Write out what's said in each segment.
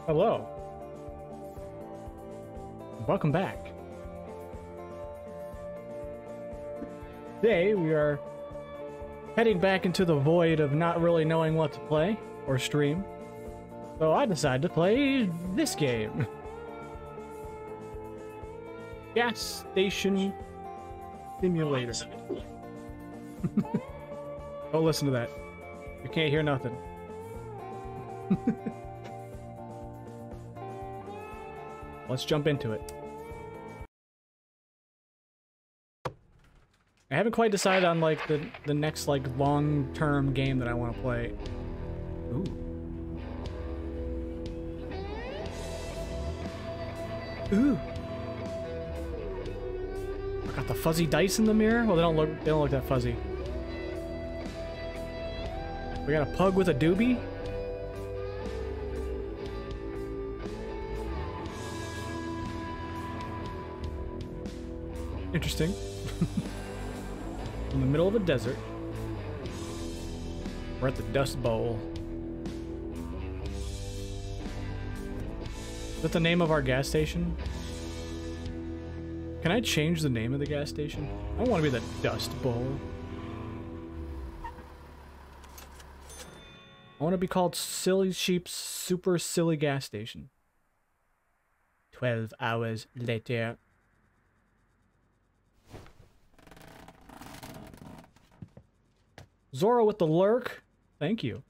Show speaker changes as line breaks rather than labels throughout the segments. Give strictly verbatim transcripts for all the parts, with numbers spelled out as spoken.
Hello. Welcome back. Today we are heading back into the void of not really knowing what to play or stream. So I decided to play this game. Gas Station Simulator. Don't listen to that. You can't hear nothing. Let's jump into it. I haven't quite decided on like the the next like long-term game that I want to play. Ooh. Ooh. I got the fuzzy dice in the mirror. Well, they don't look they don't look that fuzzy. We got a pug with a doobie. Interesting. In the middle of a desert. We're at the Dust Bowl. Is that the name of our gas station? Can I change the name of the gas station? I want to be the Dust Bowl. I want to be called SirSillySheep's Super Silly Gas Station. Twelve hours later. Zora with the lurk. Thank you.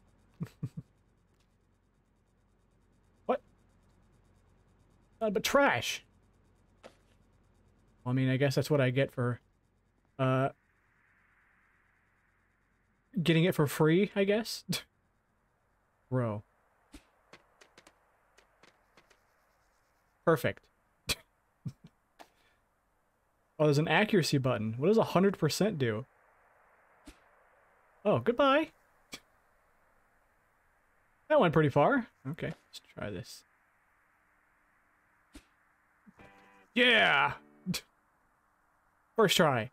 What? Uh, but trash. Well, I mean, I guess that's what I get for uh getting it for free, I guess. Bro. Perfect. Oh, there's an accuracy button. What does one hundred percent do? Oh, goodbye. That went pretty far. Okay, let's try this. Yeah! First try.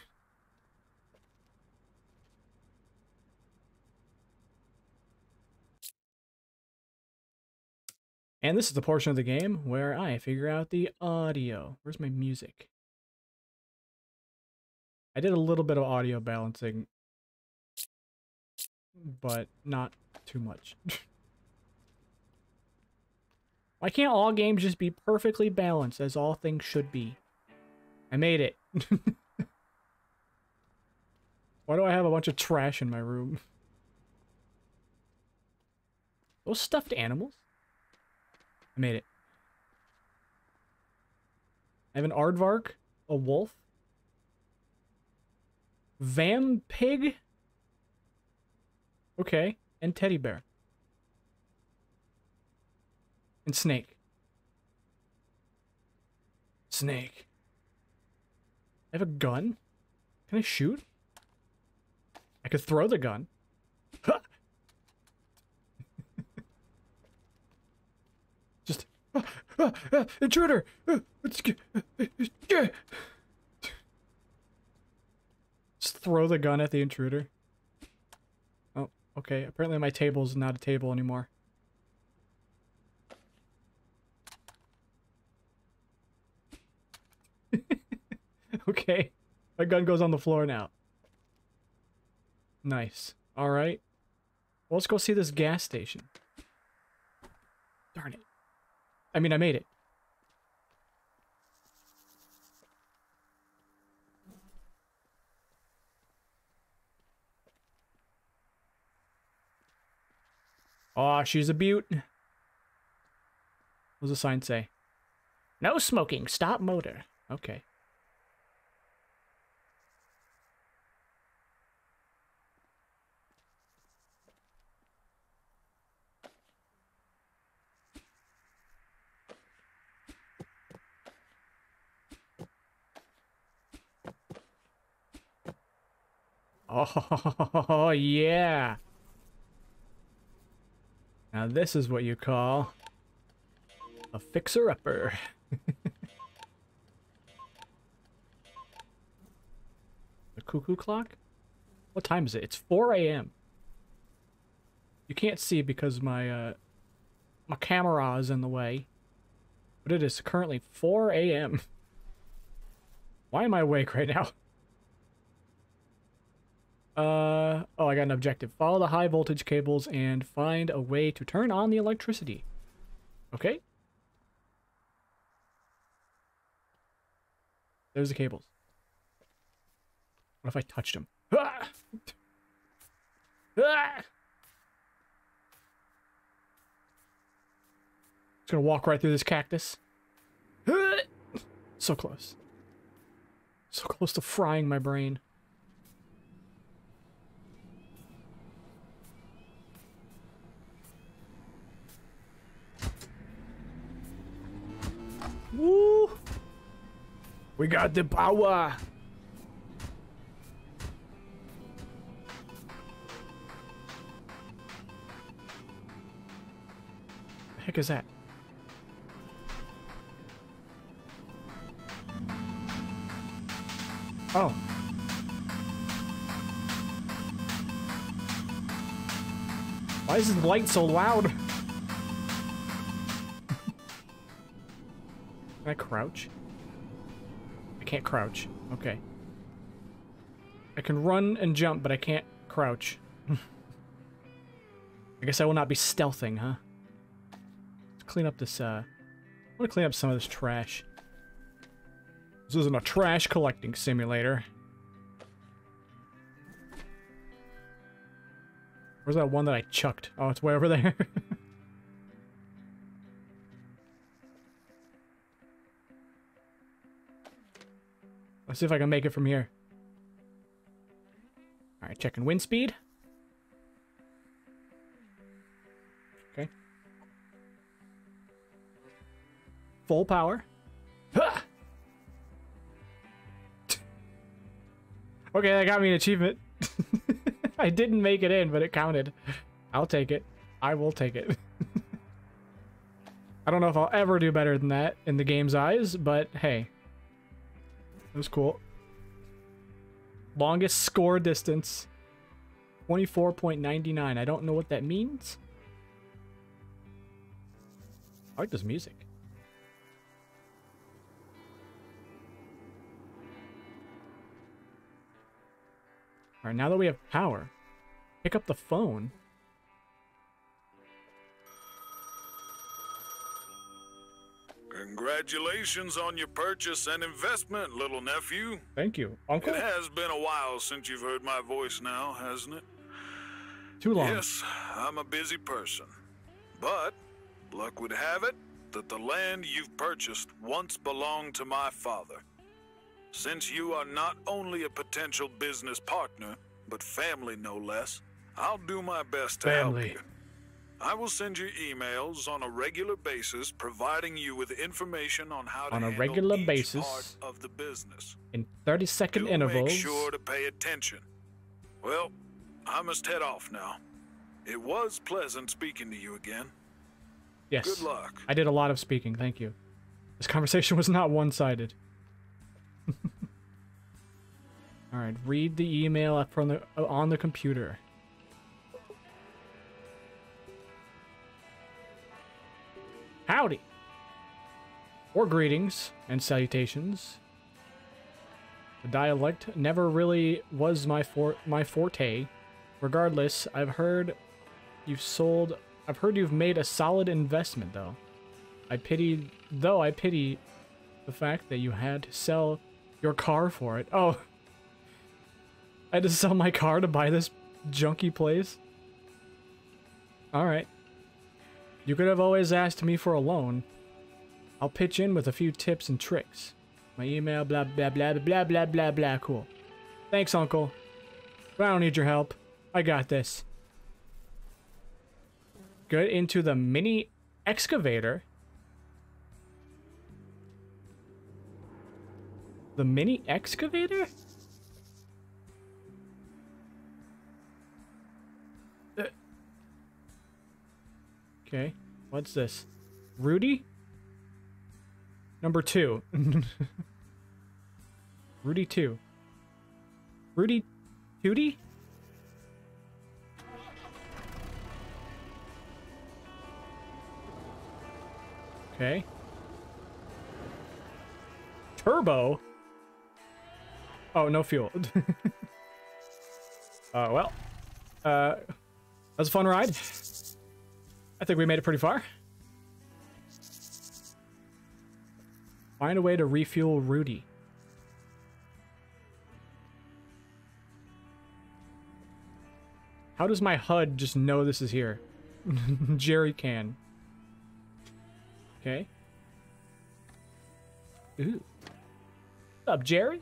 And this is the portion of the game where I figure out the audio. Where's my music? I did a little bit of audio balancing, but not too much. Why can't all games just be perfectly balanced as all things should be? I made it. Why do I have a bunch of trash in my room? Those stuffed animals? I made it. I have an aardvark, a wolf, vampig. Okay, and teddy bear. And snake. Snake. I have a gun? Can I shoot? I could throw the gun. Ha! Just... Ah, ah, ah, intruder! Ah, let's get... Yeah! Just throw the gun at the intruder. Okay, apparently my table's not a table anymore. Okay, my gun goes on the floor now. Nice. Alright. Well, let's go see this gas station. Darn it. I mean, I made it. Aw, oh, she's a beaut. What does the sign say? No smoking, stop motor. Okay. Oh, yeah. Now this is what you call a fixer-upper. The cuckoo clock? What time is it? It's four A M You can't see because my uh, my camera is in the way. But it is currently four A M Why am I awake right now? Uh, oh, I got an objective. Follow the high voltage cables and find a way to turn on the electricity. Okay. There's the cables. What if I touched them? Ah! Ah! Just gonna walk right through this cactus. Ah! So close. So close to frying my brain. Woo! We got the power! The heck is that? Oh. Why is this light so loud? Can I crouch? I can't crouch. Okay. I can run and jump, but I can't crouch. I guess I will not be stealthing, huh? Let's clean up this, uh... I want to clean up some of this trash. This isn't a trash collecting simulator. Where's that one that I chucked? Oh, it's way over there. Let's see if I can make it from here. Alright, checking wind speed. Okay. Full power. Ha! Okay, that got me an achievement. I didn't make it in, but it counted. I'll take it. I will take it. I don't know if I'll ever do better than that in the game's eyes, but hey. It was cool. Longest score distance. twenty-four point nine nine. I don't know what that means. I like this music. Alright, now that we have power, pick up the phone.
Congratulations on your purchase and investment, little nephew.
Thank you, Uncle.
It has been a while since you've heard my voice now, hasn't it?
Too long.
Yes, I'm a busy person. But luck would have it that the land you've purchased once belonged to my father. Since you are not only a potential business partner, but family no less, I'll do my best to
Family.
help you. I will send you emails on a regular basis, providing you with information on how to
On a
handle
regular
each
basis,
part of the business.
In thirty second
Do
intervals.
Make sure to pay attention. Well, I must head off now. It was pleasant speaking to you again.
Yes.
Good luck.
I did a lot of speaking, thank you. This conversation was not one-sided. Alright, read the email from the uh, on the computer. Howdy! Or greetings and salutations. The dialect never really was my for my forte. Regardless, I've heard you've sold I've heard you've made a solid investment though. I pity though I pity the fact that you had to sell your car for it. Oh. I had to sell my car to buy this junky place. Alright. You could have always asked me for a loan. I'll pitch in with a few tips and tricks. My email, blah, blah, blah, blah, blah, blah, blah, cool. Thanks, Uncle. But I don't need your help. I got this. Get into the mini excavator. The mini excavator? Uh. Okay, what's this? Rudy? Number two. Rudy two. Rudy Tootie? Okay. Turbo? Oh, no fuel. uh, well. Uh, that was a fun ride. I think we made it pretty far. Find a way to refuel Rudy. How does my H U D just know this is here? Jerry can. Okay. Ooh. What's up, Jerry?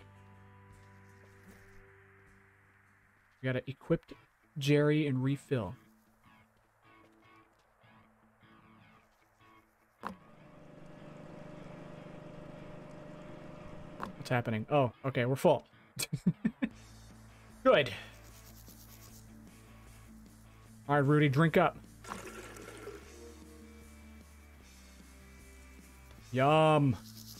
We gotta equip Jerry and refill. What's happening? Oh, okay, we're full. Good. All right, Rudy, drink up. Yum.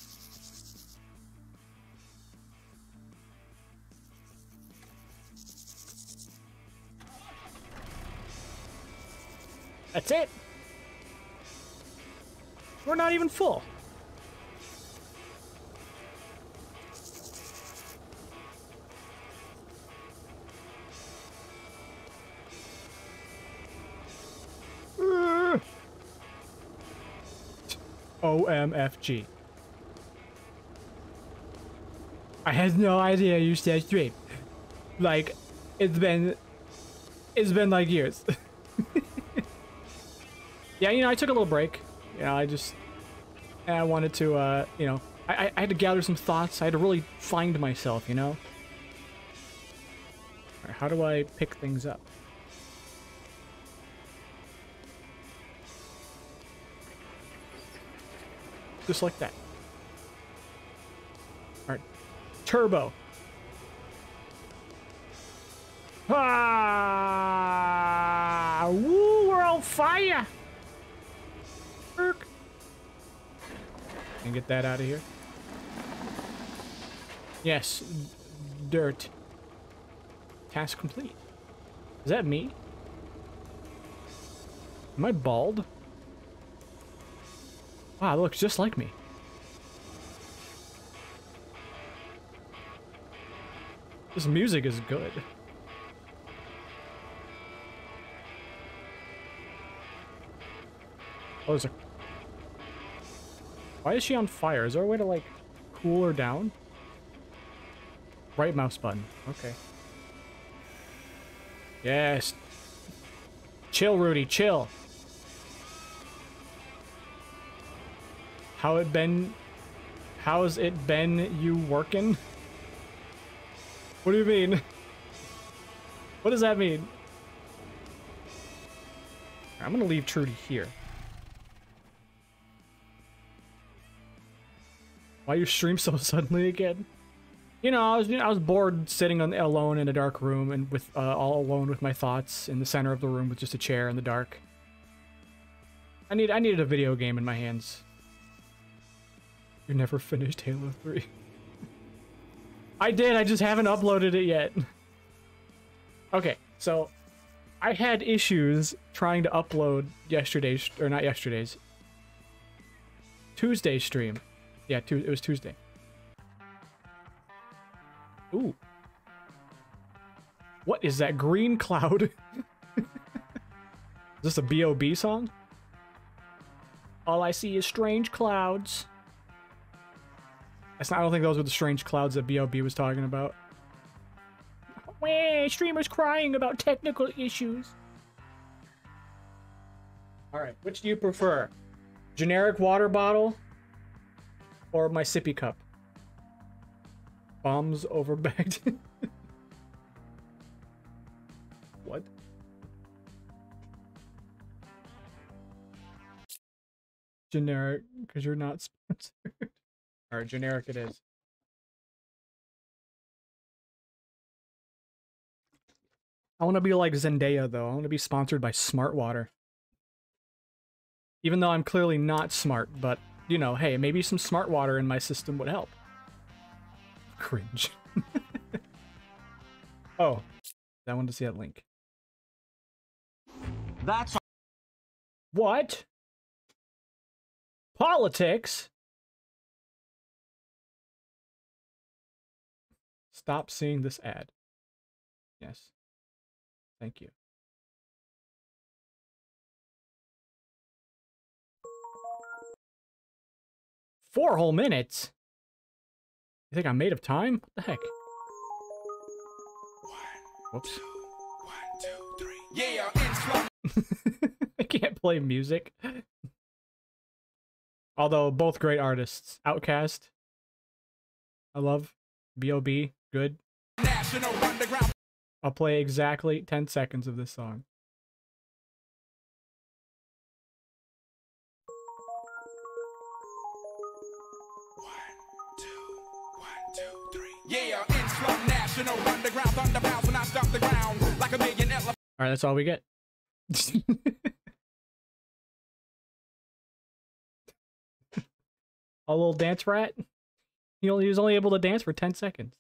That's it. We're not even full. O M F G. I had no idea you said stream. Like, it's been... It's been like years. Yeah, you know, I took a little break. You know, I just... And I wanted to, uh, you know... I, I had to gather some thoughts. I had to really find myself, you know? Alright, how do I pick things up? Just like that. Alright. Turbo. Ah! Woo, we're on fire! Erk. And get that out of here. Yes. Dirt. Task complete. Is that me? Am I bald? Wow, it looks just like me. This music is good. Oh, there's a... Why is she on fire? Is there a way to, like, cool her down? Right mouse button. Okay. Yes. Chill, Rudy, chill. How it been... How's it been you working? What do you mean? What does that mean? I'm gonna leave Trudy here. Why you stream so suddenly again? You know, I was I was bored sitting on, alone in a dark room and with uh, all alone with my thoughts in the center of the room with just a chair in the dark. I need I needed a video game in my hands. You never finished Halo three. I did, I just haven't uploaded it yet. Okay, so I had issues trying to upload yesterday's, or not yesterday's, Tuesday's stream. Yeah, tu it was Tuesday. Ooh. What is that green cloud? Is this a B O B song? All I see is strange clouds. That's not, I don't think those were the strange clouds that B O B was talking about. Wah, streamers crying about technical issues. Alright, which do you prefer? Generic water bottle? Or my sippy cup? Bombs over bagged. What? Generic, because you're not sponsored. Alright, generic it is. I want to be like Zendaya, though. I want to be sponsored by Smart Water. Even though I'm clearly not smart, but, you know, hey, maybe some Smart Water in my system would help. Cringe. Oh, I wanted to see that link. That's... What? Politics? Stop seeing this ad. Yes. Thank you. Four whole minutes? You think I'm made of time? What the heck? One, Whoops. Two, one, two, three. Yeah, I can't play music. Although, both great artists. Outkast. I love. B O B Good. National Underground. I'll play exactly ten seconds of this song. Yeah, in national underground thunder bounce when I stomp the ground like a million elephants. All right, that's all we get. A little dance rat. He only he was only able to dance for ten seconds.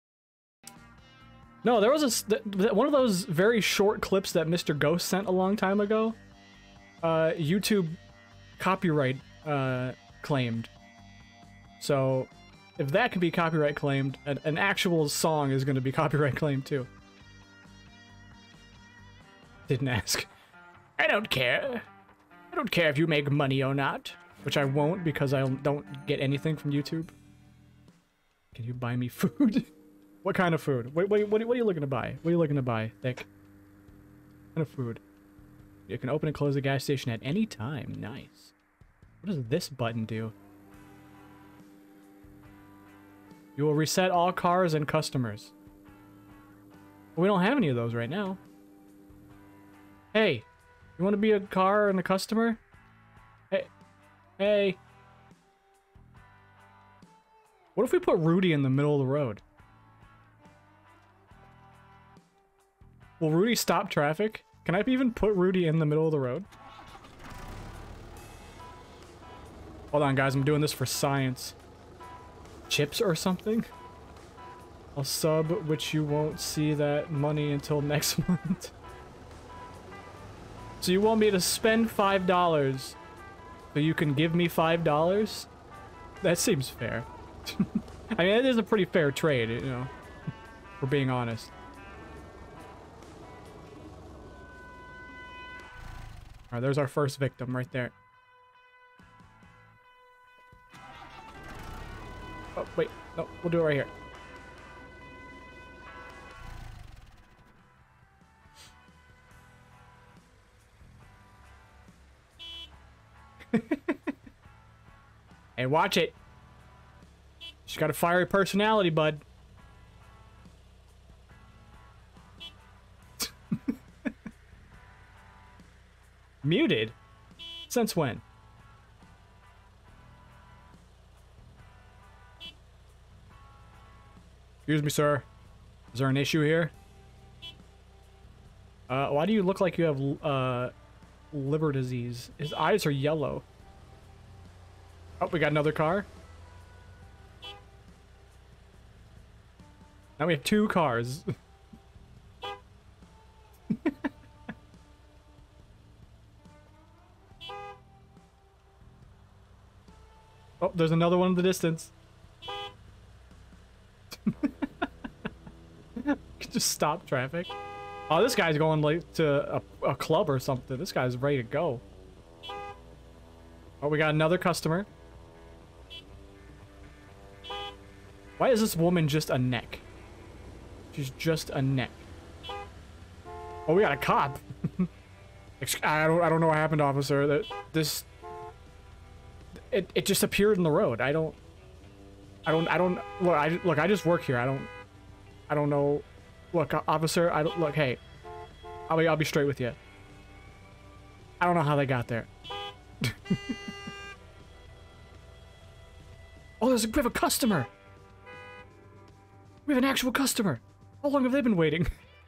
No, there was a th th one of those very short clips that Mister Ghost sent a long time ago. Uh, YouTube copyright uh, claimed. So. If that can be copyright claimed, an, an actual song is going to be copyright claimed too. Didn't ask. I don't care. I don't care if you make money or not. Which I won't because I don't get anything from YouTube. Can you buy me food? What kind of food? What, what, what, what are you looking to buy? What are you looking to buy, Thick? What kind of food? You can open and close the gas station at any time. Nice. What does this button do? You will reset all cars and customers. We don't have any of those right now. Hey, you want to be a car and a customer? Hey, hey. What if we put Rudy in the middle of the road? Will Rudy stop traffic? Can I even put Rudy in the middle of the road? Hold on, guys. I'm doing this for science. Chips or something? I'll sub, which you won't see that money until next month. So you want me to spend five dollars so you can give me five dollars? That seems fair. I mean, it is a pretty fair trade, you know, for being honest. Alright, there's our first victim right there. Oh, wait. No, we'll do it right here. Hey, watch it. She's got a fiery personality, bud. Muted? Since when? Excuse me, sir. Is there an issue here? Uh, why do you look like you have, uh, liver disease? His eyes are yellow. Oh, we got another car. Now we have two cars. Oh, there's another one in the distance. Just stop traffic. Oh, this guy's going like to a, a club or something. This guy's ready to go. Oh, we got another customer. Why is this woman just a neck? She's just a neck. Oh, we got a cop. I don't. I don't know what happened, officer. That this. It it just appeared in the road. I don't. I don't. I don't. Look. I look. I just work here. I don't. I don't know. Look, officer. I don't look. Hey, I'll be. I'll be straight with you. I don't know how they got there. Oh, there's a, we have a customer. We have an actual customer. How long have they been waiting?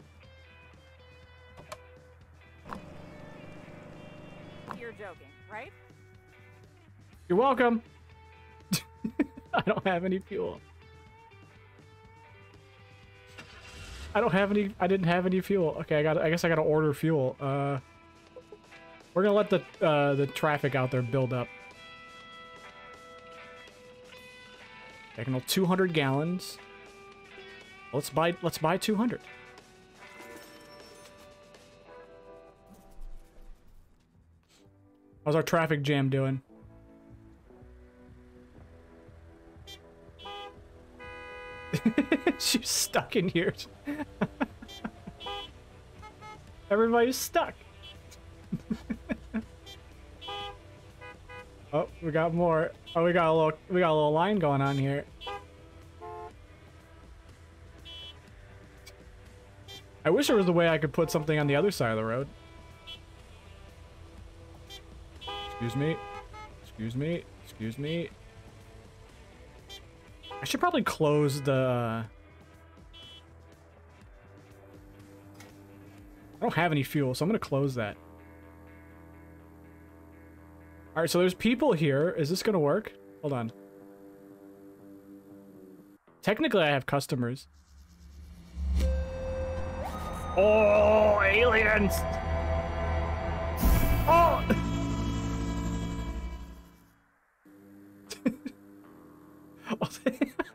You're joking, right?
You're welcome. I don't have any fuel. I don't have any. I didn't have any fuel. Okay, I got. I guess I got to order fuel. Uh, we're gonna let the uh, the traffic out there build up. I can hold two hundred gallons. Let's buy, let's buy two hundred. How's our traffic jam doing? She's stuck in here. Everybody's stuck. Oh, we got more. Oh, we got a little, we got a little line going on here. I wish there was a way I could put something on the other side of the road. Excuse me. Excuse me. Excuse me. I should probably close the... I don't have any fuel, so I'm gonna close that. Alright, so there's people here. Is this gonna work? Hold on. Technically, I have customers. Oh, aliens! Oh! Oh, they...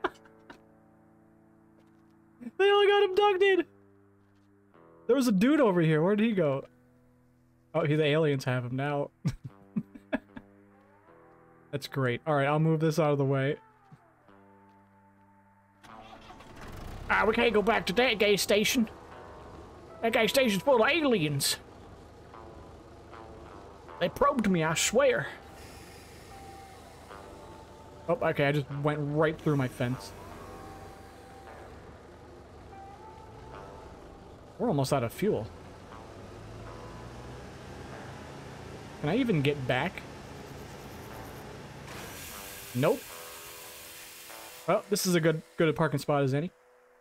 they all got abducted! There was a dude over here. Where did he go? Oh, he, the aliens have him now. That's great. Alright, I'll move this out of the way. Ah, we can't go back to that gas station. That gas station's full of aliens. They probed me, I swear. Oh, okay, I just went right through my fence. We're almost out of fuel. Can I even get back? Nope. Well, this is a good good parking spot as any.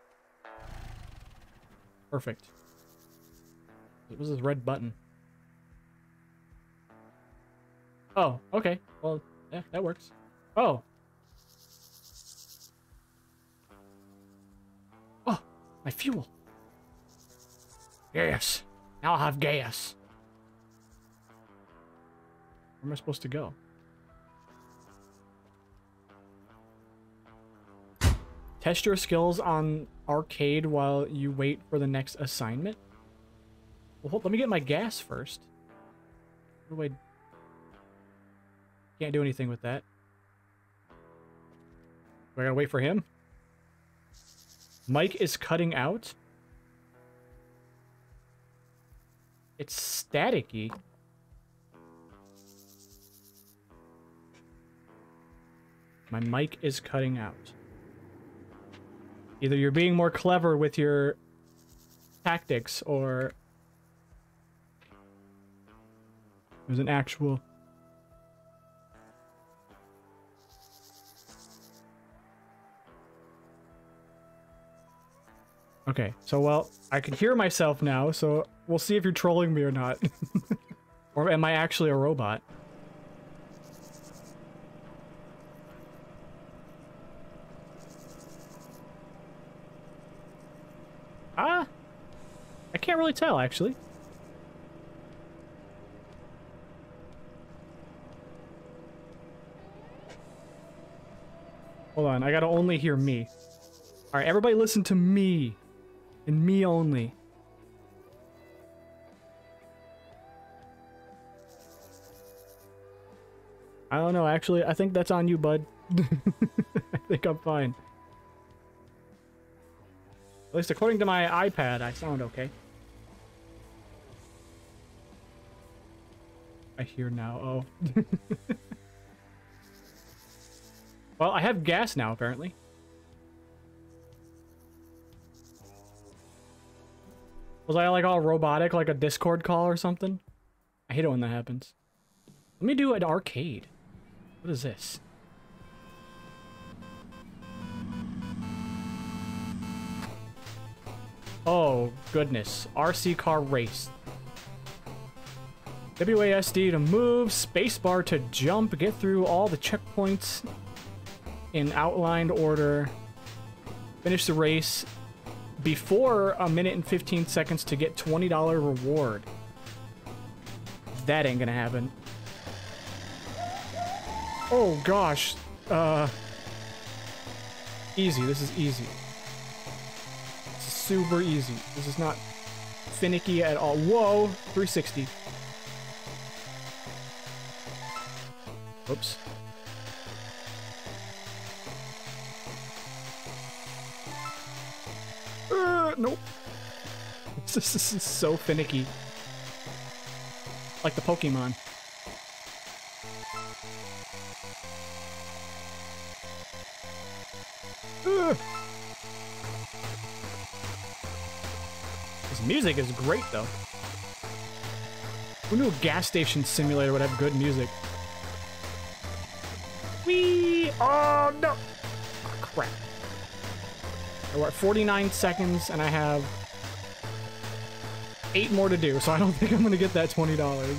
Perfect. What was this red button? Oh, okay. Well, yeah, that works. Oh. Oh, my fuel. Yes. Now I'll have gas. Where am I supposed to go? Test your skills on arcade while you wait for the next assignment. Well, hold, let me get my gas first. What do I... Can't do anything with that. Do I gotta wait for him? Mike is cutting out. It's staticky. My mic is cutting out. Either you're being more clever with your tactics, or there's an actual... Okay, so well, I can hear myself now, so we'll see if you're trolling me or not. Or am I actually a robot? Ah, I can't really tell, actually. Hold on, I gotta only hear me. Alright, everybody listen to me. And me only. I don't know, actually, I think that's on you, bud. I think I'm fine. At least according to my iPad, I sound okay. I hear now, oh. Well, I have gas now, apparently. Was I like all robotic, like a Discord call or something? I hate it when that happens. Let me do an arcade. What is this? Oh, goodness. R C car race. W A S D to move, spacebar to jump, get through all the checkpoints in outlined order, finish the race before a minute and fifteen seconds to get twenty dollar reward. That ain't gonna happen. Oh gosh. Uh Easy. This is easy. This is super easy. This is not finicky at all. Whoa! three sixty. Oops. Uh, nope. This, this is so finicky. Like the Pokemon. Uh. This music is great, though. Who knew a gas station simulator would have good music? Whee! Oh, no! Oh, crap. We're at forty-nine seconds, and I have eight more to do, so I don't think I'm gonna get that twenty dollars.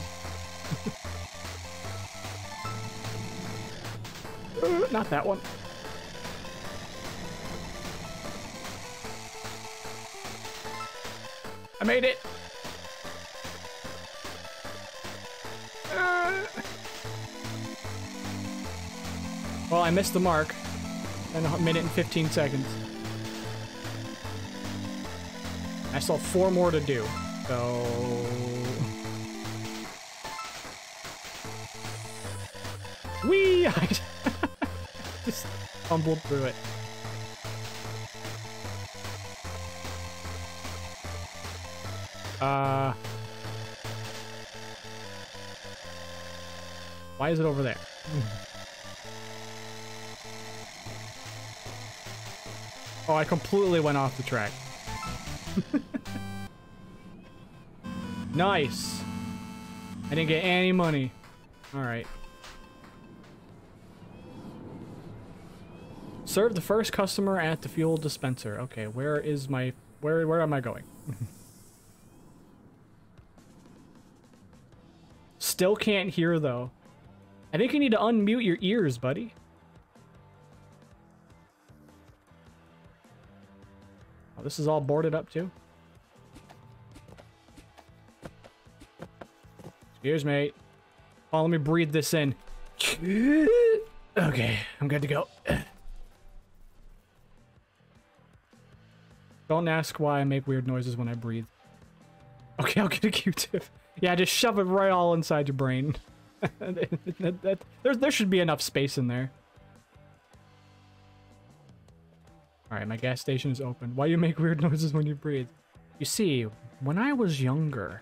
uh, not that one. I made it! Uh. Well, I missed the mark. In a minute and fifteen seconds. I still have four more to do, so... Whee! I just fumbled through it. Uh... Why is it over there? Oh, I completely went off the track. Nice. I didn't get any money. All right. Serve the first customer at the fuel dispenser. Okay, where is my... Where, where am I going? Still can't hear, though. I think you need to unmute your ears, buddy. Oh, this is all boarded up, too? Excuse me. Oh, let me breathe this in. Okay, I'm good to go. Don't ask why I make weird noises when I breathe. Okay, I'll get a Q-tip. Yeah, just shove it right all inside your brain. that, that, there, there should be enough space in there. Alright, my gas station is open. Why do you make weird noises when you breathe? You see, when I was younger...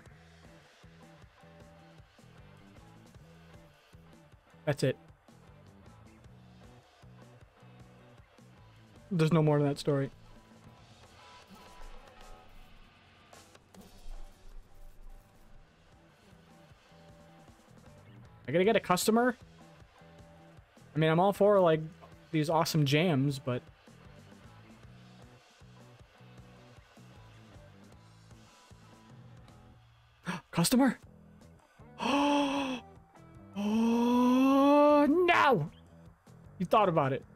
That's it. There's no more to that story. I gotta get a customer? I mean, I'm all for, like, these awesome jams, but... Customer? Oh, no! You thought about it.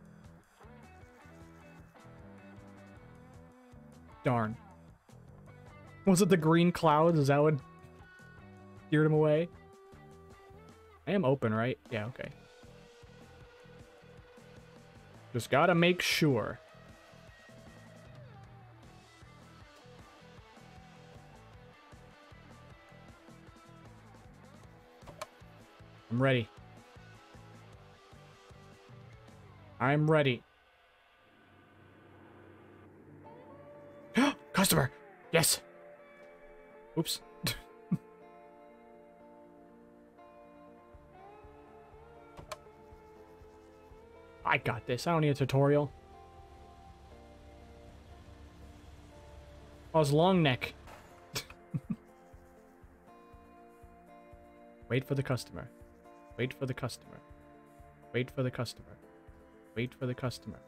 Darn. Was it the green clouds? Is that what steered him away? I am open, right? Yeah, okay. Just gotta make sure. I'm ready. I'm ready. Customer! Yes! Oops. I got this. I don't need a tutorial. Oh, it's long neck. Wait for the customer. Wait for the customer. Wait for the customer. Wait for the customer.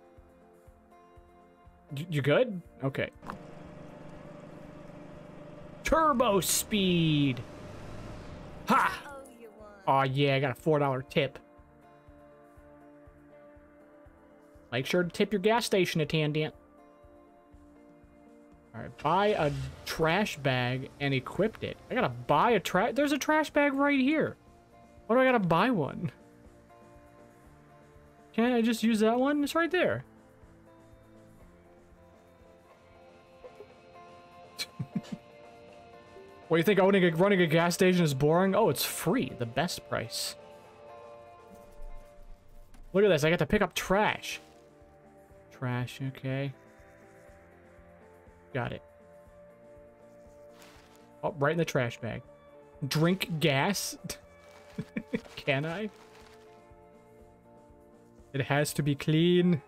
Y- you good? Okay. Turbo speed! Ha! Oh yeah, I got a four dollar tip. Make sure to tip your gas station attendant. Alright, buy a trash bag and equip it. I gotta buy a trash... There's a trash bag right here. Why do I gotta buy one? Can't I just use that one? It's right there. What do you think? Owning a, running a gas station is boring? Oh, it's free. The best price. Look at this. I got to pick up trash. Trash, okay. Got it. Oh, right in the trash bag. Drink gas? Can I? It has to be clean.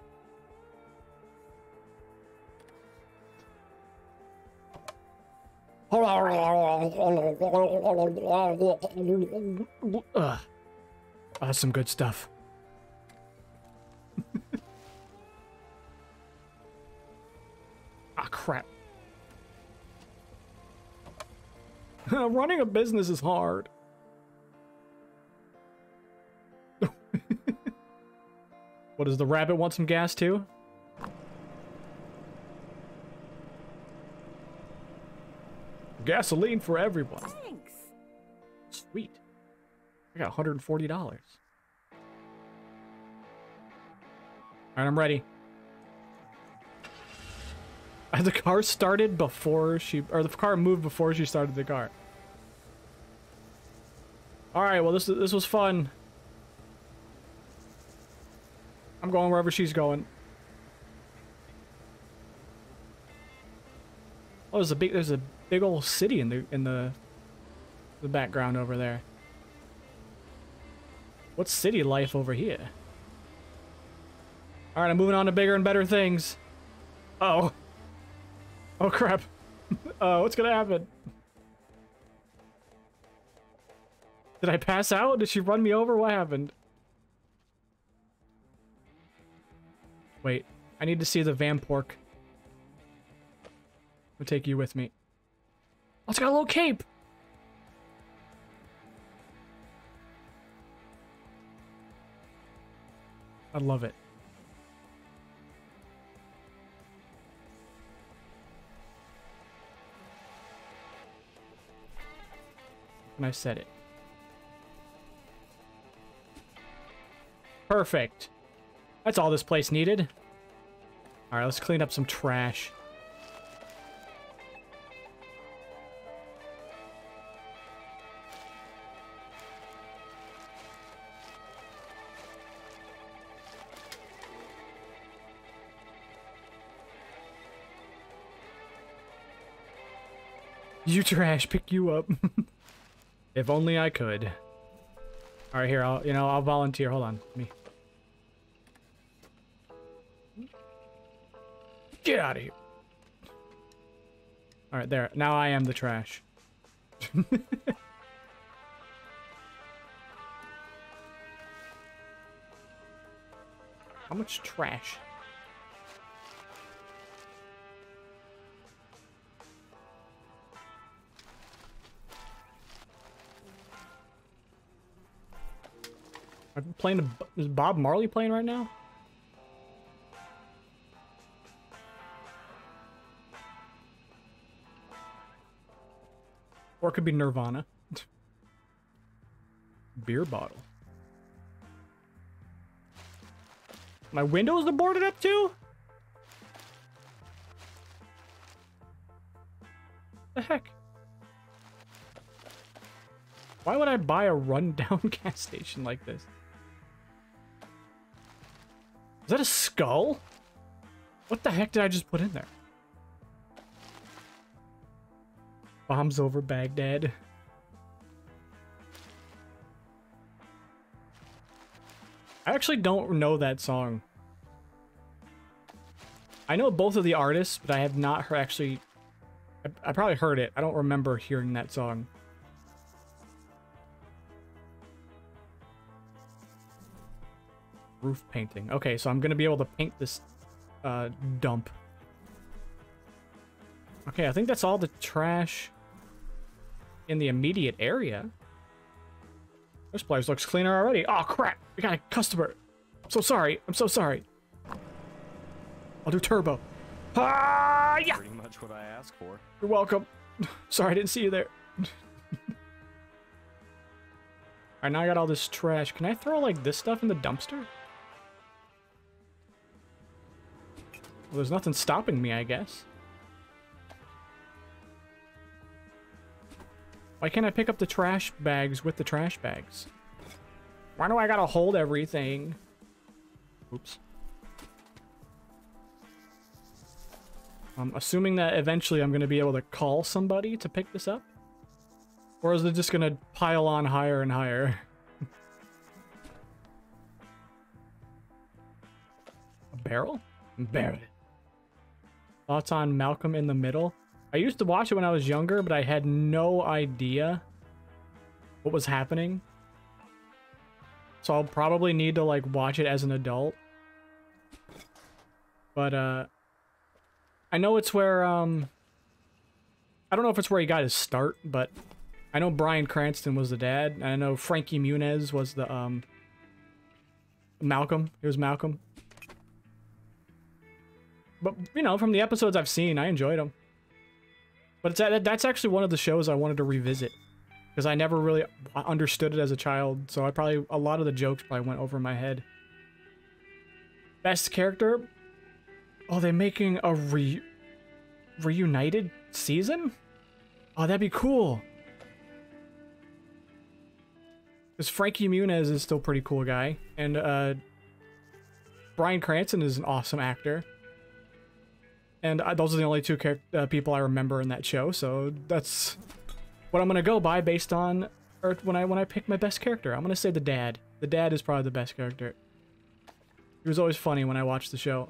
Ugh. Oh, that's some good stuff. Ah, crap. Running a business is hard. What, does the rabbit want some gas too? Gasoline for everyone.
Thanks.
Sweet. I got one hundred forty dollars. Alright, I'm ready. The car started before she... Or the car moved before she started the car. Alright, well this, this was fun. I'm going wherever she's going. Oh, there's a big... There's a... big old city in the in the the background over there. What's city life over here? All right, I'm moving on to bigger and better things. Uh oh. Oh crap. Uh, what's gonna happen? Did I pass out? Did she run me over? What happened? Wait, I need to see the Vampork. I'll take you with me. Oh, it's got a little cape. I love it. And I said it. Perfect. That's all this place needed. All right, let's clean up some trash. You trash, pick you up. If only I could. All right, here, I'll, you know, I'll volunteer. Hold on, me. Get out of here. All right, there. Now I am the trash. How much trash? I'm playing a, is Bob Marley playing right now? Or it could be Nirvana. Beer bottle. My windows are boarded up too? The heck? Why would I buy a rundown gas station like this? Is that a skull? What the heck did I just put in there? Bombs over Baghdad. I actually don't know that song. I know both of the artists, but I have not heard actually... I, I probably heard it. I don't remember hearing that song. Roof painting. Okay, so I'm gonna be able to paint this uh, dump. Okay, I think that's all the trash in the immediate area. This place looks cleaner already. Oh crap! We got a customer. I'm so sorry. I'm so sorry. I'll do turbo. Ah, yeah.
Pretty much what I asked for.
You're welcome. Sorry, I didn't see you there. Alright, now I got all this trash. Can I throw like this stuff in the dumpster? Well, there's nothing stopping me, I guess. Why can't I pick up the trash bags with the trash bags? Why do I gotta hold everything? Oops. I'm assuming that eventually I'm gonna be able to call somebody to pick this up? Or is it just gonna pile on higher and higher? A barrel? Barrel. Thoughts on Malcolm in the Middle? I used to watch it when I was younger, but I had no idea what was happening. So I'll probably need to, like, watch it as an adult. But, uh... I know it's where, um... I don't know if it's where he got his start, but... I know Bryan Cranston was the dad, and I know Frankie Muniz was the, um... Malcolm. He was Malcolm. But, you know, from the episodes I've seen, I enjoyed them. But it's, that's actually one of the shows I wanted to revisit. Because I never really understood it as a child, so I probably... A lot of the jokes probably went over my head. Best character? Oh, they're making a re... reunited season? Oh, that'd be cool. Because Frankie Muniz is still a pretty cool guy. And, uh... Bryan Cranston is an awesome actor. And uh, those are the only two uh, people I remember in that show, so that's what I'm gonna go by based on, or when I when I pick my best character. I'm gonna say the dad. The dad is probably the best character. He was always funny when I watched the show.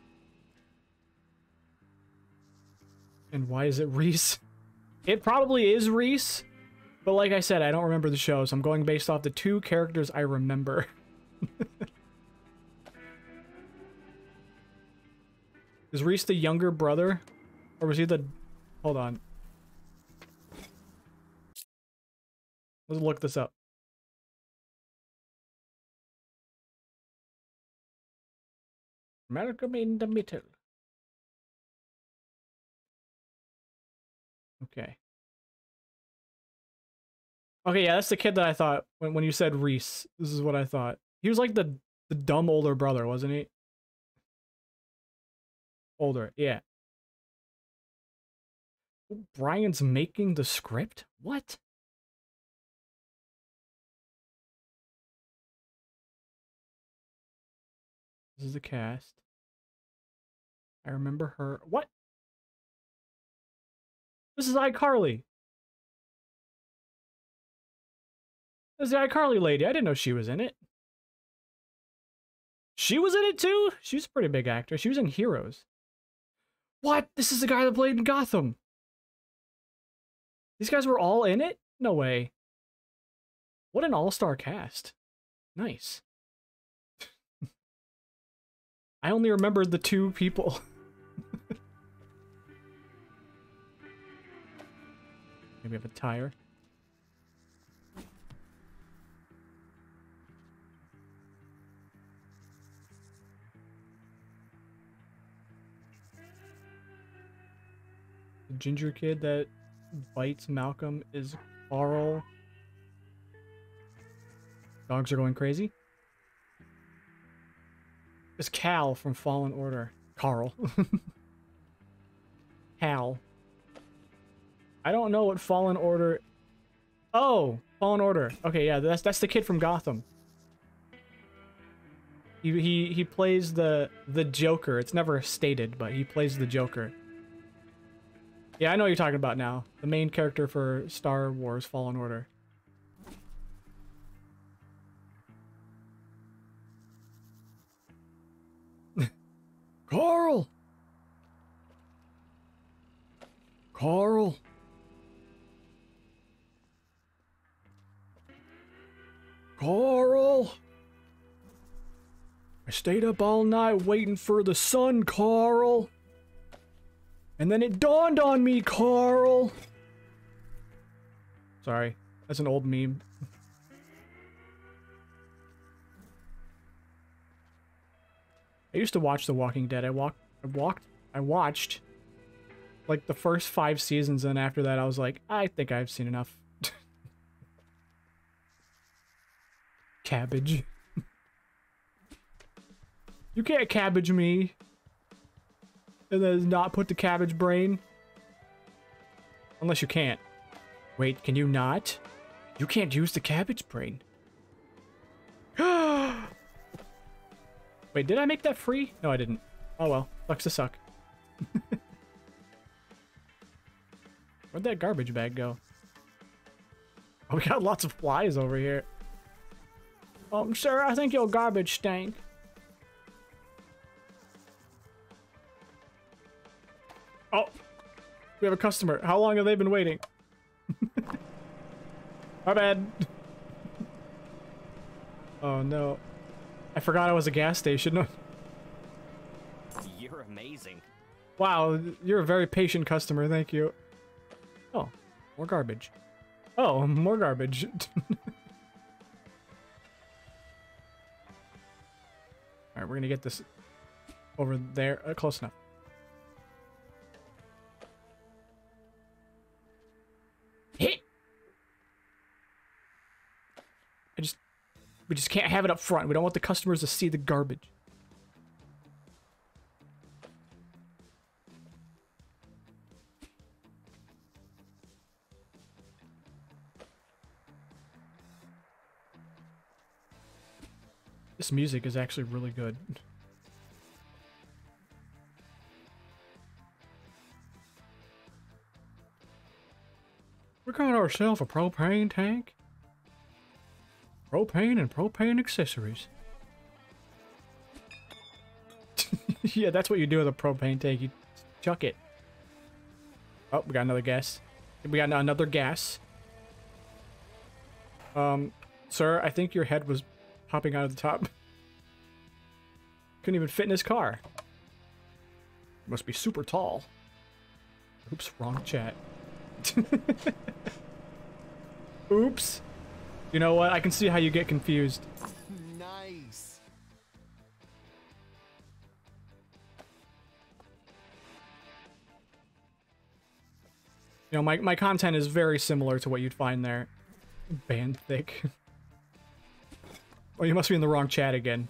And why is it Reese? It probably is Reese, but like I said, I don't remember the show, so I'm going based off the two characters I remember. Is Reese the younger brother? Or was he the... Hold on. Let's look this up. Malcolm in the Middle. Okay. Okay, yeah, that's the kid that I thought when, when you said Reese. This is what I thought. He was like the, the dumb older brother, wasn't he? Older, yeah. Brian's making the script? What? This is the cast. I remember her. What? This is iCarly. This is the iCarly lady. I didn't know she was in it. She was in it too? She's a pretty big actor. She was in Heroes. What? This is the guy that played in Gotham. These guys were all in it? No way. What an all-star cast. Nice. I only remembered the two people. Maybe we have a tire. The ginger kid that bites Malcolm is Carl. Dogs are going crazy. It's Cal from Fallen Order. Carl. Cal. I don't know what Fallen Order... Oh! Fallen Order. Okay, yeah, that's that's the kid from Gotham. He he he plays the the Joker. It's never stated, but he plays the Joker. Yeah, I know what you're talking about now. The main character for Star Wars Fallen Order. Carl! Carl! Carl! I stayed up all night waiting for the sun, Carl! And then it dawned on me, Carl! Sorry, that's an old meme. I used to watch The Walking Dead. I walked, I walked, I watched like the first five seasons, and after that I was like, I think I've seen enough. Cabbage. You can't cabbage me. And then not put the cabbage brain. Unless you can't. Wait, can you not? You can't use the cabbage brain. Wait, did I make that free? No, I didn't. Oh well, sucks to suck. Where'd that garbage bag go? Oh, we got lots of flies over here. Um, sir, I think your garbage stank. Oh, we have a customer. How long have they been waiting? My bad. Oh no. I forgot I was a gas station.
You're amazing.
Wow, you're a very patient customer, thank you. Oh, more garbage. Oh, more garbage. Alright, we're gonna get this over there. Uh, close enough. Hit! I just... We just can't have it up front. We don't want the customers to see the garbage. This music is actually really good. We got ourselves a propane tank. Propane and propane accessories. Yeah, that's what you do with a propane tank. You chuck it. Oh, we got another gas. We got another gas. Um, sir, I think your head was popping out of the top. Couldn't even fit in his car. Must be super tall. Oops, wrong chat. Oops. You know what? I can see how you get confused.
Nice.
You know, my, my content is very similar to what you'd find there. Band thick. Oh, you must be in the wrong chat again.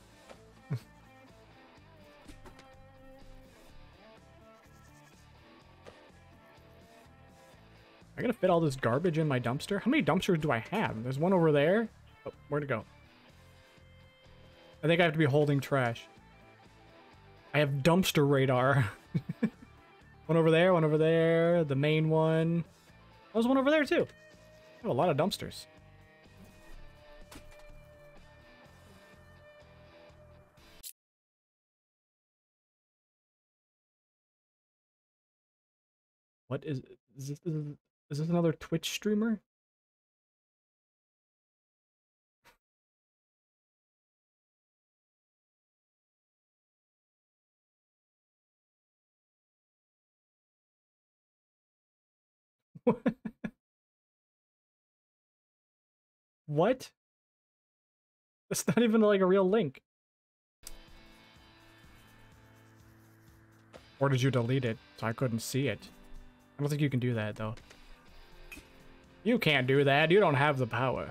I gotta fit all this garbage in my dumpster? How many dumpsters do I have? There's one over there. Oh, where'd it go? I think I have to be holding trash. I have dumpster radar. One over there, one over there, the main one. There's one over there too. I have a lot of dumpsters. What is, is this? Is, is this another Twitch streamer? What? That's not even like a real link. Or did you delete it so I couldn't see it? I don't think you can do that though. You can't do that. You don't have the power.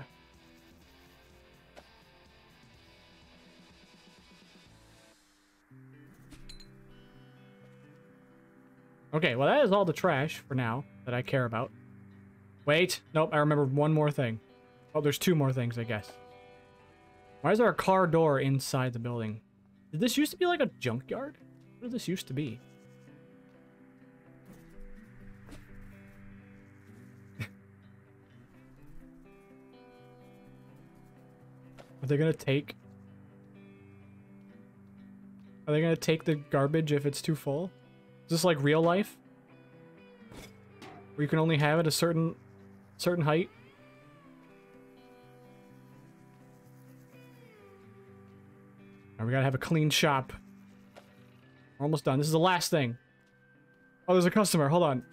Okay, well that is all the trash for now that I care about. Wait, nope, I remember one more thing. Oh, there's two more things, I guess. Why is there a car door inside the building? Did this used to be like a junkyard? What did this used to be? Are they gonna take... Are they gonna take the garbage if it's too full? Is this like real life? Where you can only have it a certain... certain height? Alright, we gotta have a clean shop. We're almost done. This is the last thing. Oh, there's a customer. Hold on.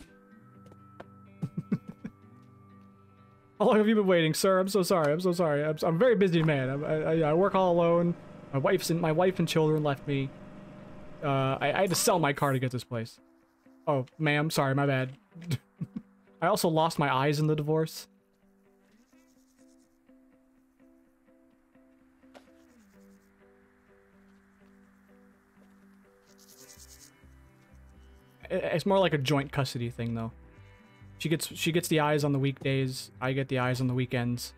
How long have you been waiting, sir? I'm so sorry. I'm so sorry. I'm, I'm a very busy man. I'm, I, I work all alone. My wife's and my wife and children left me. Uh, I, I had to sell my car to get this place. Oh, ma'am. Sorry, my bad. I also lost my eyes in the divorce. It's more like a joint custody thing, though. She gets she gets the eyes on the weekdays. I get the eyes on the weekends.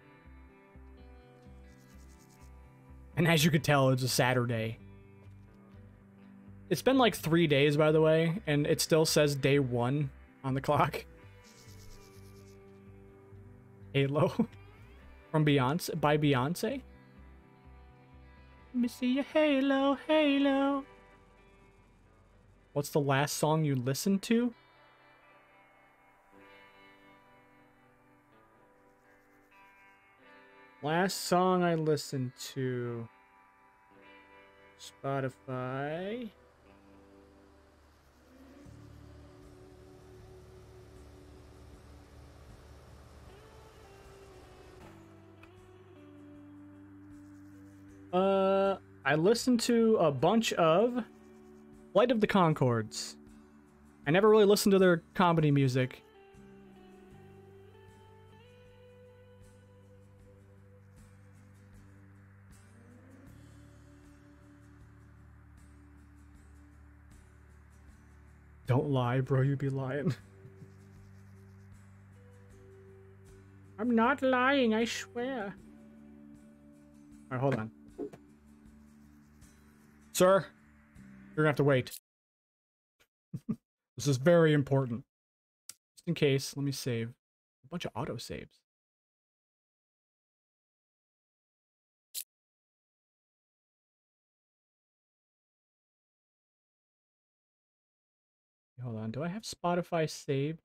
And as you could tell, it's a Saturday. It's been like three days, by the way, and it still says day one on the clock. Halo from Beyonce by Beyonce. Let me see your halo, halo. What's the last song you listened to? Last song I listened to. Spotify. Uh, I listened to a bunch of Flight of the Conchords. I never really listened to their comedy music. Don't lie, bro, you be lying. I'm not lying, I swear. Alright, hold on. Sir, you're gonna have to wait. This is very important. Just in case, let me save. A bunch of auto saves. Hold on, do I have Spotify saved?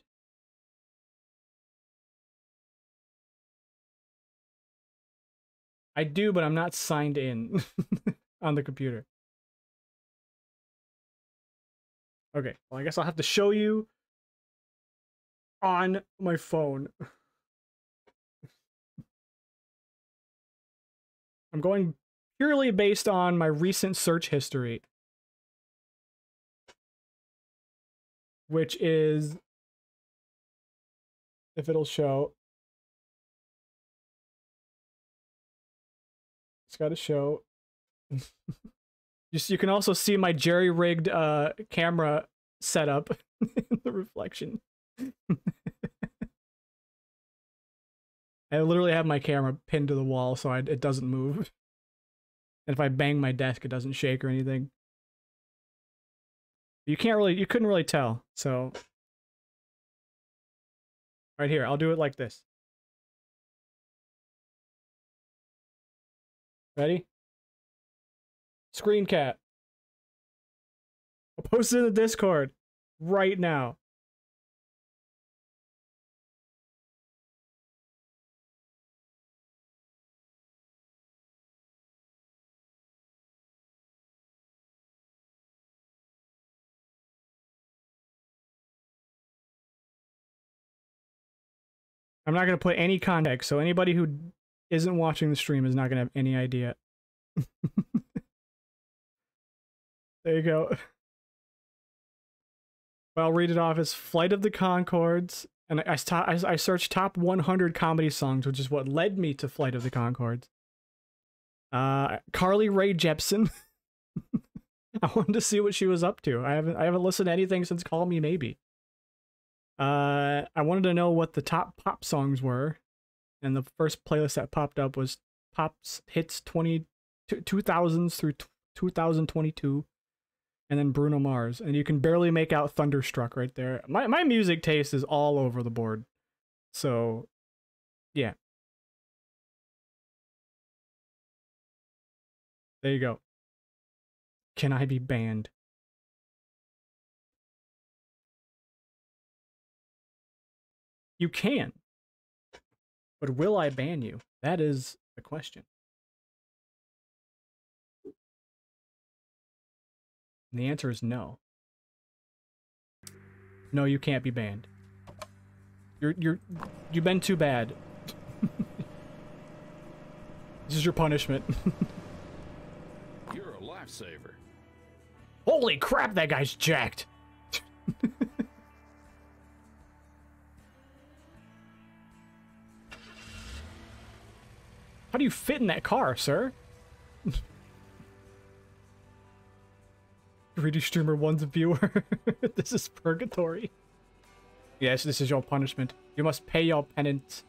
I do, but I'm not signed in on the computer. Okay, well, I guess I'll have to show you on my phone. I'm going purely based on my recent search history, which is, if it'll show, it's got to show. Just, you can also see my jerry-rigged uh, camera setup in the reflection. I literally have my camera pinned to the wall so I, it doesn't move. And if I bang my desk, it doesn't shake or anything. You can't really, you couldn't really tell, so. Right here, I'll do it like this. Ready? Screen cap. I'll post it in the Discord right now. I'm not going to put any context, so anybody who isn't watching the stream is not going to have any idea. There you go. I'll read it off as Flight of the Conchords, and I, I, I searched top one hundred comedy songs, which is what led me to Flight of the Conchords. Uh, Carly Rae Jepsen. I wanted to see what she was up to. I haven't I haven't listened to anything since Call Me Maybe. Uh, I wanted to know what the top pop songs were, and the first playlist that popped up was Pop's Hits twenty, two thousands through two thousand twenty-two. And then Bruno Mars, and you can barely make out Thunderstruck right there. My my music taste is all over the board, so yeah. There you go. Can I be banned? You can, but will I ban you? That is the question. And the answer is no. No, you can't be banned. You're you're you've been too bad. This is your punishment.
You're a lifesaver.
Holy crap, that guy's jacked. How do you fit in that car, sir? three D Streamer one's a viewer. This is purgatory. Yes, this is your punishment. You must pay your penance.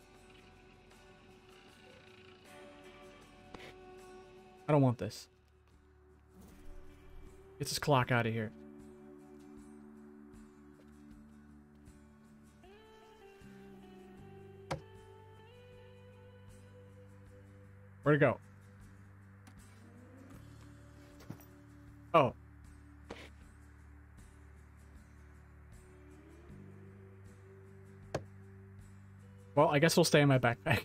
I don't want this. Get this clock out of here. Where'd it go? Oh. Well, I guess it'll stay in my backpack.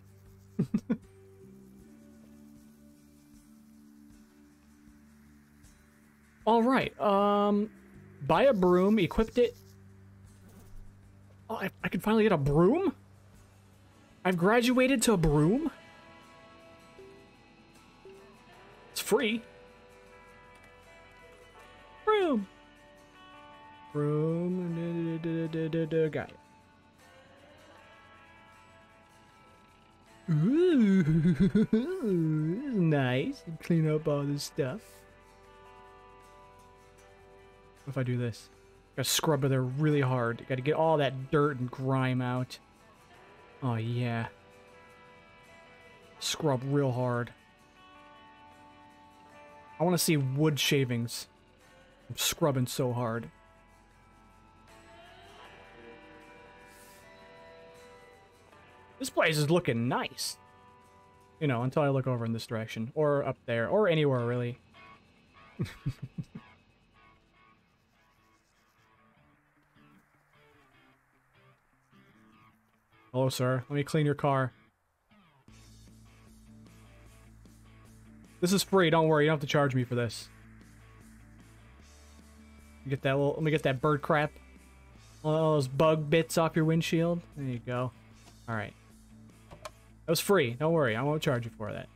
All right. Um, buy a broom, equipped it. Oh, I, I can finally get a broom? I've graduated to a broom? It's free. Broom. Broom. Da, da, da, da, da, got it. Ooh, nice. Clean up all this stuff. What if I do this? Gotta scrub it there really hard. Gotta get all that dirt and grime out. Oh, yeah. Scrub real hard. I want to see wood shavings. I'm scrubbing so hard. This place is looking nice. You know, until I look over in this direction. Or up there. Or anywhere, really. Hello, sir. Let me clean your car. This is free. Don't worry. You don't have to charge me for this. Get that little... Let me get that bird crap. All those bug bits off your windshield. There you go. Alright. That was free. Don't worry. I won't charge you for that.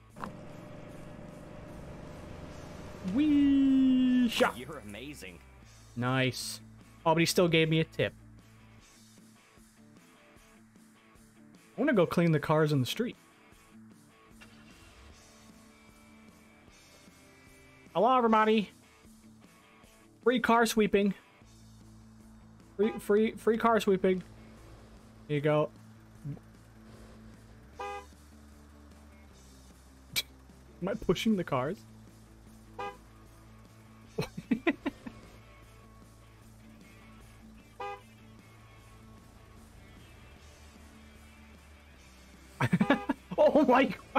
Whee! Shot!
You're amazing.
Nice. Oh, but he still gave me a tip. I want to go clean the cars in the street. Hello, everybody. Free car sweeping. Free, free, free car sweeping. Here you go. Am I pushing the cars? Oh my god.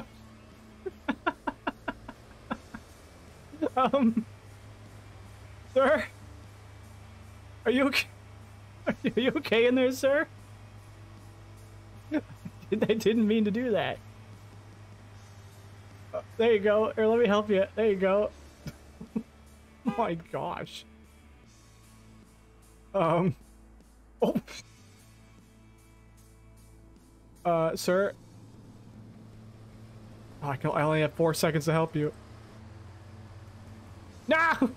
um, sir, are you okay? Are you okay in there, sir? I didn't mean to do that. Uh, there you go. Here, let me help you. There you go. Oh my gosh. Um. Oh. Uh, sir. Oh, I, can, I only have four seconds to help you. No!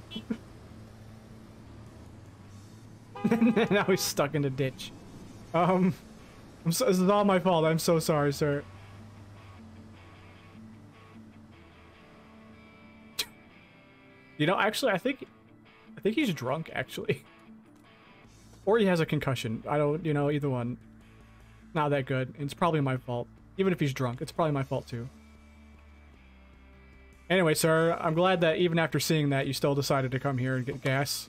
Now he's stuck in the ditch. Um, I'm so, this is all my fault. I'm so sorry, sir. You know, actually, I think, I think he's drunk, actually. Or he has a concussion. I don't, you know, either one. Not that good. It's probably my fault. Even if he's drunk, it's probably my fault, too. Anyway, sir, I'm glad that even after seeing that, you still decided to come here and get gas.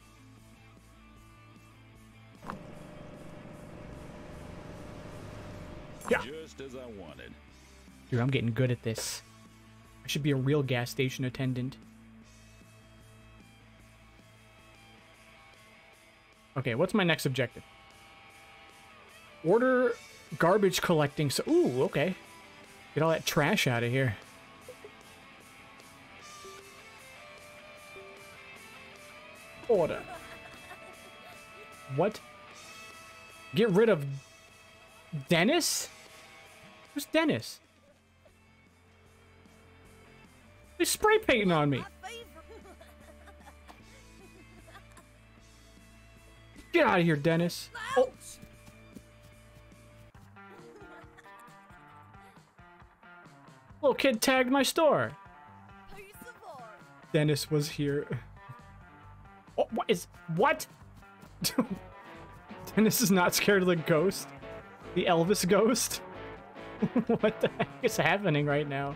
Yeah.
Just as I wanted.
Dude, I'm getting good at this. I should be a real gas station attendant. Okay, what's my next objective? Order garbage collecting. So, ooh, okay. Get all that trash out of here. Order. What? Get rid of Dennis? Who's Dennis? He's spray painting on me. Get out of here, Dennis. Oh. Little kid tagged my store. Dennis was here. Oh, what is... What? Dennis is not scared of the ghost. The Elvis ghost. What the heck is happening right now?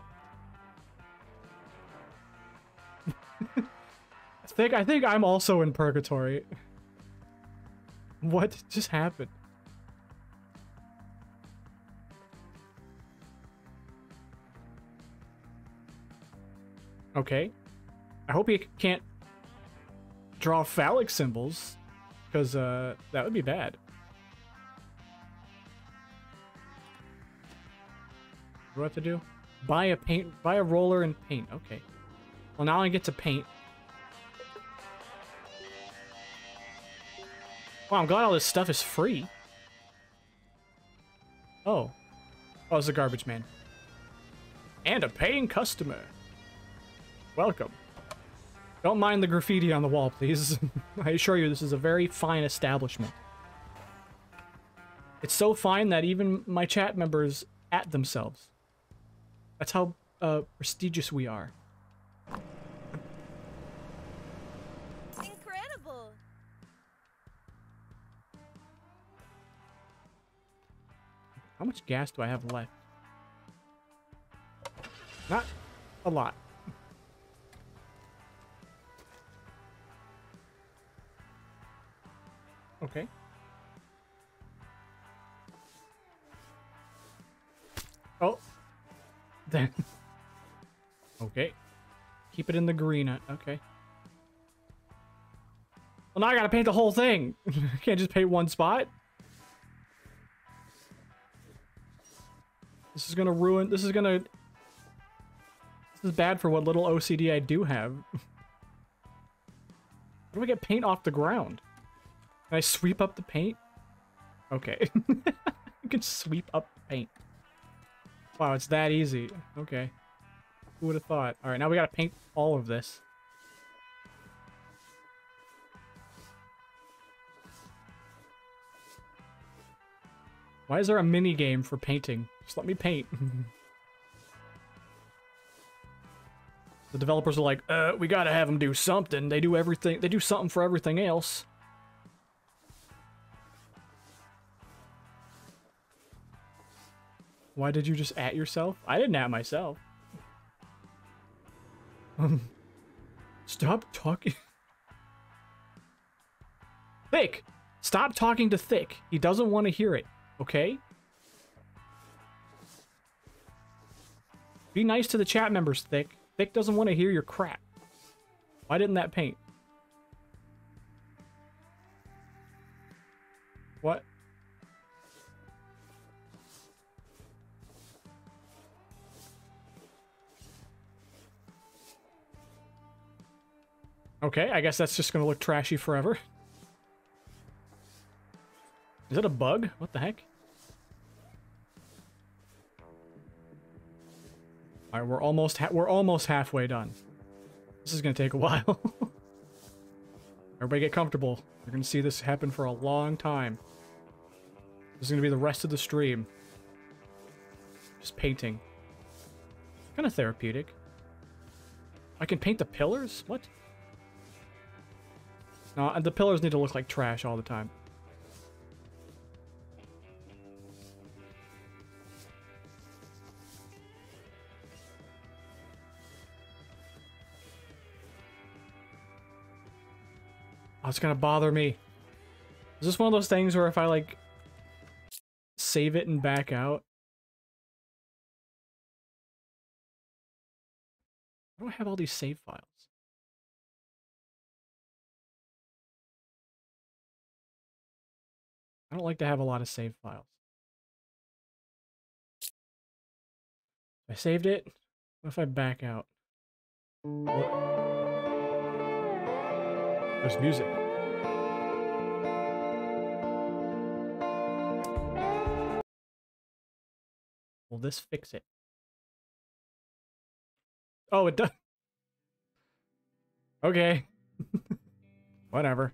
I think I think I'm also in purgatory. What just happened? Okay. I hope he can't draw phallic symbols, because uh, that would be bad. What do I have to do? Buy a paint, buy a roller and paint. Okay. Well, now I get to paint. Wow, I'm glad all this stuff is free. Oh. Oh, it's a garbage man. And a paying customer. Welcome. Don't mind the graffiti on the wall, please. I assure you, this is a very fine establishment. It's so fine that even my chat members at themselves. That's how uh, prestigious we are.
Incredible.
How much gas do I have left? Not a lot. Okay. Oh. Then. Okay. Keep it in the green. uh, Okay. Well, now I gotta paint the whole thing. I can't just paint one spot. This is gonna ruin. This is gonna. This is bad for what little O C D I do have. How do I get paint off the ground? Can I sweep up the paint? Okay. You can sweep up the paint. Wow, it's that easy. Okay. Who would have thought? Alright, now we gotta paint all of this. Why is there a mini game for painting? Just let me paint. The developers are like, uh, we gotta have them do something. They do everything. They do something for everything else. Why did you just at yourself? I didn't at myself. Um, stop talking. Thick! Stop talking to Thick. He doesn't want to hear it, okay? Be nice to the chat members, Thick. Thick doesn't want to hear your crap. Why didn't that paint? What? Okay, I guess that's just gonna look trashy forever. Is it a bug? What the heck? All right, we're almost ha we're almost halfway done. This is gonna take a while. Everybody get comfortable. You're gonna see this happen for a long time. This is gonna be the rest of the stream. Just painting. Kind of therapeutic. I can paint the pillars? What? No, and the pillars need to look like trash all the time. Oh, it's gonna bother me. Is this one of those things where if I, like, save it and back out? Why do I have all these save files? I don't like to have a lot of save files. I saved it. What if I back out? What? There's music. Will this fix it? Oh, it does. Okay. Whatever.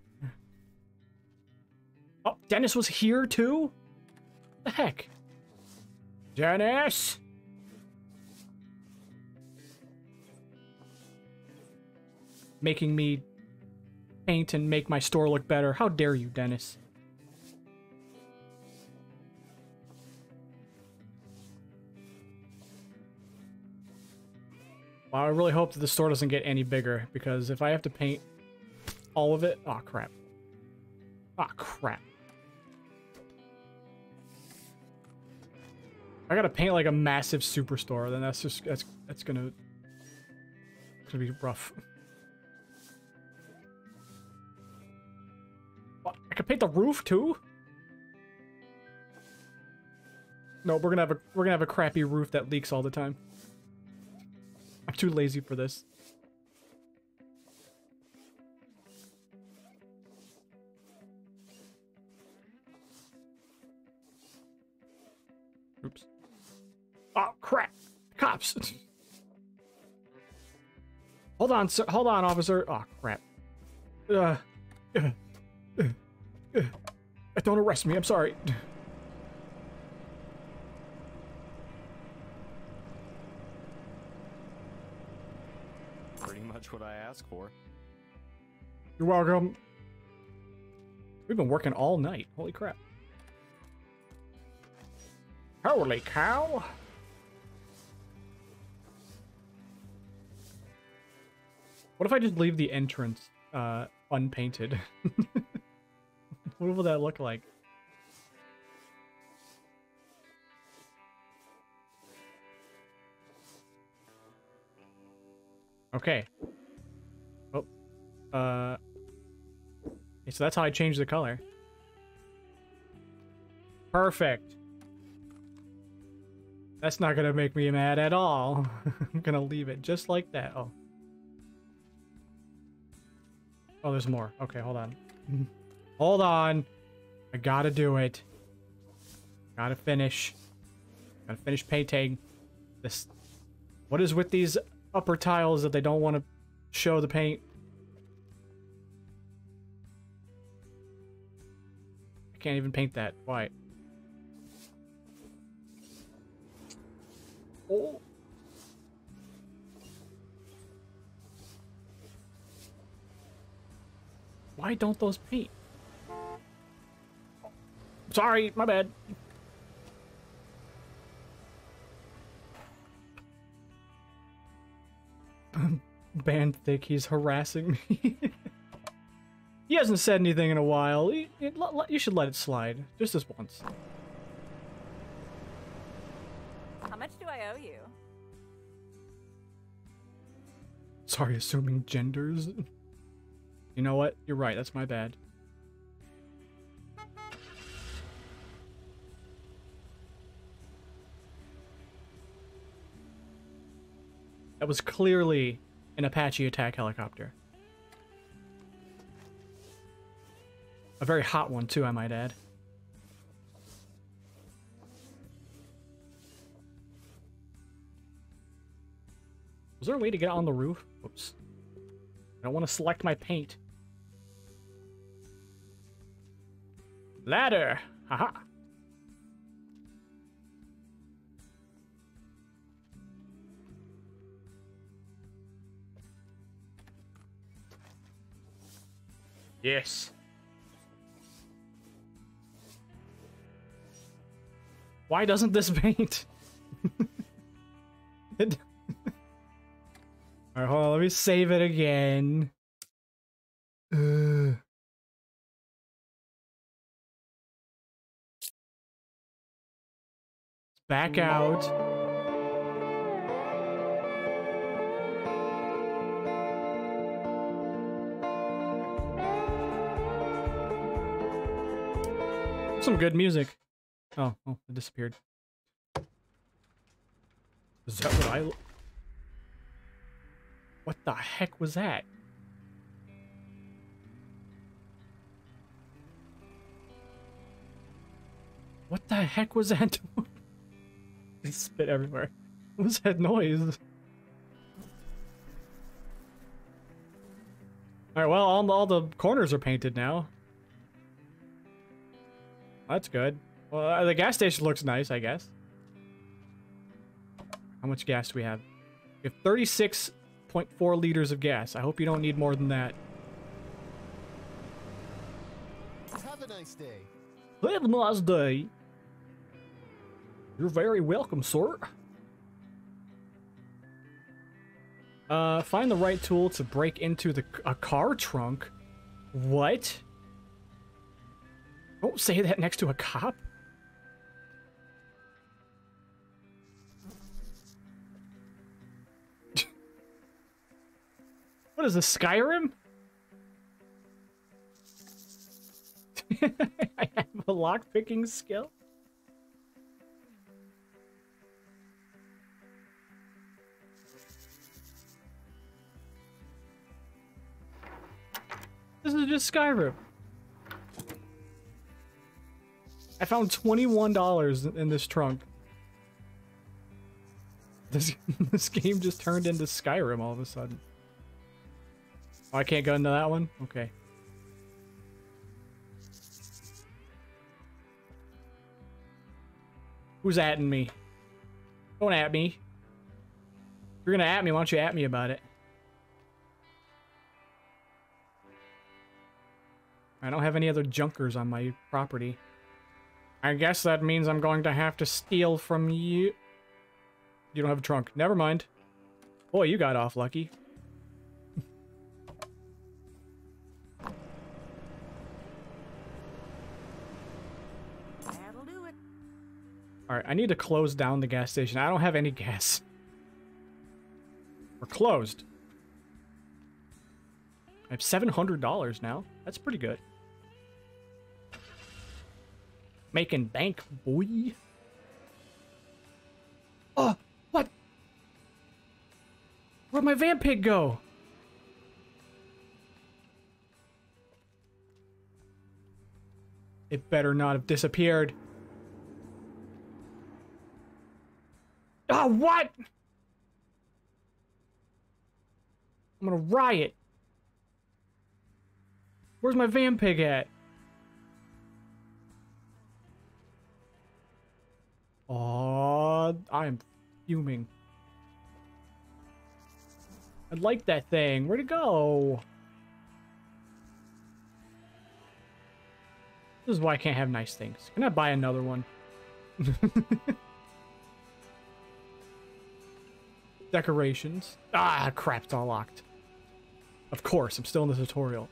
Oh, Dennis was here too? What the heck? Dennis! Making me paint and make my store look better. How dare you, Dennis? Well, I really hope that the store doesn't get any bigger, because if I have to paint all of it... Oh, crap. Oh, crap. I gotta paint like a massive superstore, then that's just... That's, that's gonna... It's gonna be rough. What? I can paint the roof, too? No, we're gonna have a we're gonna have a crappy roof that leaks all the time. I'm too lazy for this. Oops. Oh crap! Cops! Hold on, sir. Hold on, officer. Oh crap. Uh, uh, uh, uh, don't arrest me. I'm sorry.
Pretty much what I asked for.
You're welcome. We've been working all night. Holy crap. Holy cow. What if I just leave the entrance uh, unpainted? What will that look like? Okay. Oh. Uh. Okay, so that's how I change the color. Perfect. That's not gonna make me mad at all. I'm gonna leave it just like that. Oh. Oh, there's more. Okay, hold on. Hold on. I gotta do it. Gotta finish. Gotta finish painting. This. What is with these upper tiles that they don't want to show the paint? I can't even paint that. Why? Oh. Why don't those paint? Sorry, my bad. Band thick, he's harassing me. He hasn't said anything in a while. He, it, you should let it slide. Just this once.
How much do I owe you?
Sorry, assuming genders. You know what? You're right. That's my bad. That was clearly an Apache attack helicopter. A very hot one, too, I might add. Was there a way to get on the roof? Oops. I don't want to select my paint. Ladder! Haha! Yes. Why doesn't this paint? It... Alright, hold on, let me save it again. Uh... Back out. Some good music. Oh, oh, it disappeared. Is that what I... What the heck was that? What the heck was that? It spit everywhere. What was that noise? Alright, well, all, all the corners are painted now. That's good. Well, uh, the gas station looks nice, I guess. How much gas do we have? We have thirty-six point four liters of gas. I hope you don't need more than that.
Have a nice day.
Have a nice day. You're very welcome, sir. Uh, find the right tool to break into the a car trunk. What? Don't say that next to a cop. What is this, Skyrim? I have a lockpicking skill. This is just Skyrim. I found twenty-one dollars in this trunk. This, this game just turned into Skyrim all of a sudden. Oh, I can't go into that one? Okay. Who's atting me? Don't at me. If you're gonna at me, why don't you at me about it? I don't have any other junkers on my property. I guess that means I'm going to have to steal from you. You don't have a trunk. Never mind. Boy, you got off lucky.
That'll do it.
Alright, I need to close down the gas station. I don't have any gas. We're closed. I have seven hundred dollars now. That's pretty good. Making bank, boy. Oh, what? Where'd my vampig go? It better not have disappeared. Oh, what? I'm gonna riot. Where's my vampig at? Oh, I am fuming. I like that thing. Where'd it go? This is why I can't have nice things. Can I buy another one? Decorations. Ah, crap, it's all locked. Of course, I'm still in the tutorial.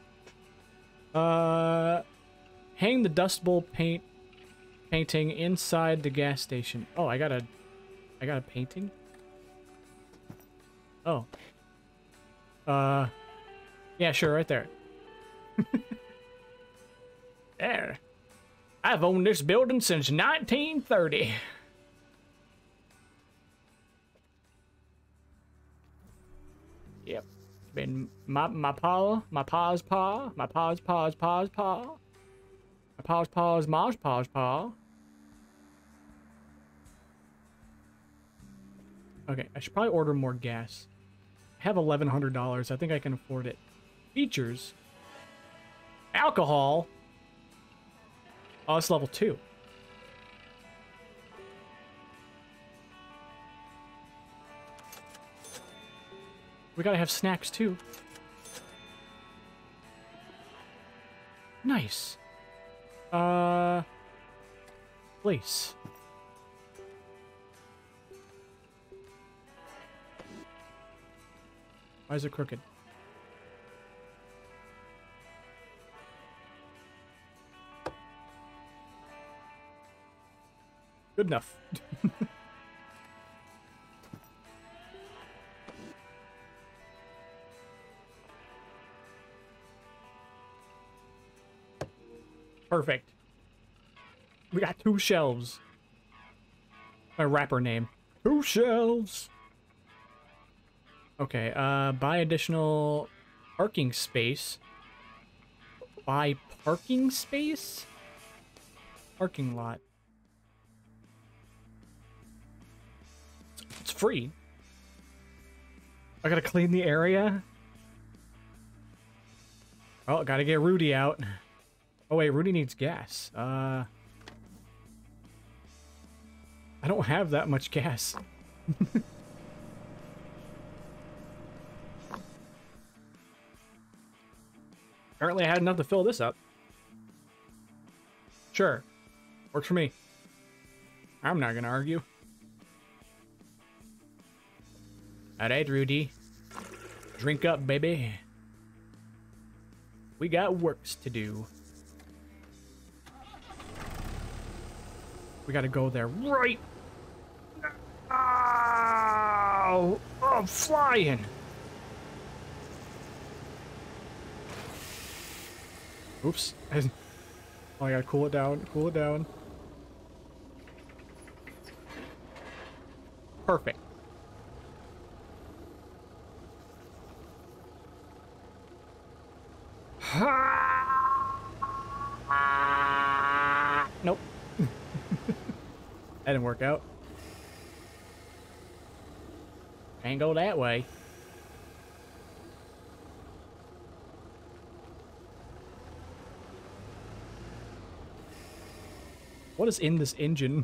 Uh, hang the Dust Bowl paint painting inside the gas station. Oh, I got a, I got a painting. Oh. Uh, yeah, sure, right there. There. I've owned this building since nineteen thirty. Yep. Been my my paw, my pa's paw, my pa's pa's pa's paw. My pa's pa's ma's pa's paw. Okay, I should probably order more gas. I have eleven hundred dollars. I think I can afford it. Features. Alcohol. Oh, it's level two. We gotta have snacks too. Nice. Uh, place. Why is it crooked? Good enough. Perfect. We got two shelves. My rapper name. Two shelves. Okay, uh, buy additional parking space. Buy parking space? Parking lot. It's free. I gotta clean the area. Oh, gotta get Rudy out. Oh wait, Rudy needs gas. Uh, I don't have that much gas. Apparently I had enough to fill this up. Sure. Works for me. I'm not gonna argue. Alright, Rudy. Drink up, baby. We got works to do. We gotta go there right. Oh, oh I'm flying. Oops. Oh, I gotta cool it down, cool it down. Perfect. Nope. That didn't work out. Can't go that way. What is in this engine?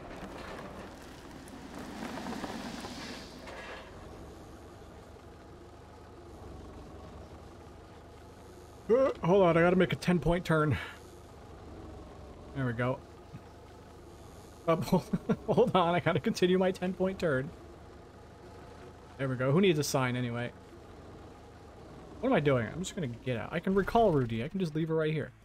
Uh, hold on, I gotta make a ten point turn. There we go. Uh, hold, hold on, I gotta continue my ten point turn. There we go. Who needs a sign anyway? What am I doing? I'm just gonna get out. I can recall Rudy. I can just leave her right here.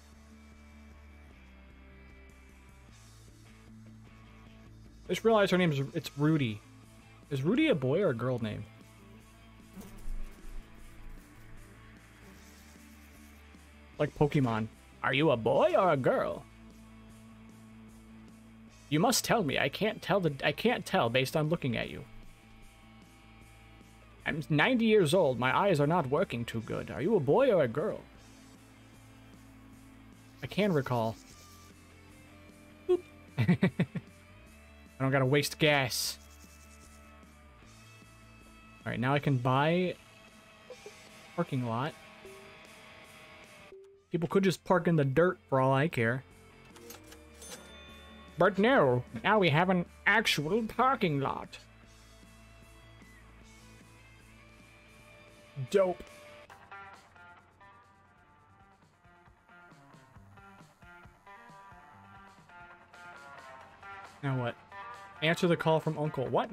I just realized her name is it's Rudy. Is Rudy a boy or a girl name? Like Pokemon. Are you a boy or a girl? You must tell me. I can't tell the I can't tell based on looking at you. I'm ninety years old. My eyes are not working too good. Are you a boy or a girl? I can recall. Boop. I don't gotta waste gas. Alright, now I can buy parking lot. People could just park in the dirt for all I care. But no, now we have an actual parking lot. Dope. Now what? Answer the call from Uncle. What?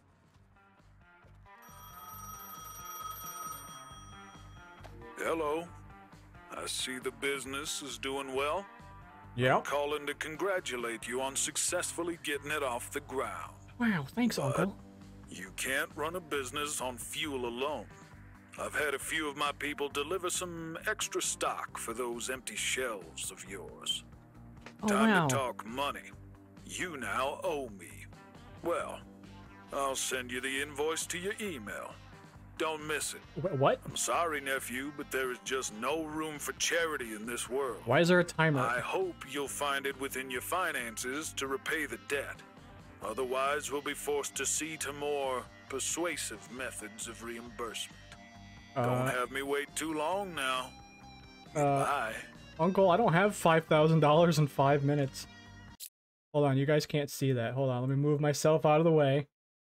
Hello. I see the business is doing well.
Yeah.
I'm calling to congratulate you on successfully getting it off the ground.
Wow, thanks,
But
Uncle.
you can't run a business on fuel alone. I've had a few of my people deliver some extra stock for those empty shelves of yours.
Oh,
Time
wow.
to talk money. You now owe me. Well, I'll send you the invoice to your email. Don't miss it.
Wh- what?
I'm sorry, nephew, but there is just no room for charity in this world.
Why is there a timer?
I hope you'll find it within your finances to repay the debt. Otherwise, we'll be forced to see to more persuasive methods of reimbursement. Don't
Uh,
have me wait too long now.
uh,
Bye.
Uncle, I don't have five thousand dollars in five minutes. Hold on, you guys can't see that. Hold on, let me move myself out of the way.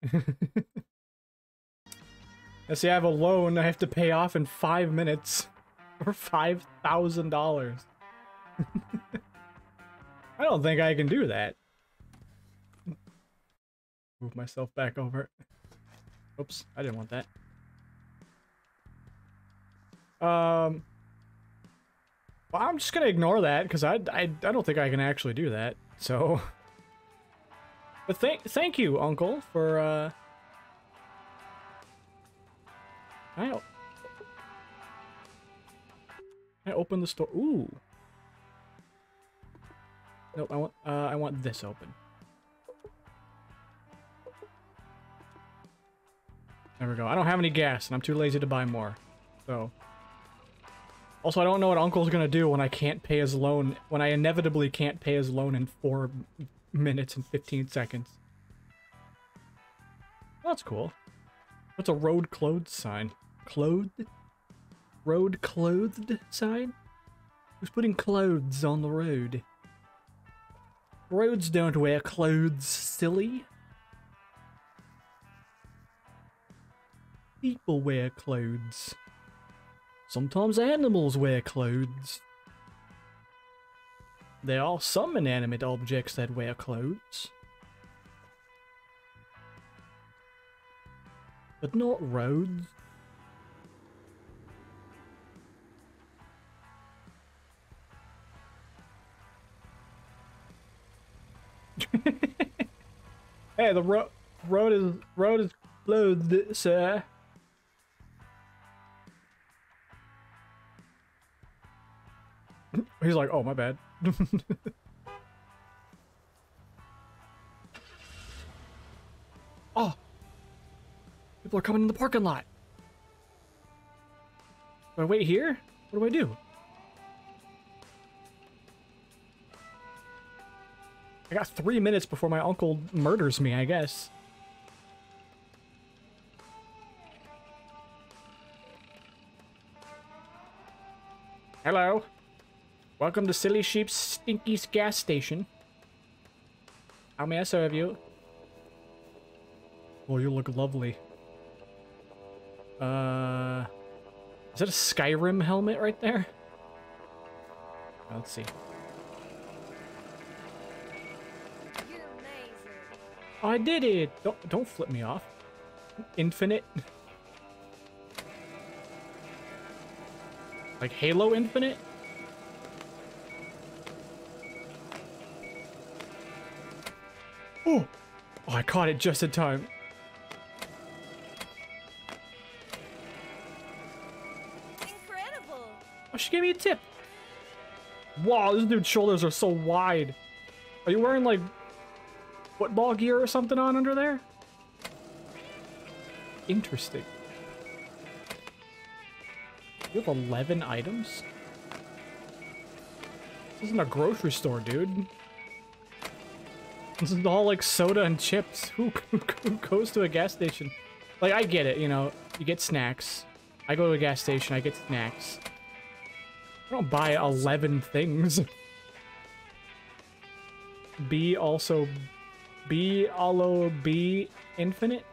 Now, see, I have a loan I have to pay off in five minutes. For five thousand dollars. I don't think I can do that. Move myself back over. Oops, I didn't want that. Um... Well, I'm just gonna ignore that, because I, I, I don't think I can actually do that, so... But thank, thank you, Uncle, for, uh... Can I, o- can I open the store? Ooh! Nope, I want, uh, I want this open. There we go. I don't have any gas, and I'm too lazy to buy more, so... Also, I don't know what Uncle's gonna do when I can't pay his loan, when I inevitably can't pay his loan in four minutes and fifteen seconds. Well, that's cool. What's a road clothed sign? Clothed? Road clothed sign? Who's putting clothes on the road? Roads don't wear clothes, silly. People wear clothes. Sometimes animals wear clothes. There are some inanimate objects that wear clothes. But not roads. Hey, the ro road is road is closed, sir. He's like, oh, my bad. Oh, people are coming in the parking lot. Do I wait here? What do I do? I got three minutes before my uncle murders me, I guess. Hello. Welcome to Silly Sheep's Stinky's gas station. How may I serve you? Oh, you look lovely. Uh, is that a Skyrim helmet right there? Let's see.
You're amazing.
Oh, I did it! Don't don't flip me off. Infinite. Like Halo Infinite? Oh! Oh, I caught it just in time.
Incredible.
Oh, she gave me a tip. Wow, this dude's shoulders are so wide. Are you wearing, like, football gear or something on under there? Interesting. You have eleven items? This isn't a grocery store, dude. This is all, like, soda and chips. Who, who, who goes to a gas station? Like, I get it, you know, you get snacks. I go to a gas station, I get snacks. I don't buy eleven things. B also... B, allo, B, infinite?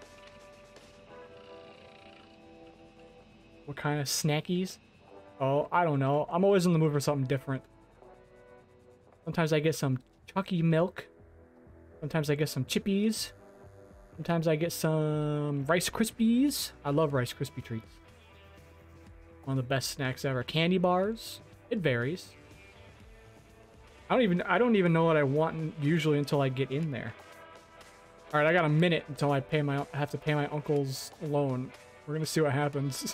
What kind of snackies? Oh, I don't know. I'm always in the mood for something different. Sometimes I get some chalky milk. Sometimes I get some chippies. Sometimes I get some Rice Krispies. I love Rice Krispie treats. One of the best snacks ever. Candy bars. It varies. I don't even I don't even know what I want usually until I get in there. All right, I got a minute until I pay my I have to pay my uncle's loan. We're gonna see what happens.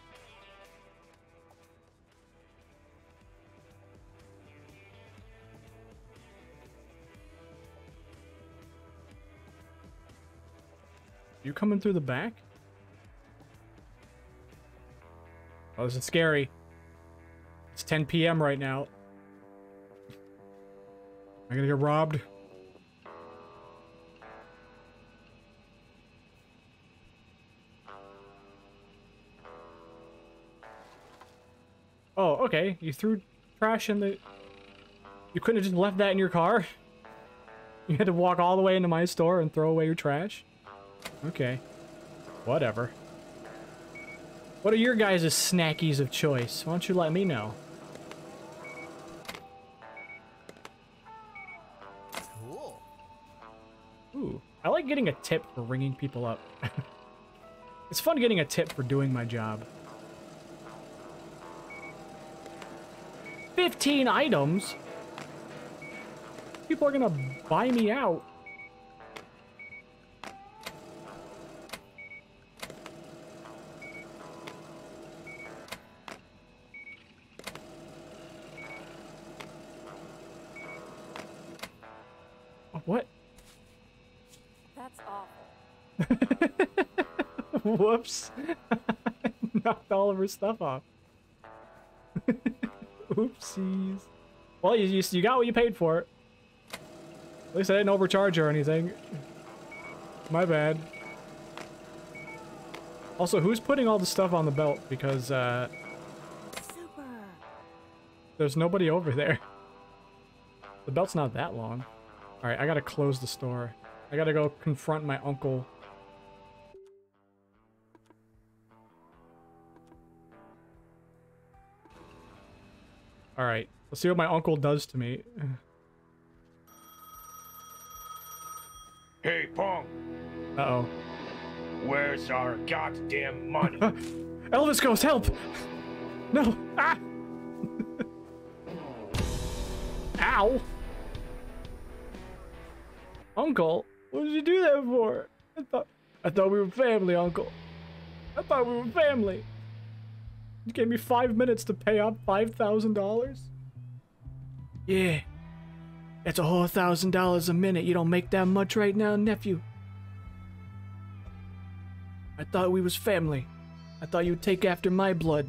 You coming through the back? Oh, this is scary. It's ten P M right now. Am I gonna get robbed? Oh, okay. You threw trash in the... You couldn't have just left that in your car? You had to walk all the way into my store and throw away your trash? Okay. Whatever. What are your guys' snackies of choice? Why don't you let me know?
Cool.
Ooh. I like getting a tip for ringing people up. It's fun getting a tip for doing my job. fifteen items? People are gonna buy me out. What?
That's awful.
Whoops. Knocked all of her stuff off. Oopsies. Well, you, you, you got what you paid for it. At least I didn't overcharge her or anything. My bad. Also, who's putting all the stuff on the belt? Because, uh...
Super.
there's nobody over there. The belt's not that long. Alright, I gotta close the store. I gotta go confront my uncle. Alright, let's see what my uncle does to me.
Hey, Pong,
Uh-oh.
where's our goddamn money?
Elvis Ghost, help! No! Ah! Ow! Uncle, what did you do that for? I thought, I thought we were family, Uncle. I thought we were family. You gave me five minutes to pay up five thousand dollars? Yeah. That's a whole thousand dollars a minute. You don't make that much right now, nephew. I thought we was family. I thought you'd take after my blood.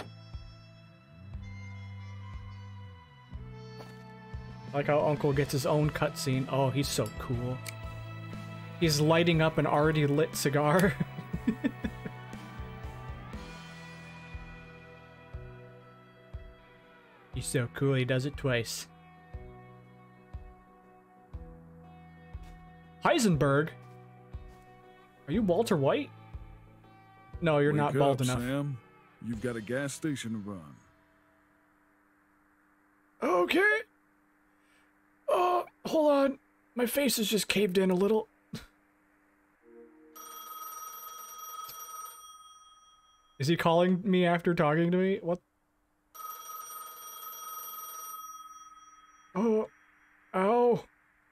I like how Uncle gets his own cutscene. Oh, he's so cool. He's lighting up an already lit cigar. He's so cool, he does it twice. Heisenberg? Are you Walter White? No, you're
Wake
not bald
up,
enough.
Sam. You've got a gas station to run.
Okay. Oh, hold on. My face is just caved in a little. Is he calling me after talking to me? What? Oh. Ow.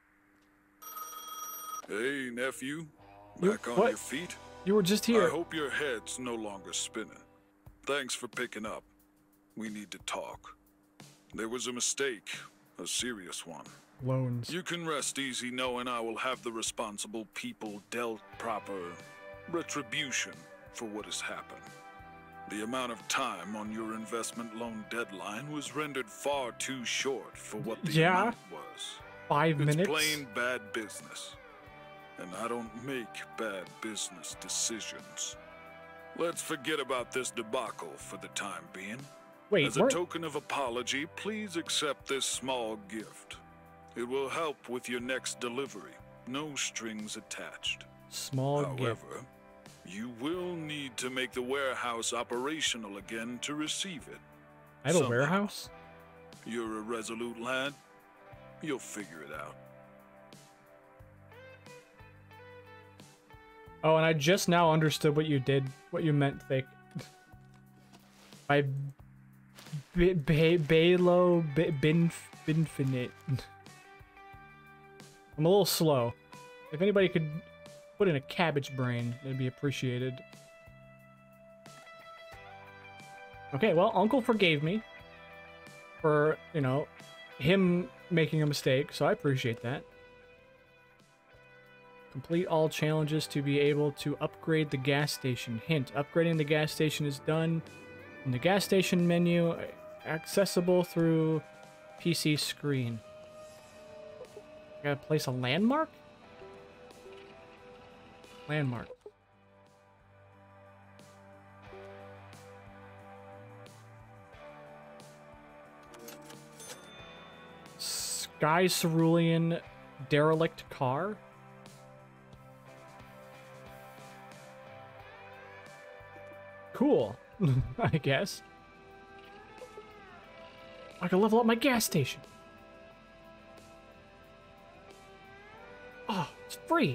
Hey, nephew.
You-
Back on
what?
your feet?
You were just here.
I hope your head's no longer spinning. Thanks for picking up. We need to talk. There was a mistake, a serious one.
Loans.
You can rest easy knowing I will have the responsible people dealt proper retribution for what has happened. The amount of time on your investment loan deadline was rendered far too short for what the
Yeah.
amount was.
Five
It's
minutes?
plain bad business. And I don't make bad business decisions. Let's forget about this debacle for the time being.
Wait,
As a
weren't-
token of apology, please accept this small gift. It will help with your next delivery. No strings attached.
Small gift.
However, you will need to make the warehouse operational again to receive it.
I have a
somehow.
warehouse?
You're a resolute lad. You'll figure it out.
Oh, and I just now understood what you did, what you meant, Thick. By B- B- Balo B- Bin Binfinite. I'm a little slow. If anybody could put in a cabbage brain, it'd be appreciated. Okay, well, Uncle forgave me for, you know, him making a mistake, so I appreciate that. Complete all challenges to be able to upgrade the gas station. Hint, upgrading the gas station is done in the gas station menu, accessible through P C screen. I gotta place a landmark? Landmark. Sky Cerulean derelict car? Cool, I guess. I can level up my gas station. Oh, it's free.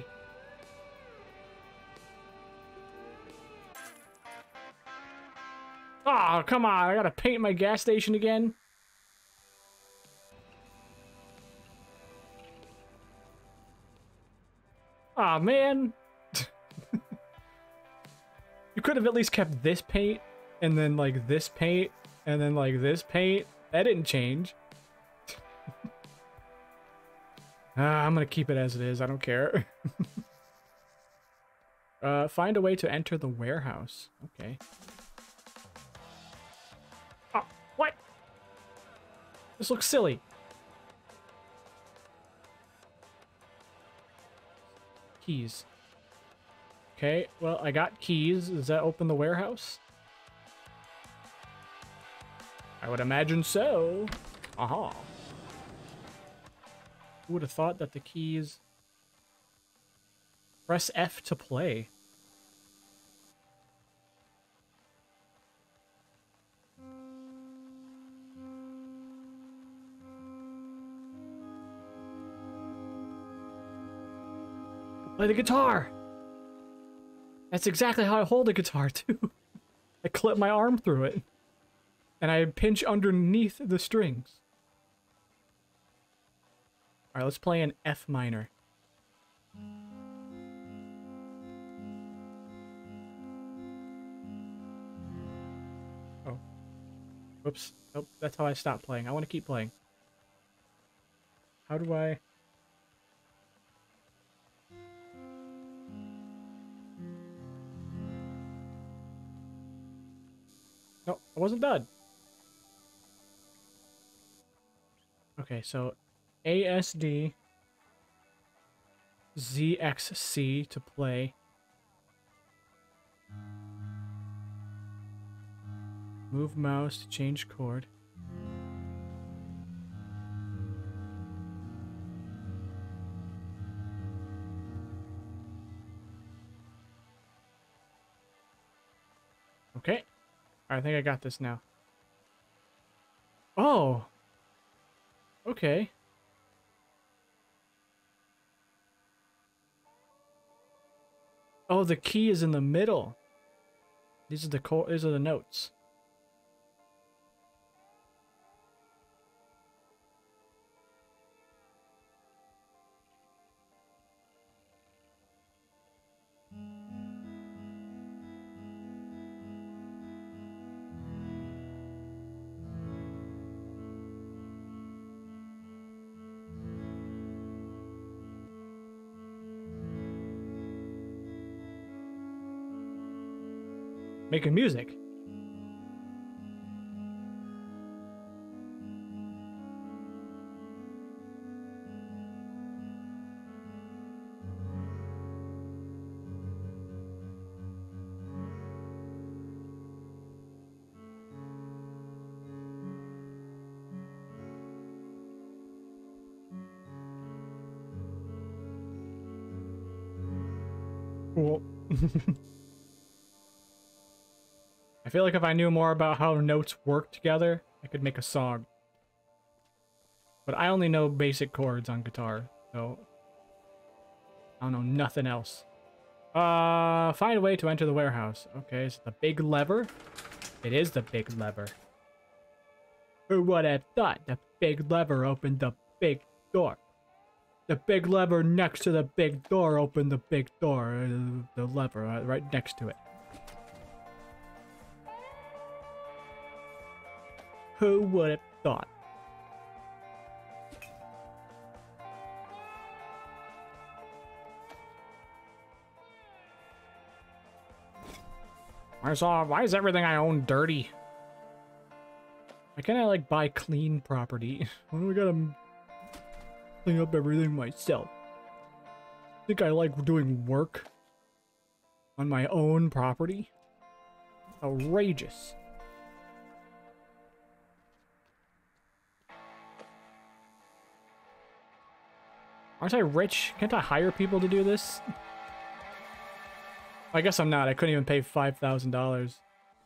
Oh, come on. I gotta paint my gas station again. Aw, man. You could have at least kept this paint, and then, like, this paint, and then, like, this paint. That didn't change. Ah, I'm gonna keep it as it is. I don't care. uh, find a way to enter the warehouse. Okay. Oh, what? This looks silly. Keys. Okay, well, I got keys. Does that open the warehouse? I would imagine so. Aha. Who would have thought that the keys... Press F to play. Play the guitar! That's exactly how I hold a guitar, too. I clip my arm through it. And I pinch underneath the strings. Alright, let's play an F minor. Whoops. Nope, that's how I stop playing. I want to keep playing. How do I... No, I wasn't done. Okay, so A S D Z X C to play. Move mouse to change chord. Okay. I think I got this now. Oh! Okay. Oh, the key is in the middle. These are the co- these are the notes. Making music. Cool. I feel like if I knew more about how notes work together, I could make a song. But I only know basic chords on guitar, so I don't know nothing else. Uh, find a way to enter the warehouse. Okay, so the big lever. It is the big lever. Who would have thought the big lever opened the big door? The big lever next to the big door opened the big door. Uh, the lever uh, right next to it. Who would have thought? Why is, all, why is everything I own dirty? Why can't I, like, buy clean property? Why do we gotta clean up everything myself? Think I like doing work on my own property? Outrageous. Aren't I rich? Can't I hire people to do this? I guess I'm not. I couldn't even pay five thousand dollars.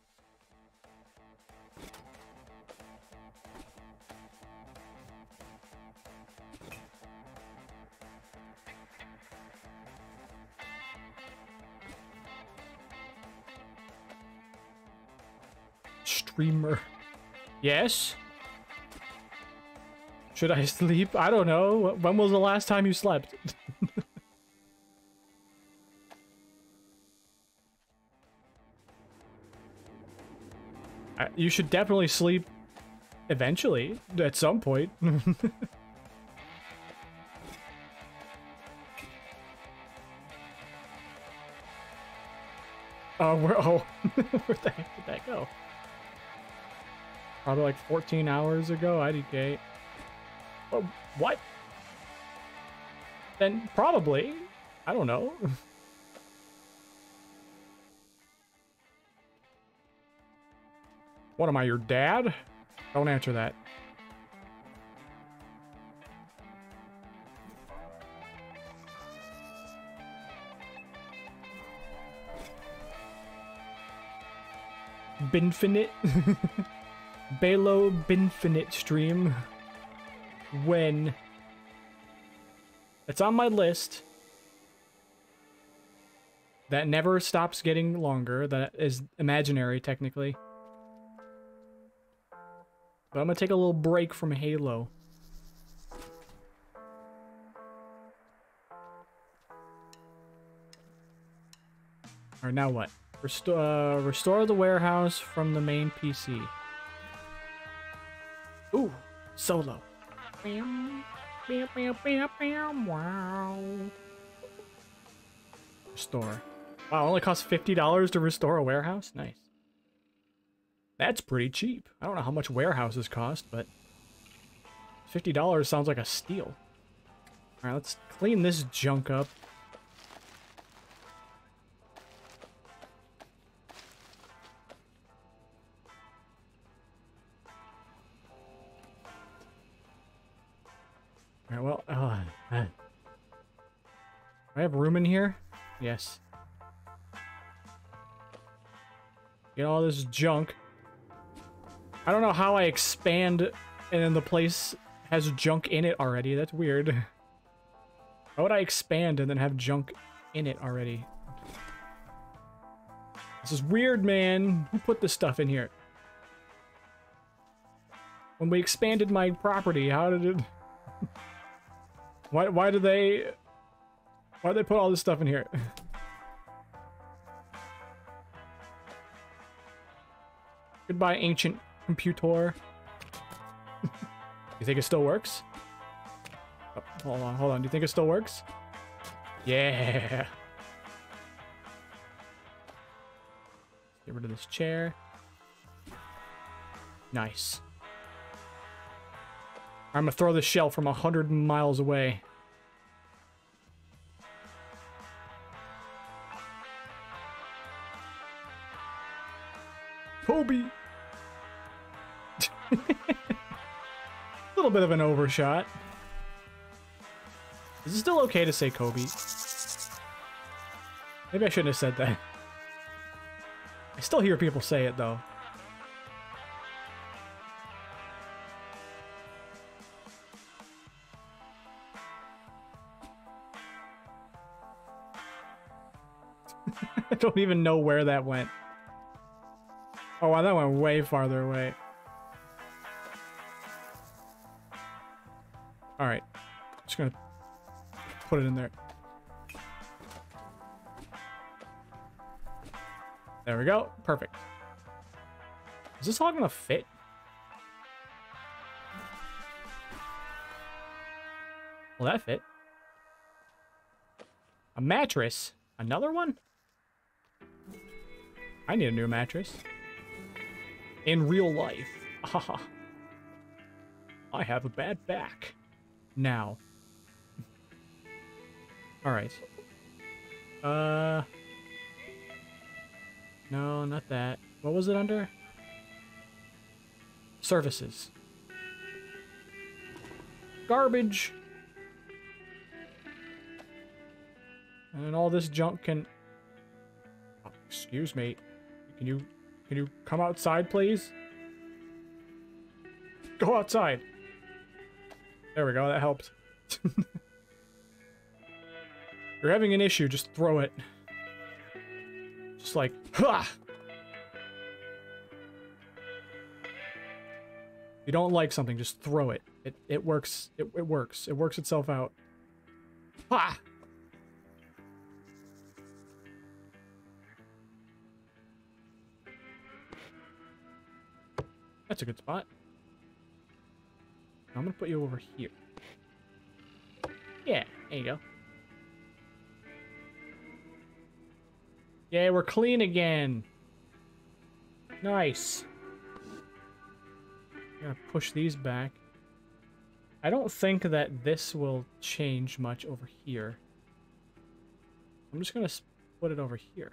Streamer. Yes? Should I sleep? I don't know. When was the last time you slept? I, you should definitely sleep eventually, at some point. Oh, where, oh, where the heck did that go? Probably like fourteen hours ago, I D K. Oh, what? Then probably. I don't know. What am I, your dad? Don't answer that. Binfinite. Balo Binfinite stream. When? It's on my list. That never stops getting longer. That is imaginary, technically. But I'm gonna take a little break from Halo. Alright, now what? Restore, uh, restore the warehouse from the main P C. Solo. Bam, bam, bam, bam, bam, wow. Restore. Wow, it only costs fifty dollars to restore a warehouse? Nice. That's pretty cheap. I don't know how much warehouses cost, but fifty dollars sounds like a steal. Alright, let's clean this junk up. Alright, well, uh, uh, do I have room in here? Yes. Get all this junk. I don't know how I expand and then the place has junk in it already. That's weird. How would I expand and then have junk in it already? This is weird, man. Who put this stuff in here? When we expanded my property, how did it... why, why did they... Why did they put all this stuff in here? Goodbye, ancient computer. You think it still works? Oh, hold on, hold on. Do you think it still works? Yeah. Get rid of this chair. Nice. I'm gonna throw this shell from a hundred miles away. Kobe. A little bit of an overshot. Is it still okay to say Kobe? Maybe I shouldn't have said that. I still hear people say it, though. I don't even know where that went. Oh, wow, that went way farther away. Alright. Just gonna put it in there. There we go. Perfect. Is this all gonna fit? Will that fit? A mattress? Another one? I need a new mattress. In real life. Haha. I have a bad back. Now. Alright. Uh... No, not that. What was it under? Services. Garbage! And then all this junk can... Oh, excuse me. Can you... Can you come outside, please? Go outside! There we go, that helped. You're having an issue, just throw it. Just like, ha! If you don't like something, just throw it. It it works. It, it works. It works itself out. Ha! That's a good spot. I'm gonna put you over here. Yeah, there you go. Yeah, we're clean again. Nice. I'm gonna push these back. I don't think that this will change much over here. I'm just gonna put it over here.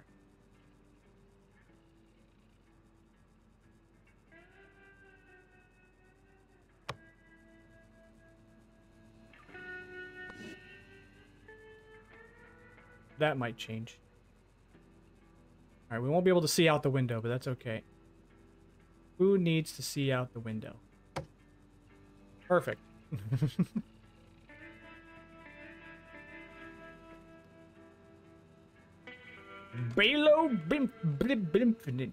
That might change. Alright, we won't be able to see out the window, but that's okay. Who needs to see out the window? Perfect. Balo bim blim blim.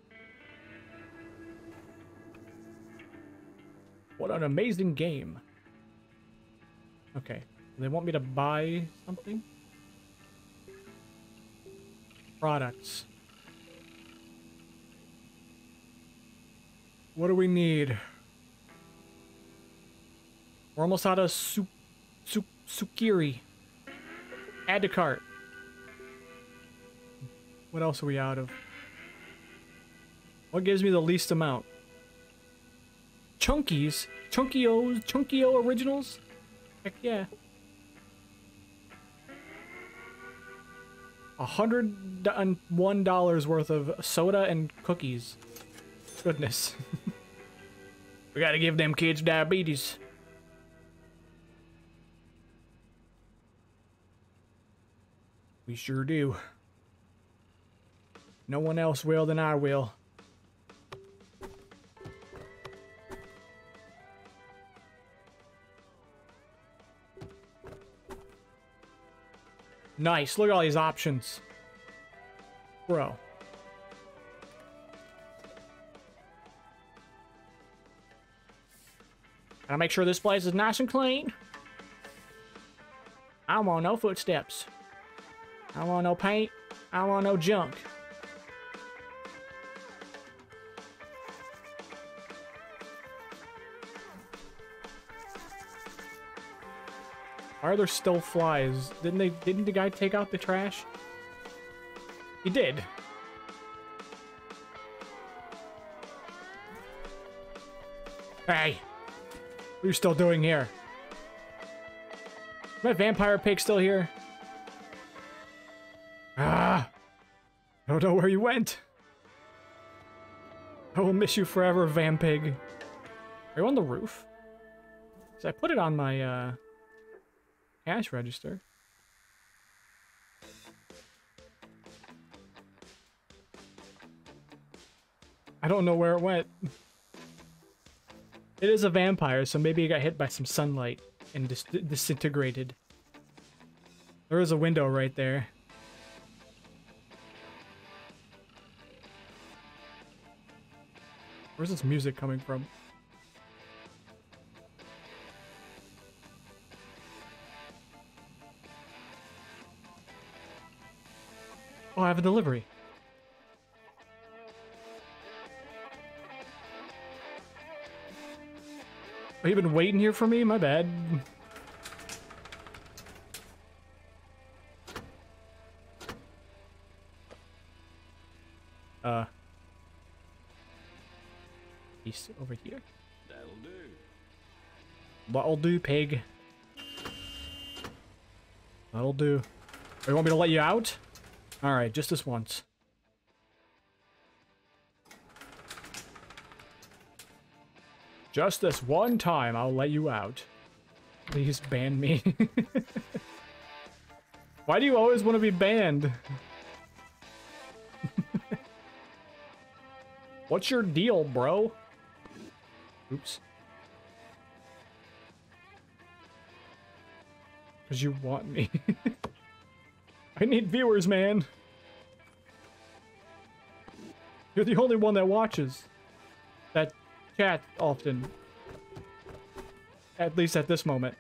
What an amazing game. Okay. They want me to buy something? Products. What do we need? We're almost out of su su sukiri. Add to cart. What else are we out of? What gives me the least amount? Chunkies? Chunkios? Chunkio originals? Heck yeah. A hundred and one dollars worth of soda and cookies. Goodness. We gotta give them kids diabetes. We sure do. No one else will than I will. Nice, look at all these options. Bro. Gotta make sure this place is nice and clean. I don't want no footsteps. I don't want no paint. I don't want no junk. Why are there still flies? Didn't they? Didn't the guy take out the trash? He did. Hey, what are you still doing here? Is my vampire pig still here? Ah, I don't know where you went. I will miss you forever, vampig. Are you on the roof? Cause I put it on my uh. cash register. I don't know where it went. It is a vampire, so maybe it got hit by some sunlight and dis disintegrated. There is a window right there. Where's this music coming from? Oh, I have a delivery. Oh, you been waiting here for me? My bad. Uh. He's over here.
That'll do.
That'll do, pig. That'll do. Oh, you want me to let you out? Alright, just this once. Just this one time, I'll let you out. Please ban me. Why do you always want to be banned? What's your deal, bro? Oops. Because you want me. I need viewers, man. You're the only one that watches. That chat often. At least at this moment.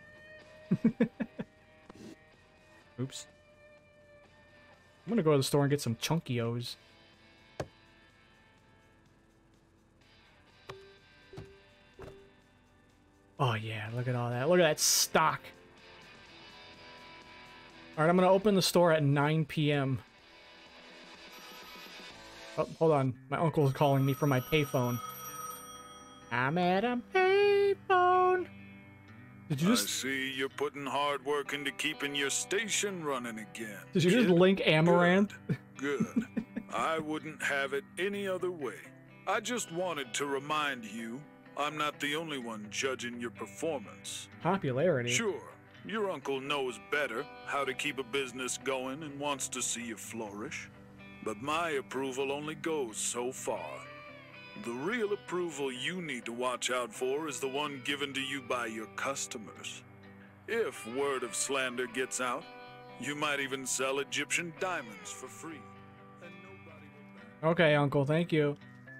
Oops. I'm gonna go to the store and get some Chunkios. Oh yeah, look at all that. Look at that stock. Alright, I'm gonna open the store at nine P M Oh, hold on. My uncle's calling me from my payphone. I'm at a payphone. Did you just...
I see you're putting hard work into keeping your station running again.
Did you just
kid.
link Amaranth?
Good. Good. I wouldn't have it any other way. I just wanted to remind you, I'm not the only one judging your performance.
Popularity.
Sure, your uncle knows better how to keep a business going and wants to see you flourish. But my approval only goes so far. The real approval you need to watch out for is the one given to you by your customers. If word of slander gets out, you might even sell Egyptian diamonds for free. And nobody will back.
Okay, Uncle, thank you.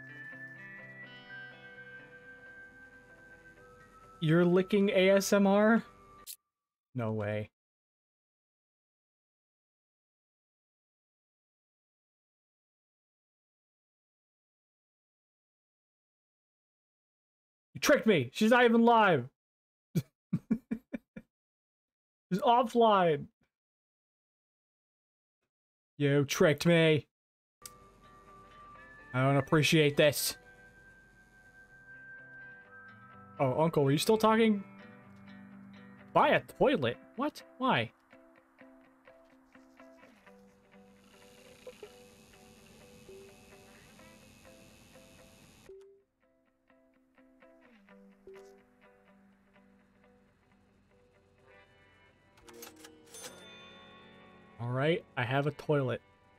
You're licking A S M R? No way. You tricked me! She's not even live! It's offline. You tricked me. I don't appreciate this. Oh, Uncle, are you still talking? Buy a toilet? What? Why? Alright, I have a toilet.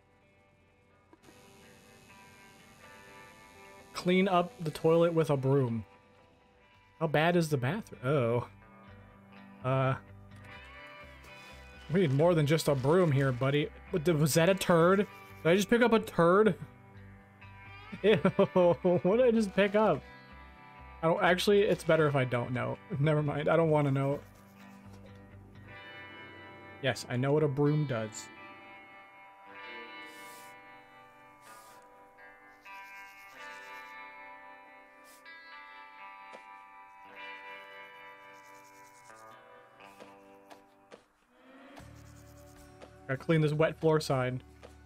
Clean up the toilet with a broom. How bad is the bathroom? Oh. Uh. We need more than just a broom here, buddy. What, was that a turd? Did I just pick up a turd? Ew, what did I just pick up? I don't, actually, it's better if I don't know. Never mind, I don't want to know. Yes, I know what a broom does. Gotta clean this wet floor side.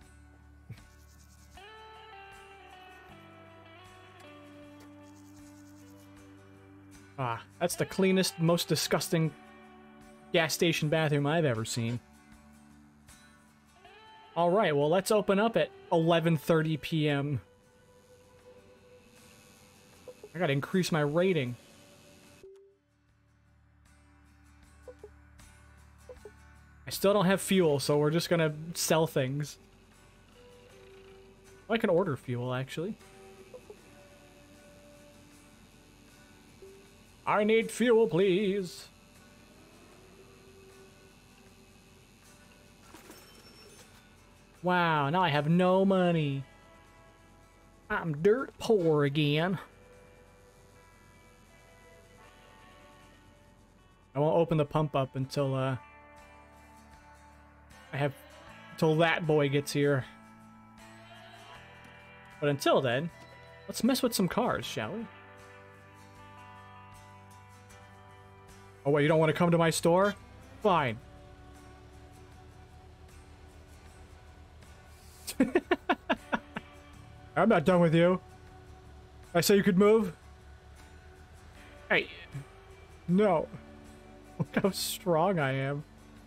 Ah, that's the cleanest, most disgusting gas station bathroom I've ever seen. Alright, well, let's open up at eleven thirty p m I gotta increase my rating. I still don't have fuel, so we're just gonna sell things. I can order fuel, actually. I need fuel, please. Wow, now I have no money. I'm dirt poor again. I won't open the pump up until, uh... I have... until that boy gets here. But until then, let's mess with some cars, shall we? Oh, wait, you don't want to come to my store? Fine. I'm not done with you. I say you could move? Hey. No. Look how strong I am.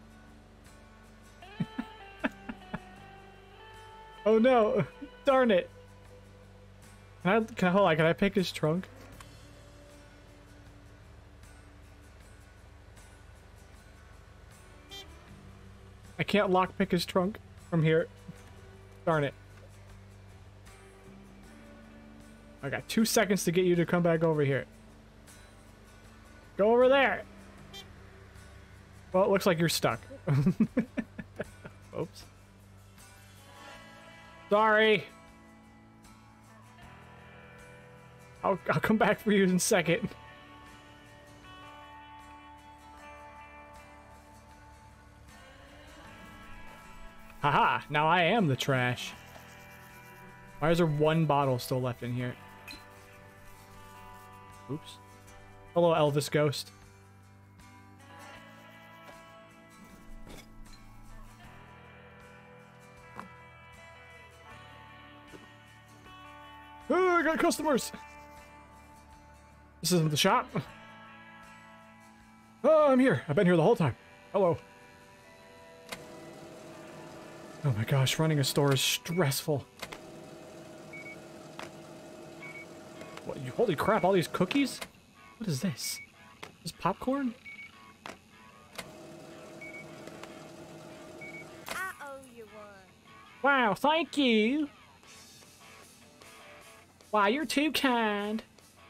Oh no. Darn it. Can I, can I, hold on, can I pick his trunk? I can't lockpick his trunk from here. Darn it. I got two seconds to get you to come back over here. Go over there. Well, it looks like you're stuck. Oops. Sorry. I'll, I'll come back for you in a second. Haha, now I am the trash. Why is there one bottle still left in here? Oops. Hello, Elvis Ghost. Oh, I got customers! This isn't the shop. Oh, I'm here. I've been here the whole time. Hello. Oh my gosh, running a store is stressful. What, you, holy crap, all these cookies? What is this? Is popcorn?
I owe you one.
Wow, thank you. Wow, you're too kind.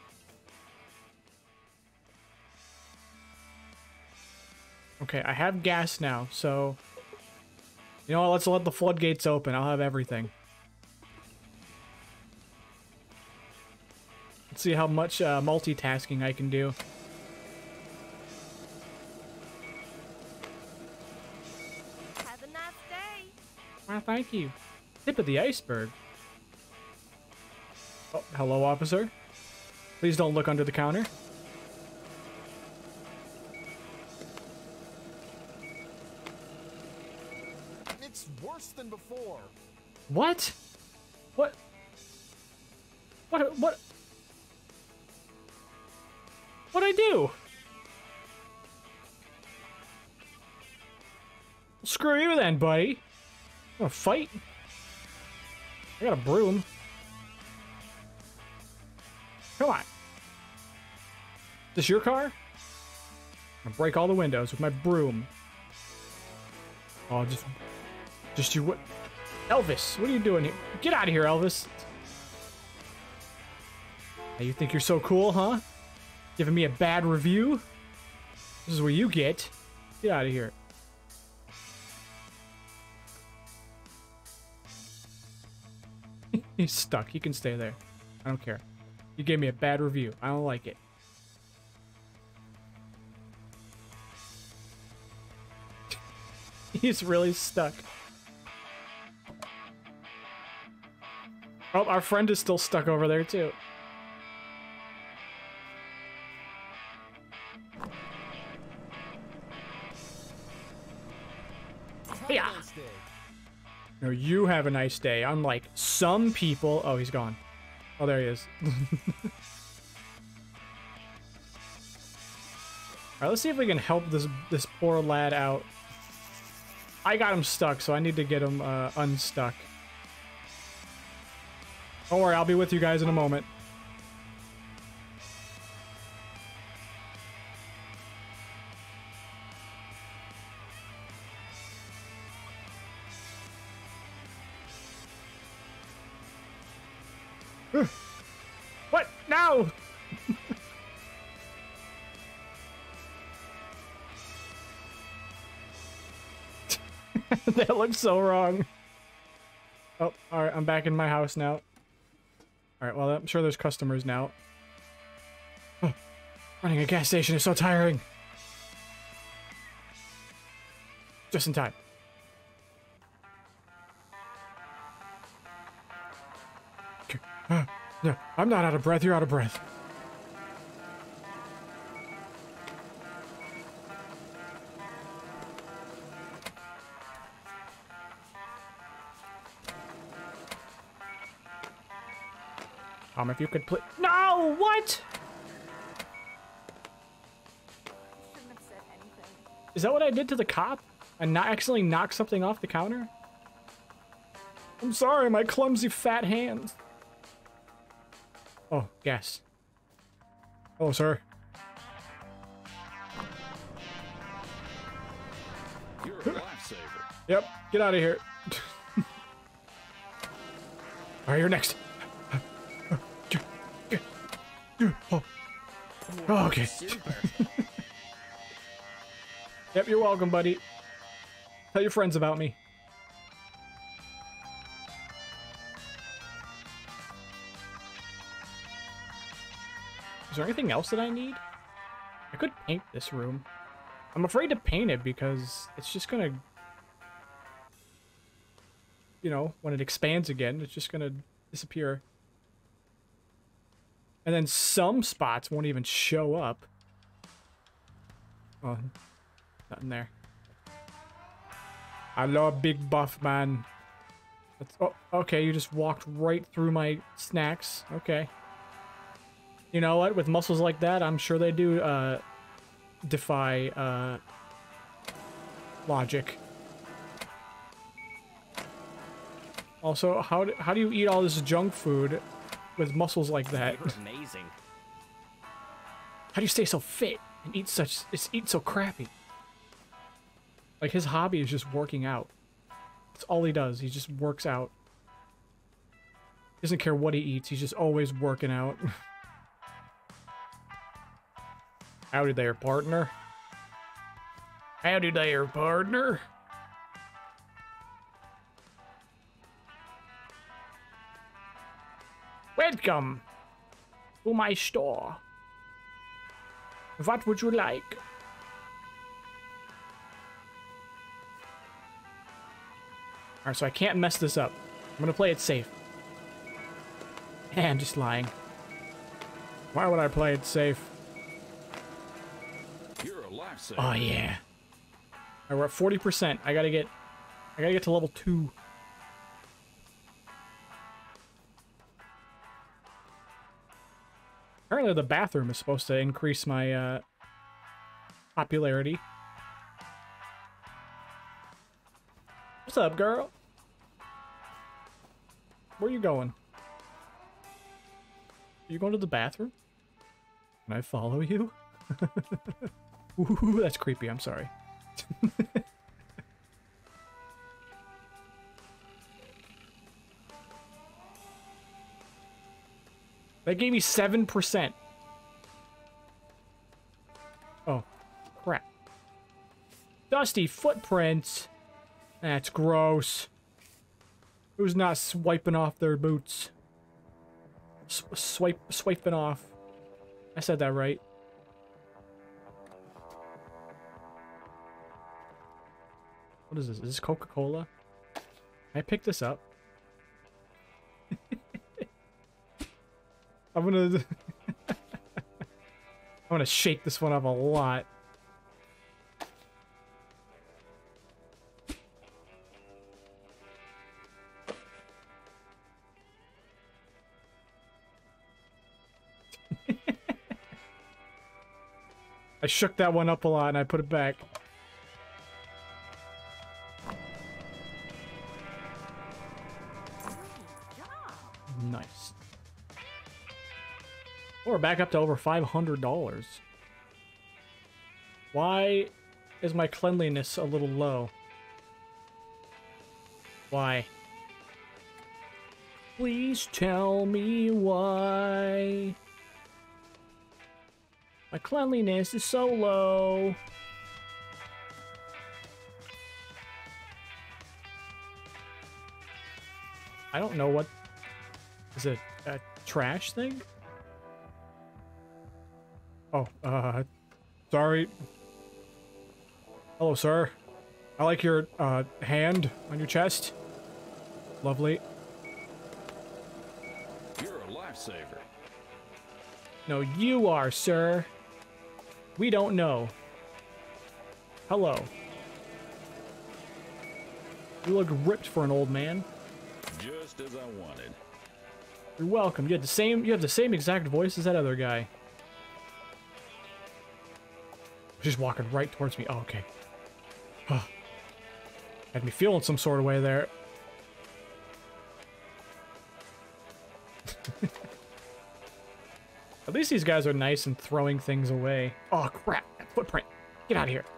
Okay, I have gas now, so... You know what, let's let the floodgates open. I'll have everything. Let's see how much uh, multitasking I can do.
Have a nice day.
Wow, thank you. Tip of the iceberg. Oh, hello, officer. Please don't look under the counter.
It's worse than before.
What? What? What? What? What'd I do? Screw you then, buddy. Wanna fight? I got a broom. Come on. This your car? I'm gonna break all the windows with my broom. Oh, just... Just you... What? Elvis, what are you doing here? Get out of here, Elvis. Hey, you think you're so cool, huh? Giving me a bad review? This is what you get. Get out of here. He's stuck. He can stay there. I don't care. You gave me a bad review. I don't like it. He's really stuck. Oh, our friend is still stuck over there, too. Yeah. No, you have a nice day. Unlike some people. Oh, he's gone. Oh, there he is. Alright, let's see if we can help this this poor lad out. I got him stuck, so I need to get him uh, unstuck. Don't worry, I'll be with you guys in a moment. What? No! That looks so wrong. Oh, alright, I'm back in my house now. Alright, well, I'm sure there's customers now. Oh, running a gas station is so tiring. Just in time. Okay. Uh, no, I'm not out of breath, you're out of breath. Um, if you could pl- No! What?
Shouldn't have said anything.
Is that what I did to the cop? I not accidentally knocked something off the counter? I'm sorry, my clumsy fat hands. Oh, gas. Hello, sir.
You're a lifesaver.
Yep, get out of here. Alright, you're next. Oh. Oh, okay. Yep, you're welcome, buddy. Tell your friends about me. Is there anything else that I need? I could paint this room. I'm afraid to paint it because it's just gonna... You know, when it expands again, it's just gonna disappear. And then some spots won't even show up. Oh, nothing there. Hello, big buff man. That's, oh, okay, you just walked right through my snacks. Okay. You know what? With muscles like that, I'm sure they do uh, defy uh, logic. Also, how do, how do you eat all this junk food with muscles like that?
Amazing.
How do you stay so fit and eat such it's eat so crappy? Like his hobby is just working out. That's all he does. He just works out. He doesn't care what he eats. He's just always working out. Howdy there, partner. Howdy there, partner. Welcome to my store. What would you like? Alright, so I can't mess this up. I'm gonna play it safe. I'm just lying. Why would I play it safe?
You're a lifesaver.
Oh, yeah. Alright, we're at forty percent. I gotta get I gotta get to level two. Apparently the bathroom is supposed to increase my uh, popularity. What's up, girl? Where you going? You going to the bathroom? Can I follow you? Ooh, that's creepy. I'm sorry. That gave me seven percent. Oh, crap. Dusty footprints. That's gross. Who's not swiping off their boots? S swipe, swiping off. I said that right. What is this? Is this Coca-Cola? Can I pick this up? I'm gonna... I'm gonna shake this one up a lot. I shook that one up a lot and I put it back. Nice. Well, we're back up to over five hundred dollars. Why is my cleanliness a little low? Why? Please tell me why. My cleanliness is so low. I don't know what... Is it a trash thing? Oh, uh... Sorry. Hello, sir. I like your, uh, hand on your chest. Lovely.
You're a lifesaver.
No, you are, sir. We don't know. Hello. You look ripped for an old man.
Just as I wanted.
You're welcome. You had the same you have the same exact voice as that other guy. She's walking right towards me. Oh, okay. Oh. Had me feeling some sort of way there. At least these guys are nice and throwing things away. Oh, crap. That footprint. Get out of here.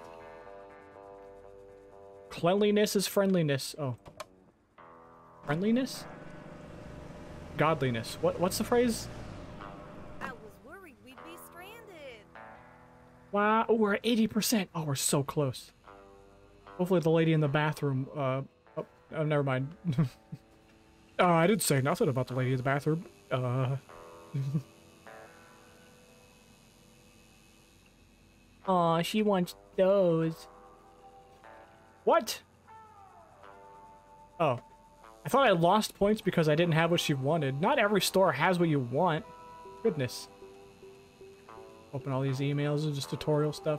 Cleanliness is friendliness. Oh. Friendliness? Godliness. What? What's the phrase?
I was worried we'd be stranded.
Wow. Oh, we're at eighty percent. Oh, we're so close. Hopefully the lady in the bathroom... Uh, oh, oh never mind. uh, I didn't say nothing about the lady in the bathroom. Uh... Aw, she wants those. What? Oh. I thought I lost points because I didn't have what she wanted. Not every store has what you want. Goodness. Open all these emails and just tutorial stuff.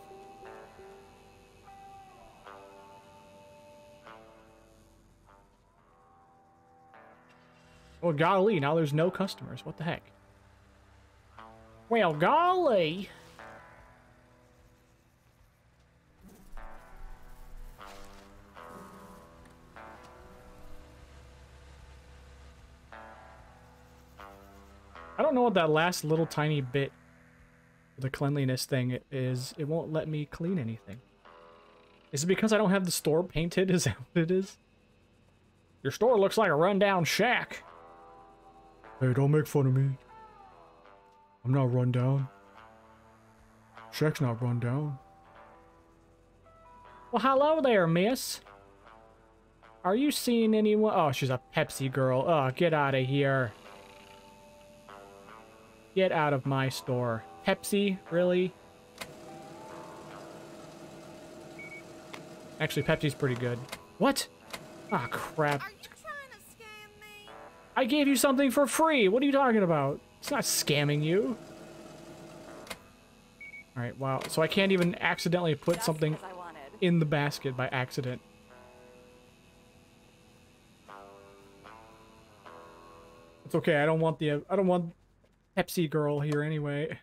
Well, golly, now there's no customers. What the heck? Well, golly. I don't know what that last little tiny bit, the cleanliness thing is. It won't let me clean anything. Is it because I don't have the store painted? Is that what it is? Your store looks like a rundown shack. Hey, don't make fun of me. I'm not run down. Shack's not run down. Well, hello there, miss. Are you seeing anyone? Oh, she's a Pepsi girl. Oh, get out of here. Get out of my store. Pepsi? Really? Actually, Pepsi's pretty good. What? Ah, crap.
Are you trying to scam me?
I gave you something for free. What are you talking about? It's not scamming you. Alright, wow. So I can't even accidentally put
Just
something
as I wanted.
in the basket by accident. It's okay. I don't want the I don't want Pepsi girl here anyway.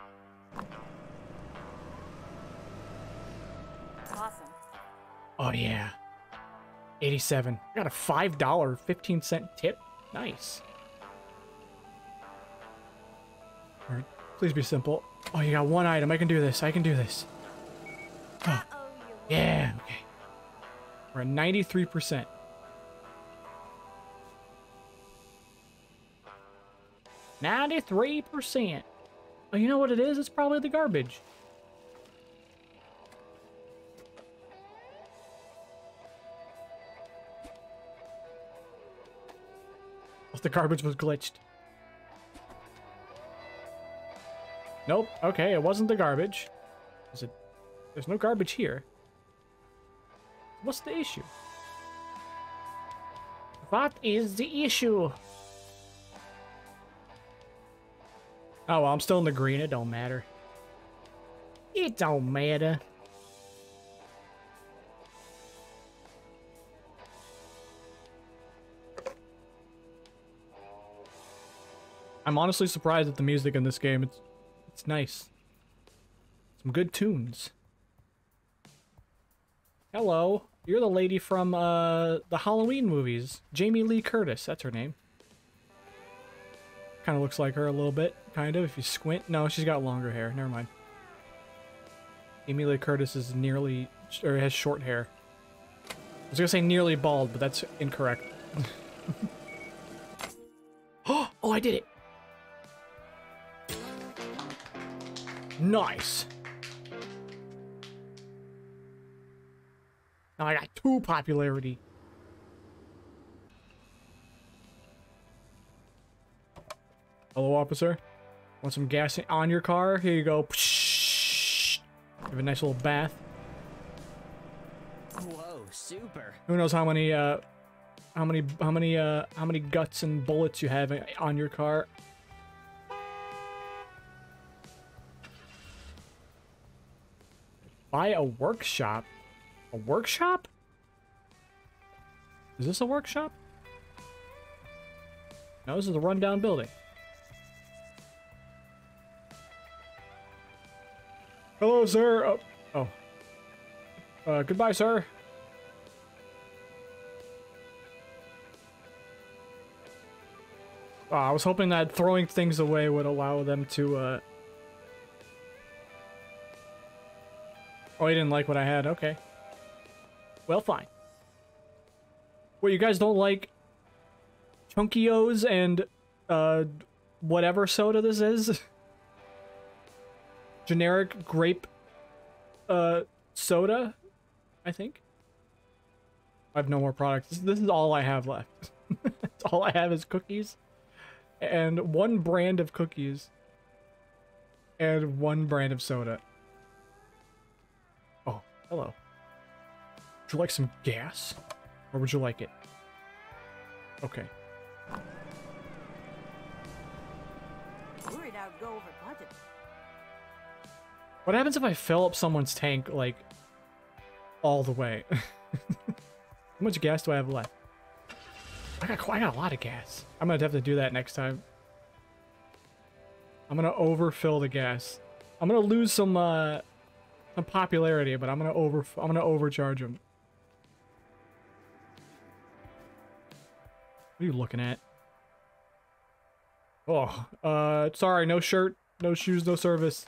Awesome.
Oh yeah. eighty-seven. I got a five dollar fifteen cent tip. Nice. All right. Please be simple. Oh, you got one item. I can do this. I can do this. Oh.
Uh-oh, you
Yeah. Okay. We're at ninety-three percent. ninety-three percent. Oh, you know what it is? It's probably the garbage. The garbage was glitched. Nope. Okay, it wasn't the garbage. Is it? There's no garbage here. What's the issue? What is the issue? Oh, well, I'm still in the green. It don't matter. It don't matter. I'm honestly surprised at the music in this game. It's it's nice. Some good tunes. Hello. You're the lady from uh the Halloween movies. Jamie Lee Curtis, that's her name. Kind of looks like her a little bit, kind of, if you squint. No, she's got longer hair. Never mind. Jamie Lee Curtis is nearly, or has short hair. I was gonna say nearly bald, but that's incorrect. Oh, I did it! Nice. Now I got two popularity. Hello, officer. Want some gas on your car? Here you go. Have a nice little bath.
Whoa, super.
Who knows how many, uh, how many, how many, uh, how many guts and bullets you have on your car? Buy a workshop? A workshop? Is this a workshop? No, this is a rundown building. Hello, sir. Oh, oh. Uh, goodbye, sir. Oh, I was hoping that throwing things away would allow them to, uh... Oh, he didn't like what I had. Okay. Well, fine. Well, you guys don't like Chunkios and, uh, whatever soda this is? Generic grape, uh, soda, I think? I have no more products. This, this is all I have left. That's all I have is cookies. And one brand of cookies. And one brand of soda. Oh, hello. Would you like some gas? Or would you like it? Okay.
Worried I'd go over budget.
What happens if I fill up someone's tank, like, all the way? How much gas do I have left? I got, I got a lot of gas. I'm gonna have to do that next time. I'm gonna overfill the gas. I'm gonna lose some, uh, some popularity, but I'm gonna over, I'm gonna overcharge them. What are you looking at? Oh, uh, sorry, no shirt, no shoes, no service.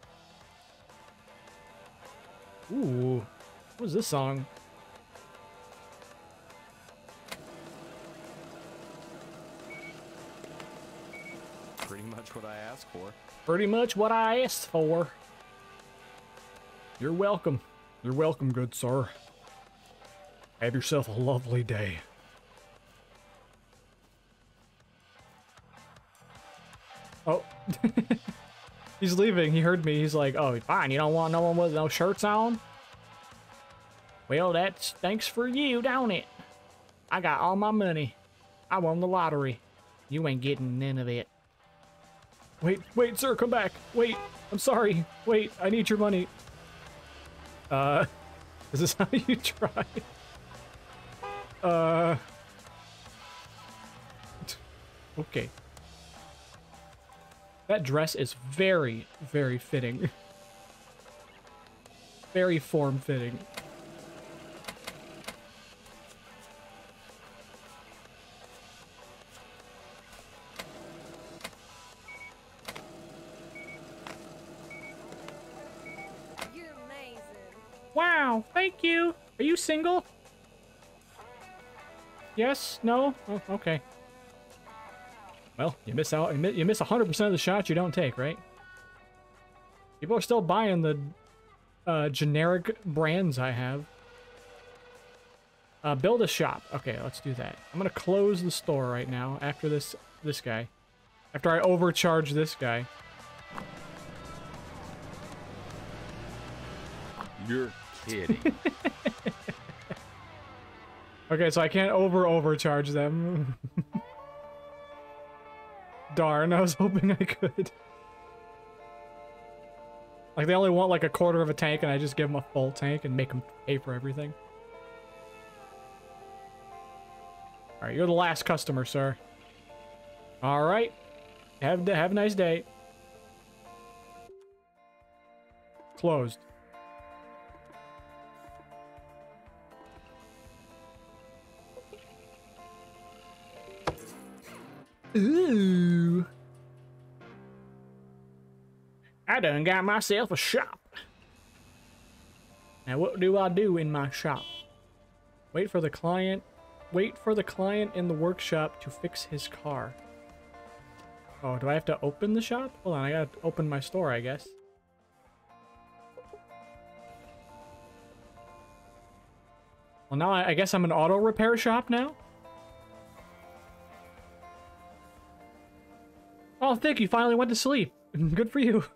Ooh, what is this song?
Pretty much what I asked for.
Pretty much what I asked for. You're welcome. You're welcome, good sir. Have yourself a lovely day. Oh. He's leaving. He heard me. He's like, oh, fine. You don't want no one with no shirts on? Well, that's thanks for you, don't it? I got all my money. I won the lottery. You ain't getting none of it. Wait, wait, sir, come back. Wait, I'm sorry. Wait, I need your money. Uh, is this how you try? Uh, Okay. That dress is very, very fitting. Very form-fitting.
You're amazing.
Wow, thank you. Are you single? Yes? No? Oh, okay. Well, you miss out. You mi- you miss one hundred percent of the shots you don't take, right? People are still buying the uh, generic brands I have. Uh, build a shop. Okay, let's do that. I'm gonna close the store right now after this this guy. After I overcharge this guy.
You're kidding.
Okay, so I can't over overcharge them. Darn, I was hoping I could. Like, they only want like a quarter of a tank, and I just give them a full tank and make them pay for everything. Alright, you're the last customer, sir. Alright. Have, have a nice day. Closed. Ooh. I done got myself a shop. Now what do I do in my shop? Wait for the client. Wait for the client in the workshop to fix his car. Oh, do I have to open the shop? Hold on, I gotta open my store, I guess. Well, now I, I guess I'm an auto repair shop now? Oh, thank you. Finally went to sleep. Good for you.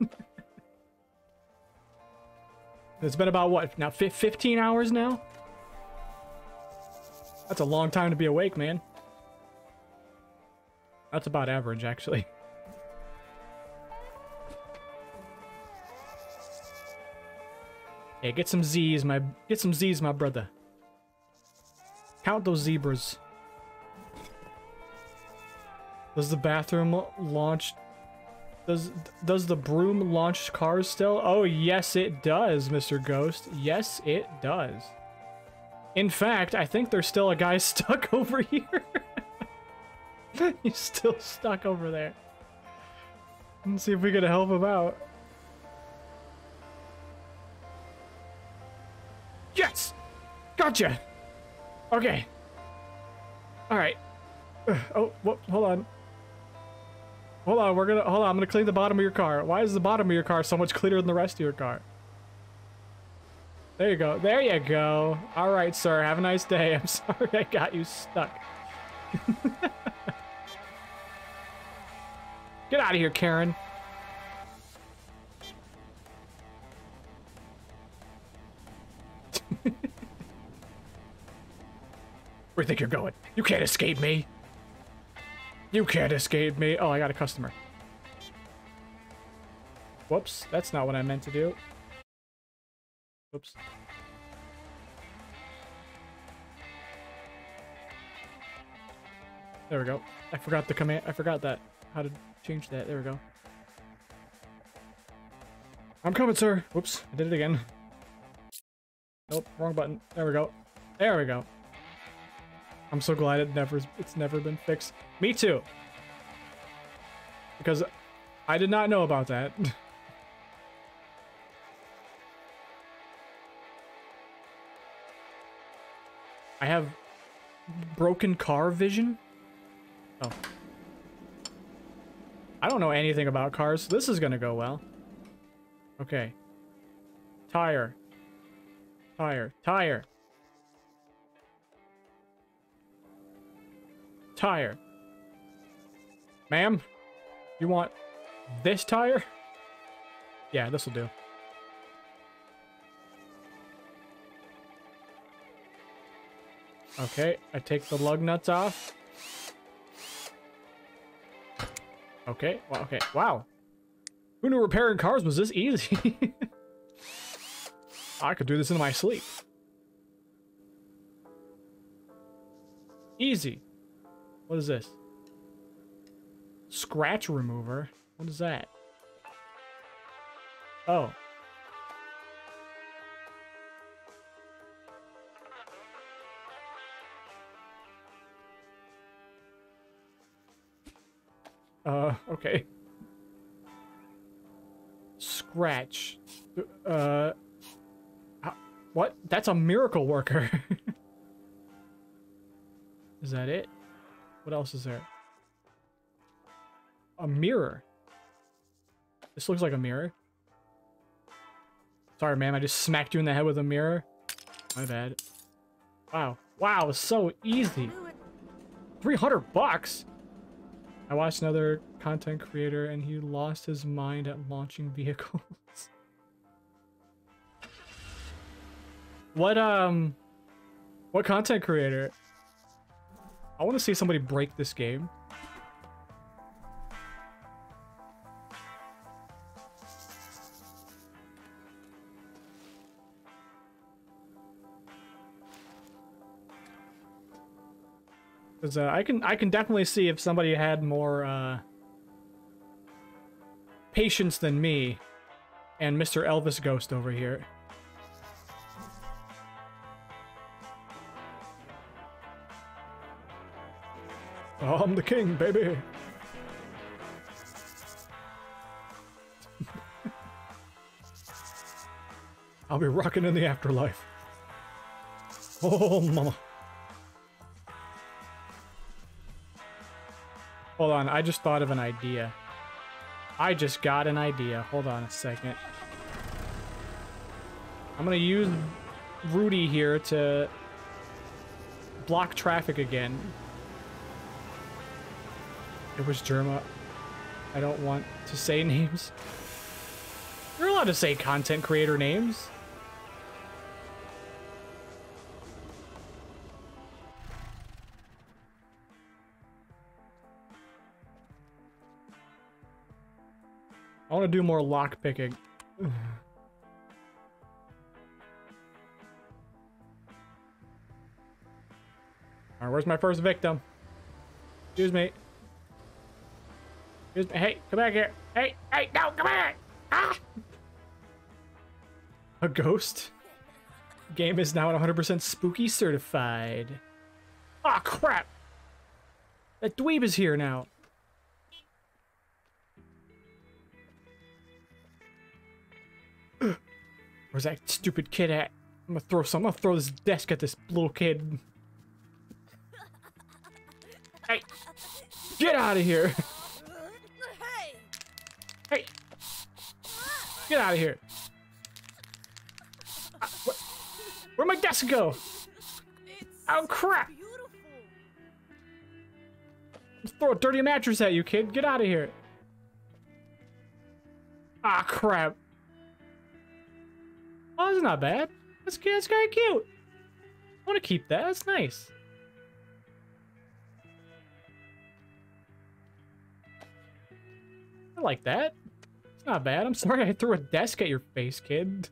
It's been about, what, now fifteen hours now? That's a long time to be awake, man. That's about average, actually. Hey, get some Z's, my get some Z's, my brother. Count those zebras. Does the bathroom launch... Does does the broom launch cars still? Oh, yes, it does, Mister Ghost. Yes, it does. In fact, I think there's still a guy stuck over here. He's still stuck over there. Let's see if we can help him out. Yes! Gotcha! Okay. Alright. Oh, whoop, hold on. Hold on, we're gonna hold on, I'm gonna clean the bottom of your car. Why is the bottom of your car so much cleaner than the rest of your car? There you go. There you go. Alright, sir. Have a nice day. I'm sorry I got you stuck. Get out of here, Karen. Where do you think you're going? You can't escape me. You can't escape me. Oh, I got a customer. Whoops, that's not what I meant to do. Whoops. There we go. I forgot the command. I forgot that. How to change that. There we go. I'm coming, sir. Whoops, I did it again. Nope, wrong button. There we go. There we go. I'm so glad it never it's never been fixed. Me too. Because I did not know about that. I have broken car vision. Oh. I don't know anything about cars. This is gonna go well. Okay. Tire. Tire. Tire. Tire. Ma'am, you want this tire? Yeah, this will do. Okay, I take the lug nuts off. Okay, well, okay, wow. Who knew repairing cars was this easy? I could do this in my sleep. Easy. What is this? Scratch remover? What is that? Oh. Uh, okay. Scratch. Uh, how- what? That's a miracle worker. Is that it? What else is there? A mirror. This looks like a mirror. Sorry, ma'am. I just smacked you in the head with a mirror. My bad. Wow. Wow, it's so easy. three hundred bucks? I watched another content creator and he lost his mind at launching vehicles. What, um... What content creator? I want to see somebody break this game. Because uh, I can I can definitely see if somebody had more uh, patience than me and Mister Elvis Ghost over here. Oh, I'm the king, baby. I'll be rocking in the afterlife. Oh, mama. Hold on, I just thought of an idea. I just got an idea. Hold on a second. I'm gonna use Rudy here to block traffic again. It was Germa. I don't want to say names. You're allowed to say content creator names. I want to do more lock picking. Alright, where's my first victim? Excuse me. Excuse me. Hey, come back here. Hey, hey, no, come back! Ah! A ghost? Game is now at one hundred percent spooky certified. Aw, oh, crap! That dweeb is here now. Where's that stupid kid at? I'm gonna throw some. I'm gonna throw this desk at this little kid. Hey! Get out of here!
Hey!
Hey! Get out of here! Uh, wh where'd my desk go?
It's
Oh crap!
beautiful.
Let's throw a dirty mattress at you, kid. Get out of here! Ah crap! Oh, that's not bad. That's, that's kind of cute. I want to keep that. That's nice. I like that. It's not bad. I'm sorry I threw a desk at your face, kid.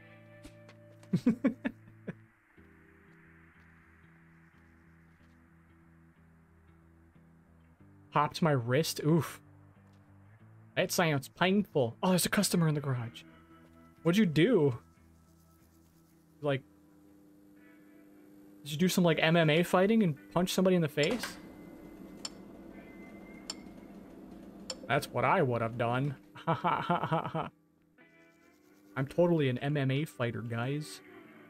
Popped my wrist. Oof. That sounds painful. Oh, there's a customer in the garage. What'd you do? Like, did you do some like M M A fighting and punch somebody in the face? That's what I would have done. Ha ha ha ha ha. I'm totally an M M A fighter, guys.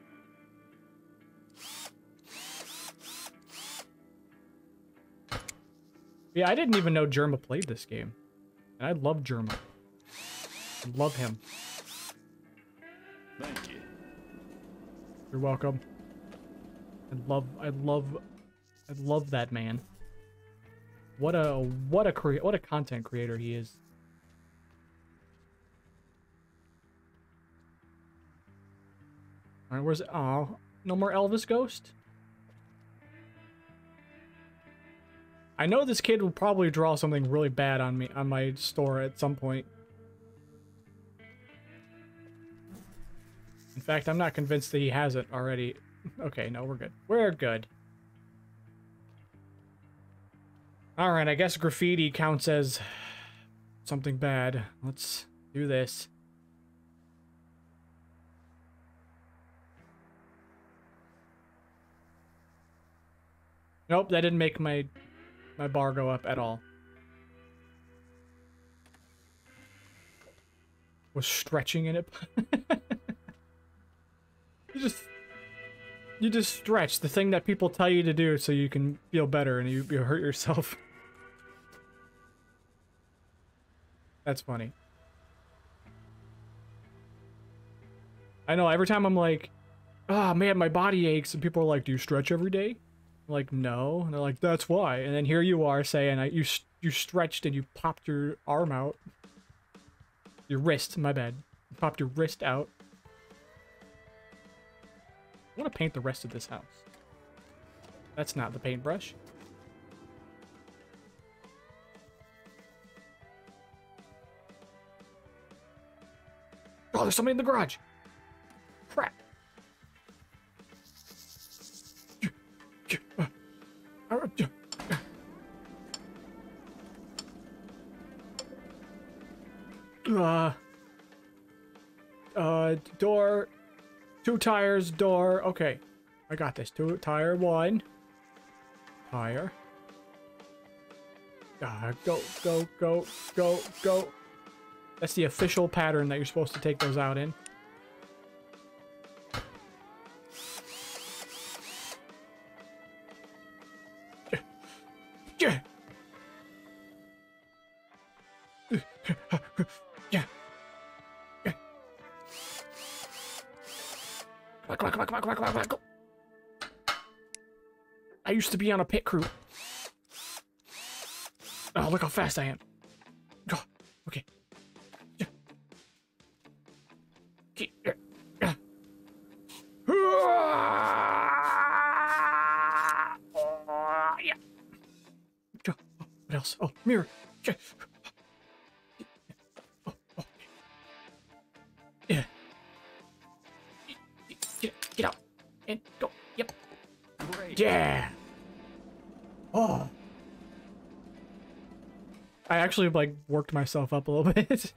Yeah, I didn't even know Germa played this game. And I love Germa. I love him.
Thank you.
You're welcome. I love, I love, I love that man. What a, what a crea- what a content creator he is. All right, where's, oh, no more Elvis Ghost? I know this kid will probably draw something really bad on me, on my store at some point. In fact, I'm not convinced that he has it already. Okay, no, we're good. We're good. Alright, I guess graffiti counts as something bad. Let's do this. Nope, that didn't make my my bar go up at all. Was stretching in it. you just you just stretch the thing that people tell you to do so you can feel better and you, you hurt yourself. That's funny. I know, every time I'm like, oh man, my body aches, and people are like, do you stretch every day? I'm like, no. And they're like, that's why. And then here you are saying, I, you, you stretched and you popped your arm out. Your wrist, my bad. You popped your wrist out. I want to paint the rest of this house. That's not the paintbrush. Oh, there's somebody in the garage. Crap. Uh, uh, door, two tires, door. Okay, I got this. Two tire one. Tire. Uh, go, go, go, go, go. That's the official pattern that you're supposed to take those out in. Yeah. Yeah. Yeah. Come on, come on, come on, come on, come on, come on, go. I used to be on a pit crew. Oh, look how fast I am. Oh, okay. Yeah. Yeah. Yeah. Oh, yeah. Oh, what else? Oh, mirror. Yeah. Oh, oh. Yeah. Get, get out. And go. Yep. Great. Yeah. Oh. I actually, like, worked myself up a little bit.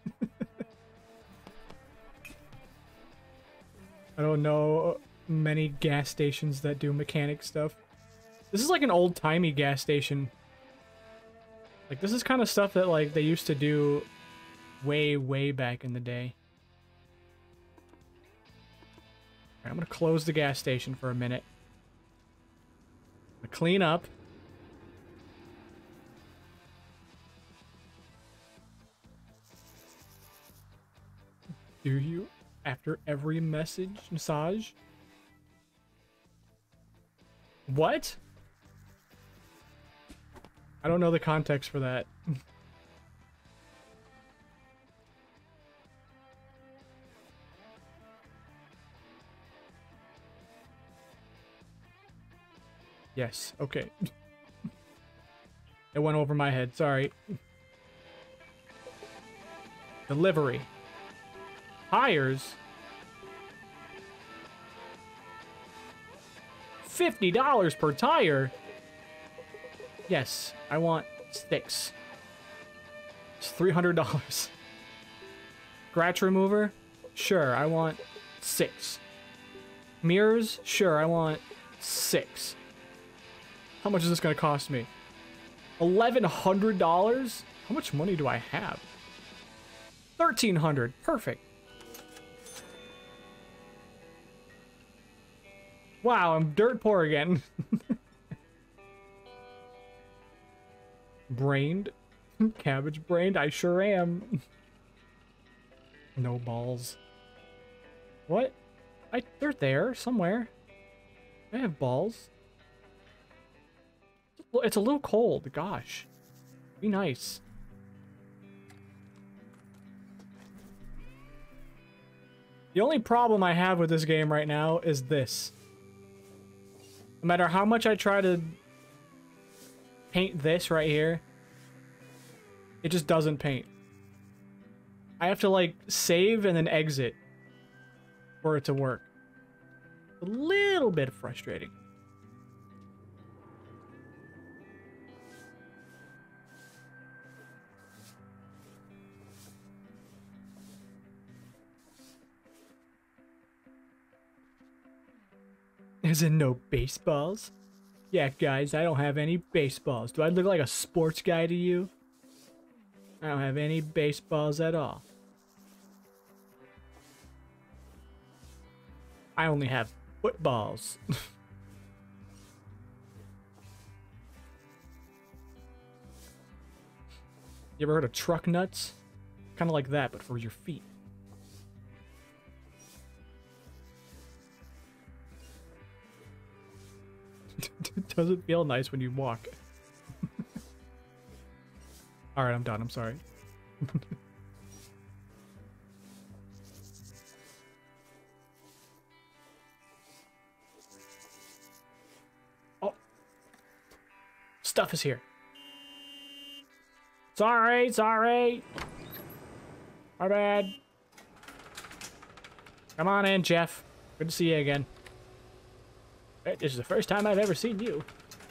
I don't know many gas stations that do mechanic stuff. This is like an old-timey gas station. Like, this is kind of stuff that, like, they used to do way, way back in the day. Alright, I'm gonna close the gas station for a minute. I'm gonna clean up. Do you? After every message, massage? What? I don't know the context for that. Yes, okay. It went over my head, sorry. Delivery. Tires. fifty dollars per tire? Yes, I want six. It's three hundred dollars. Scratch remover? Sure, I want six. Mirrors? Sure, I want six. How much is this going to cost me? eleven hundred dollars? How much money do I have? thirteen hundred dollars. Perfect. Wow, I'm dirt poor again. Brained? Cabbage brained? I sure am. No balls. What? I, they're there somewhere. I have balls. It's a little cold, gosh. Be nice. The only problem I have with this game right now is this. No matter how much I try to paint this right here, it just doesn't paint. I have to, like, save and then exit for it to work. A little bit frustrating. As in no baseballs? Yeah, guys, I don't have any baseballs. Do I look like a sports guy to you? I don't have any baseballs at all. I only have footballs. You ever heard of truck nuts? Kind of like that, but for your feet. Does it feel nice when you walk? Alright, I'm done. I'm sorry. Oh. Stuff is here. Sorry, sorry. My bad. Come on in, Jeff. Good to see you again. This is the first time I've ever seen you.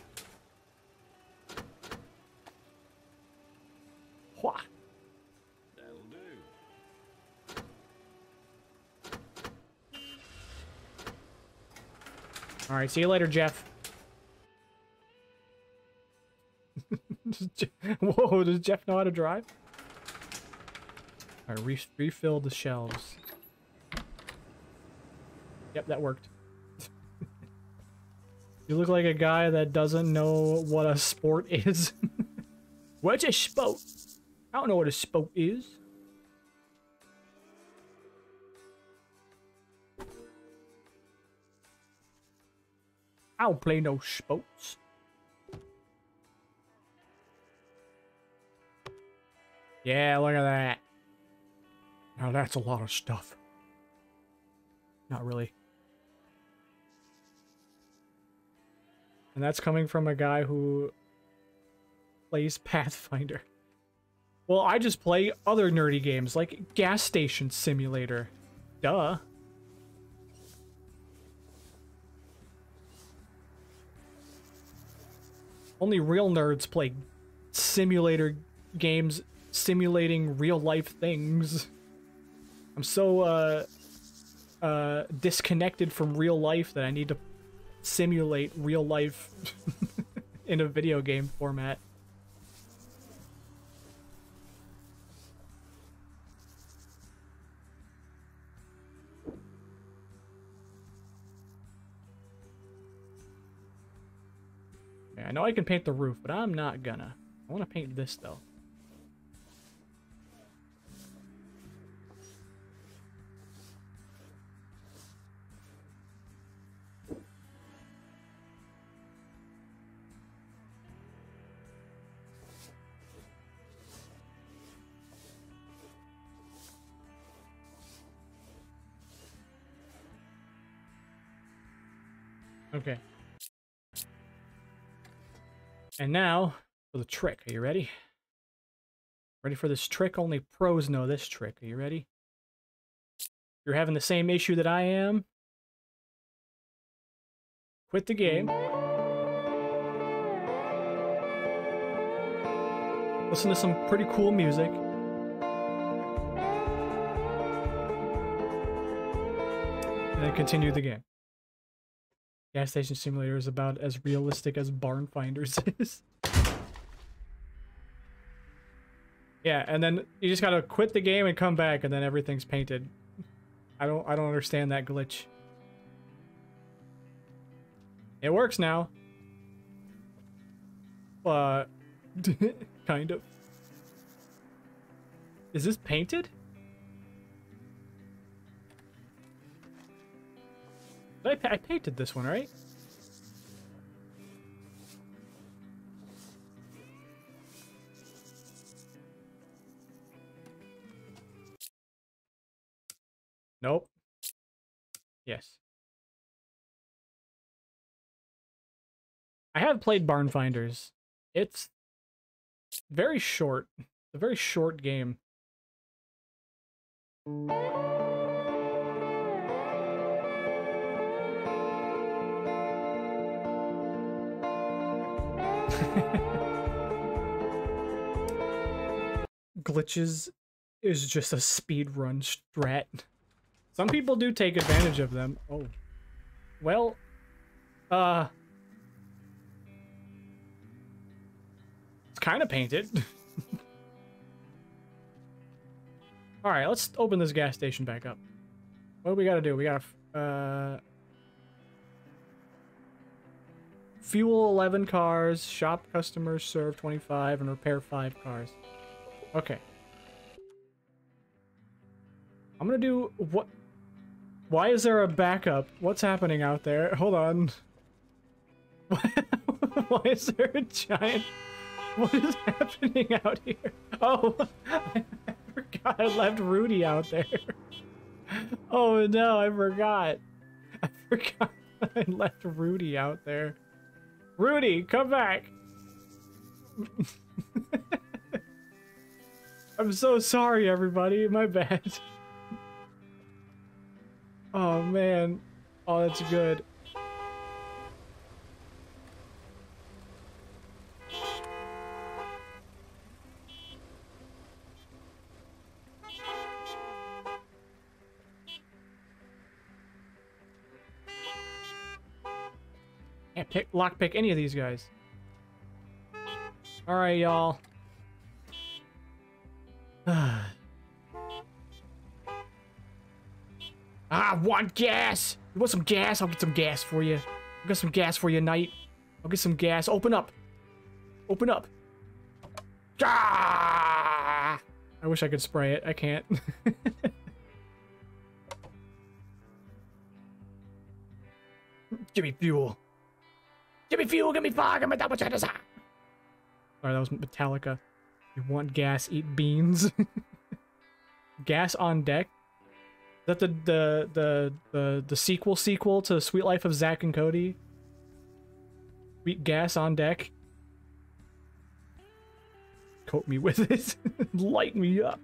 Wha?
That'll do.
All right, see you later, Jeff. Whoa, does Jeff know how to drive? All right, re refill the shelves. Yep, that worked. You look like a guy that doesn't know what a sport is. What's a sport? I don't know what a sport is. I don't play no sports. Yeah, look at that. Now that's a lot of stuff. Not really. And that's coming from a guy who plays Pathfinder. Well, I just play other nerdy games like Gas Station Simulator. Duh. Only real nerds play simulator games simulating real life things. I'm so uh, uh, disconnected from real life that I need to simulate real life in a video game format. Okay, I know I can paint the roof, but I'm not gonna. I want to paint this though. Okay. And now for the trick. Are you ready? Ready for this trick? Only pros know this trick. Are you ready? You're having the same issue that I am. Quit the game. Listen to some pretty cool music. And then continue the game. Gas Station Simulator is about as realistic as Barn Finders is. Yeah, and then you just gotta quit the game and come back, and then everything's painted. I don't, I don't understand that glitch. It works now. Uh, kind of. Is this painted? I, I painted this one, right? Nope. Yes. I have played Barn Finders. It's very short. It's a very short game. Glitches is just a speedrun strat. Some people do take advantage of them. Oh. Well, Uh... It's kind of painted. Alright, let's open this gas station back up. What do we gotta do? We gotta... Uh... Fuel eleven cars, shop customers, serve twenty-five, and repair five cars. Okay. I'm gonna do... What? Why is there a backup? What's happening out there? Hold on. Why is there a giant... What is happening out here? Oh, I forgot I left Rudy out there. Oh no, I forgot. I forgot I left Rudy out there. Rudy, come back! I'm so sorry, everybody. My bad. Oh man. Oh, that's good. Can't pick, lockpick any of these guys. Alright, y'all. I want gas! You want some gas? I'll get some gas for you. I'll get some gas for you, Knight. I'll get some gas. Open up. Open up. Ah! I wish I could spray it. I can't. Give me fuel. Give me fuel, give me fire, give me double cheddar. Sorry, that was Metallica. You want gas, eat beans. Gas on deck? Is that the, the, the, the, the sequel sequel to Sweet Life of Zack and Cody? Sweet gas on deck? Coat me with it. Light me up.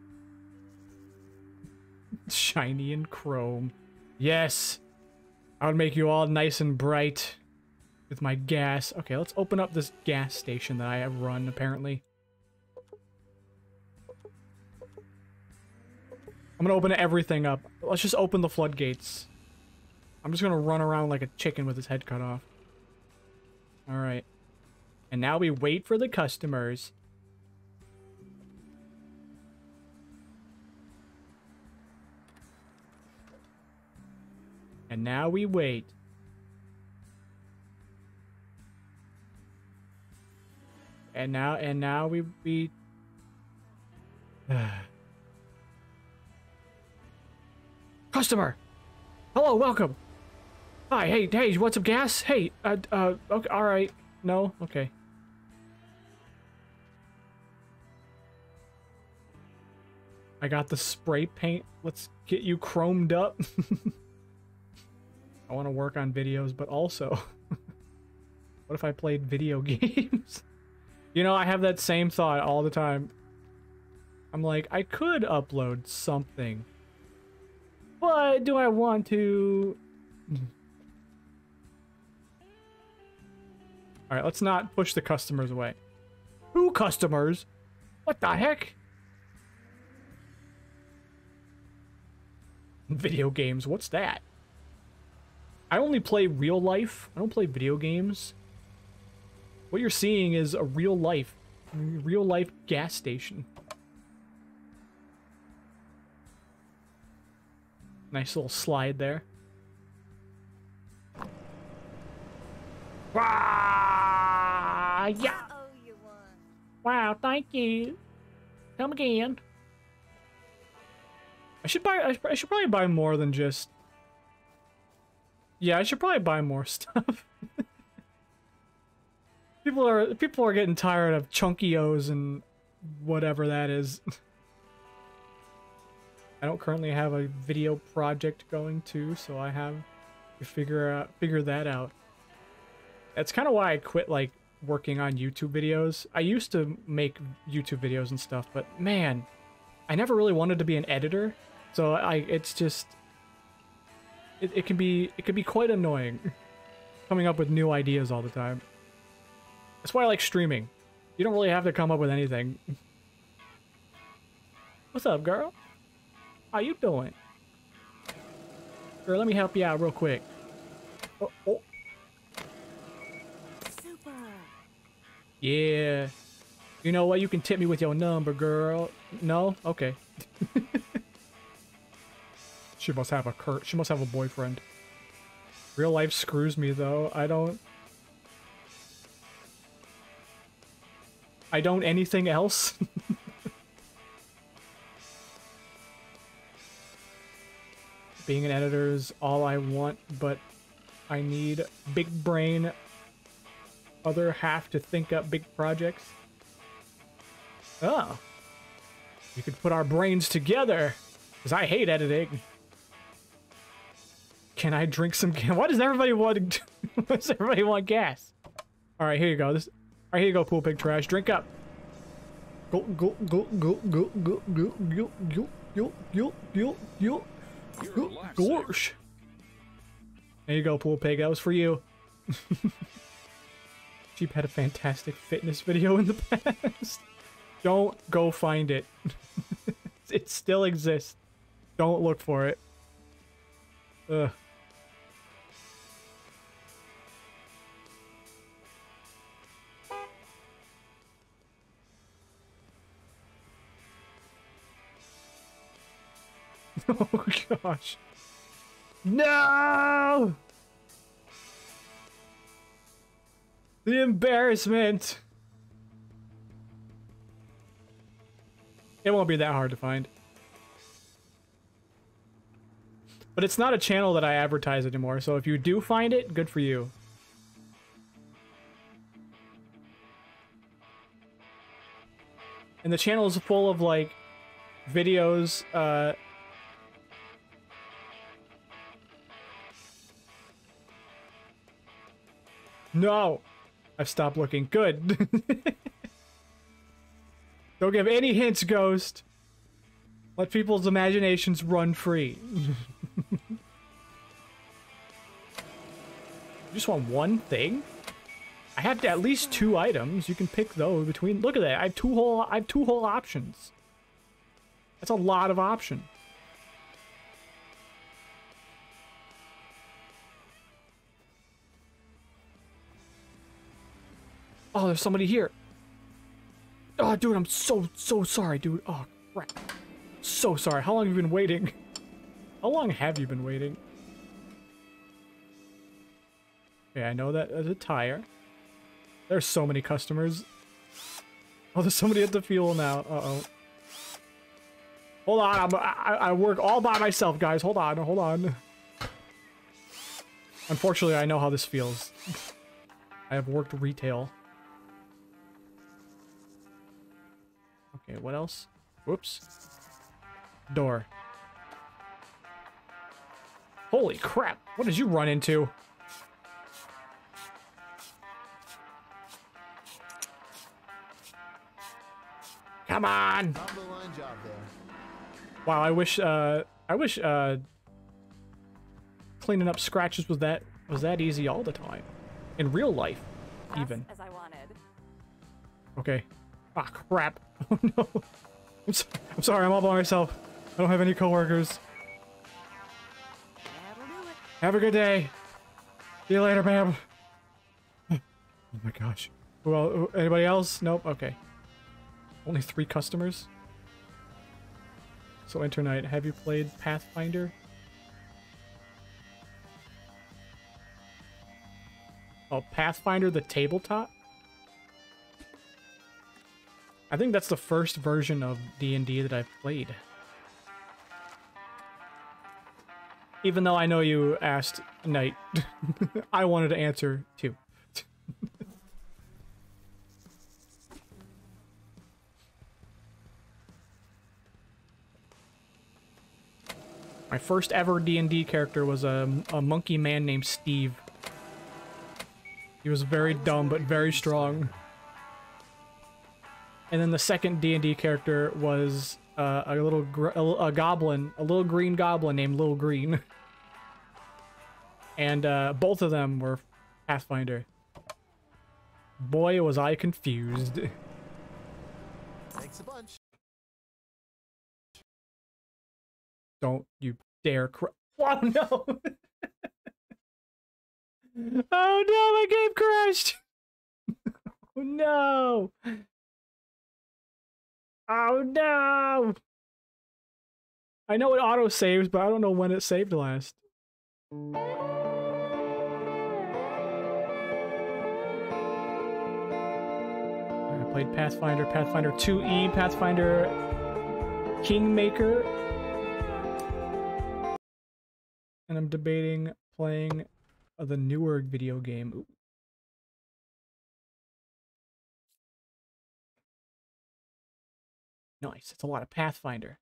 Shiny and chrome. Yes! I would make you all nice and bright. With my gas. Okay, let's open up this gas station that I have run, apparently. I'm gonna open everything up. Let's just open the floodgates. I'm just gonna run around like a chicken with his head cut off. Alright. And now we wait for the customers. And now we wait. And now, and now we, we... Customer! Hello, welcome! Hi, hey, hey, you want some gas? Hey, uh, uh, okay, alright. No? Okay. I got the spray paint. Let's get you chromed up. I want to work on videos, but also... what if I played video games? You know, I have that same thought all the time. I'm like, I could upload something. But do I want to? Alright, let's not push the customers away. Who customers? What the heck? Video games, what's that? I only play real life. I don't play video games. What you're seeing is a real life, real life gas station. Nice little slide there. Wow! Yeah!
I owe you one.
Wow, thank you. Come again. I should buy, I should, I should probably buy more than just... Yeah, I should probably buy more stuff. People are people are getting tired of Chunkios and whatever that is. I don't currently have a video project going too, so I have to figure out figure that out. That's kind of why I quit like working on YouTube videos. I used to make YouTube videos and stuff, but man, I never really wanted to be an editor, so I it's just it, it can be it can be quite annoying coming up with new ideas all the time. That's why I like streaming. You don't really have to come up with anything. What's up, girl? How you doing? Girl, let me help you out real quick. Oh, oh.
super.
Yeah. You know what? You can tip me with your number, girl. No? Okay. She must have a cur- She must have a boyfriend. Real life screws me, though. I don't... I don't anything else. Being an editor is all I want, but I need big brain, other half to think up big projects. Oh. We could put our brains together, because I hate editing. Can I drink some gas? Why does everybody want Why does everybody want gas? Alright, here you go. This Alright, here you go, Pool Pig Trash. Drink up. Go go go go go go go go go go go go go go gosh. There you go, Pool Pig. That was for you. Sheep had a fantastic fitness video in the past. Don't go find it. It still exists. Don't look for it. Ugh. Oh gosh. No! The embarrassment. It won't be that hard to find. But it's not a channel that I advertise anymore, so if you do find it, good for you. And the channel is full of, like, videos, uh... No! I've stopped looking. Good. Don't give any hints, Ghost. Let people's imaginations run free. You just want one thing? I have at least two items. You can pick those between. Look at that. I have two whole. I have two whole options. That's a lot of option. Oh, there's somebody here. Oh, dude, I'm so so sorry, dude. Oh, crap. So sorry. How long have you been waiting? How long have you been waiting? Okay, I know that as a tire. There's so many customers. Oh, there's somebody at the fuel now. Uh-oh. Hold on. I'm, I, I work all by myself, guys. Hold on. Hold on. Unfortunately, I know how this feels. I have worked retail. Okay, what else? Whoops. Door. Holy crap! What did you run into? Come on! Wow, I wish, uh, I wish, uh, cleaning up scratches was that, was that easy all the time. In real life, even.
As I wanted.
Okay. Ah, crap. Oh no. I'm, so I'm sorry, I'm all by myself. I don't have any coworkers.
That'll do it.
Have a good day. See you later, ma'am. Oh my gosh. Well, anybody else? Nope. Okay. Only three customers. So, Internight, have you played Pathfinder? Oh, Pathfinder the tabletop? I think that's the first version of D and D that I've played. Even though I know you asked Knight, I wanted to answer too. My first ever D and D character was a, a monkey man named Steve. He was very dumb but very strong. And then the second D and D character was uh, a little gr a, a goblin, a little green goblin named Little Green. And uh, both of them were Pathfinder. Boy, was I confused.
Thanks a bunch.
Don't you dare cr- Oh no! Oh no, my game crashed! no! Oh no! I know it auto saves, but I don't know when it saved last. I played Pathfinder, Pathfinder two E, Pathfinder Kingmaker. And I'm debating playing uh, the newer video game. Ooh. Nice, it's a lot of Pathfinder.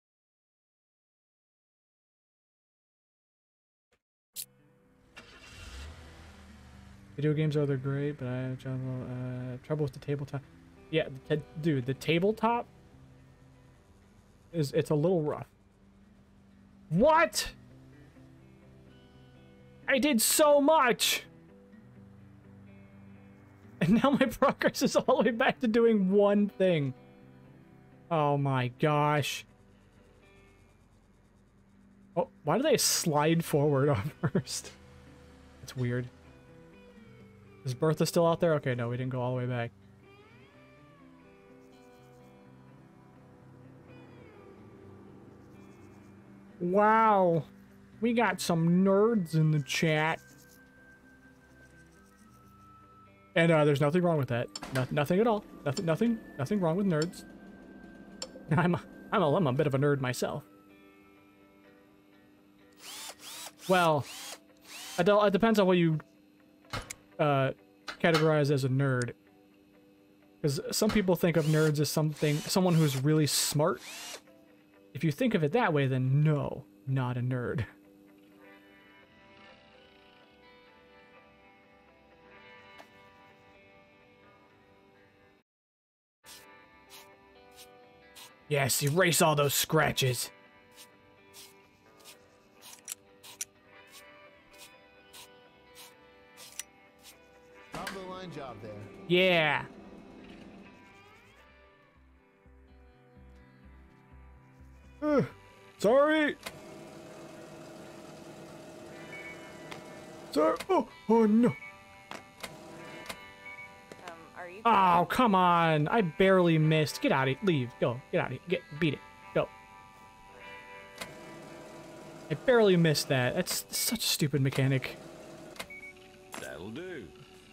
Video games are they're great, but I have trouble, uh, trouble with the tabletop. Yeah, dude, the tabletop is it's a little rough. What? I did so much, and now my progress is all the way back to doing one thing. Oh my gosh. Oh, why do they slide forward on first? It's weird. Is Bertha still out there? Okay, no, we didn't go all the way back. Wow. We got some nerds in the chat. And uh, there's nothing wrong with that. No, nothing at all. Nothing, nothing, nothing wrong with nerds. I'm, a, I'm, a, I'm a bit of a nerd myself. Well, it, it depends on what you uh, categorize as a nerd. Because some people think of nerds as something, someone who's really smart. If you think of it that way, then no, not a nerd. Yes, erase all those scratches.
Top of the line job there.
Yeah. Uh, sorry. Sorry. Oh, oh no.
Um, are you?
Oh, come on. I barely missed. Get out of here. Leave. Go. Get out of here. Get, beat it. Go. I barely missed that. That's such a stupid mechanic.
That'll do.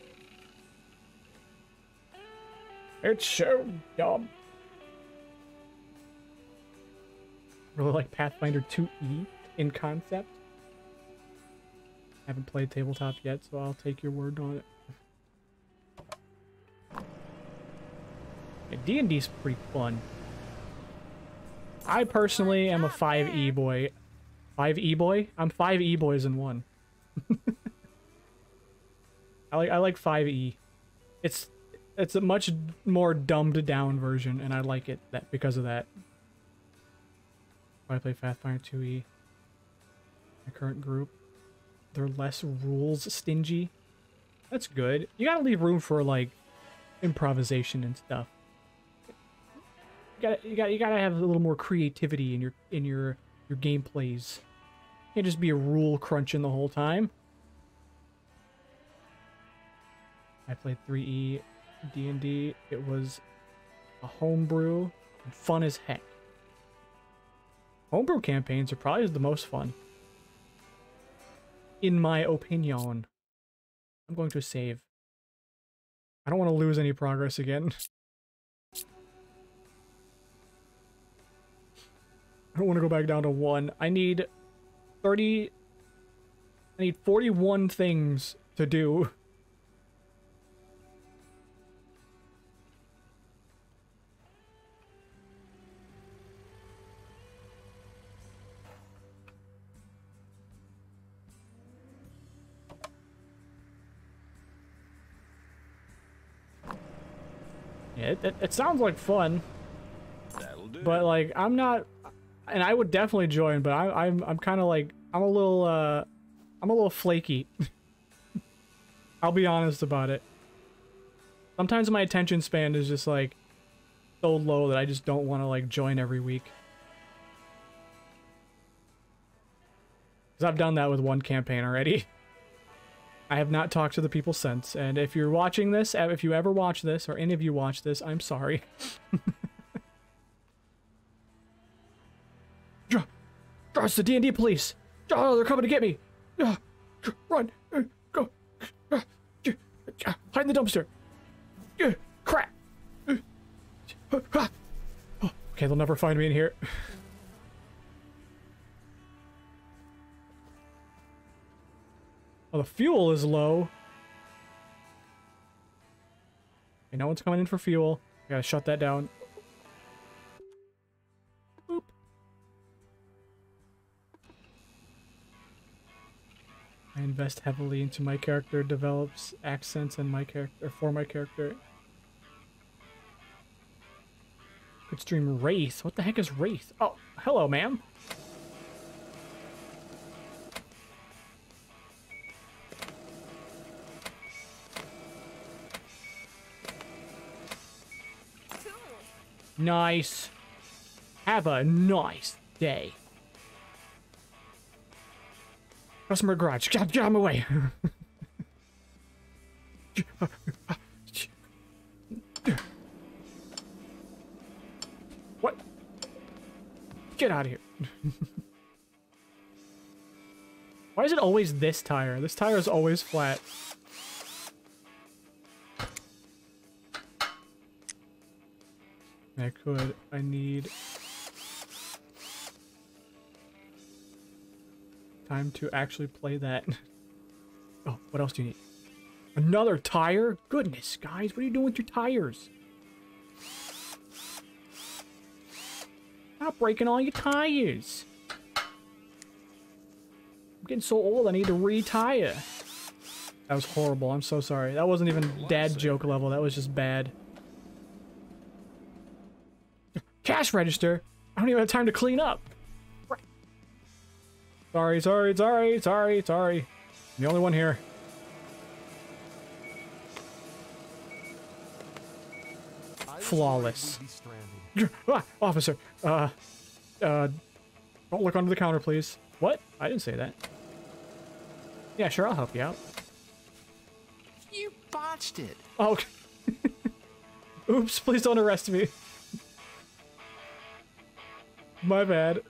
It's so dumb. Really like Pathfinder two E in concept. Haven't played tabletop yet, so I'll take your word on it. Yeah, D and D's pretty fun. I personally am a five E boy. five E boy? I'm five E boys in one. I like I like five E. It's it's a much more dumbed down version, and I like it that because of that. I play Pathfinder two E. My current group, they're less rules stingy. That's good. You gotta leave room for like improvisation and stuff. You gotta you gotta you gotta have a little more creativity in your in your your gameplays. You can't just be a rule crunching the whole time. I played three E D and D. It was a homebrew and fun as heck. Homebrew campaigns are probably the most fun. In my opinion. I'm going to save. I don't want to lose any progress again. I don't want to go back down to one. I need thirty... I need forty-one things to do. Yeah, it, it, it sounds like fun,
That'll do.
but like I'm not, and I would definitely join. But I, I'm I'm kind of like I'm a little uh, I'm a little flaky. I'll be honest about it. Sometimes my attention span is just like so low that I just don't want to like join every week. Because I've done that with one campaign already. I have not talked to the people since, and if you're watching this, if you ever watch this, or any of you watch this, I'm sorry. Oh, it's the D and D police! Oh, they're coming to get me! Run! Go! Hide in the dumpster! Crap! Okay, they'll never find me in here. Oh, the fuel is low. Okay, no one's coming in for fuel. I gotta shut that down. Boop. I invest heavily into my character, develops accents and my character for my character. Could stream Wraith. What the heck is Wraith? Oh, hello, ma'am. Nice. Have a nice day. Customer garage. Get, get out of my way. What? Get out of here. Why is it always this tire? This tire is always flat. I could. I need time to actually play that. Oh, what else do you need? Another tire? Goodness, guys, what are you doing with your tires? Stop breaking all your tires. I'm getting so old, I need to retire. That was horrible. I'm so sorry. That wasn't even dad joke level. That was just bad. Cash register? I don't even have time to clean up. Sorry, sorry, sorry, sorry, sorry. I'm the only one here. Flawless. Ah, officer, uh, uh, don't look under the counter, please. What? I didn't say that. Yeah, sure, I'll help you out.
You botched it.
Oh, oops, please don't arrest me. My bad.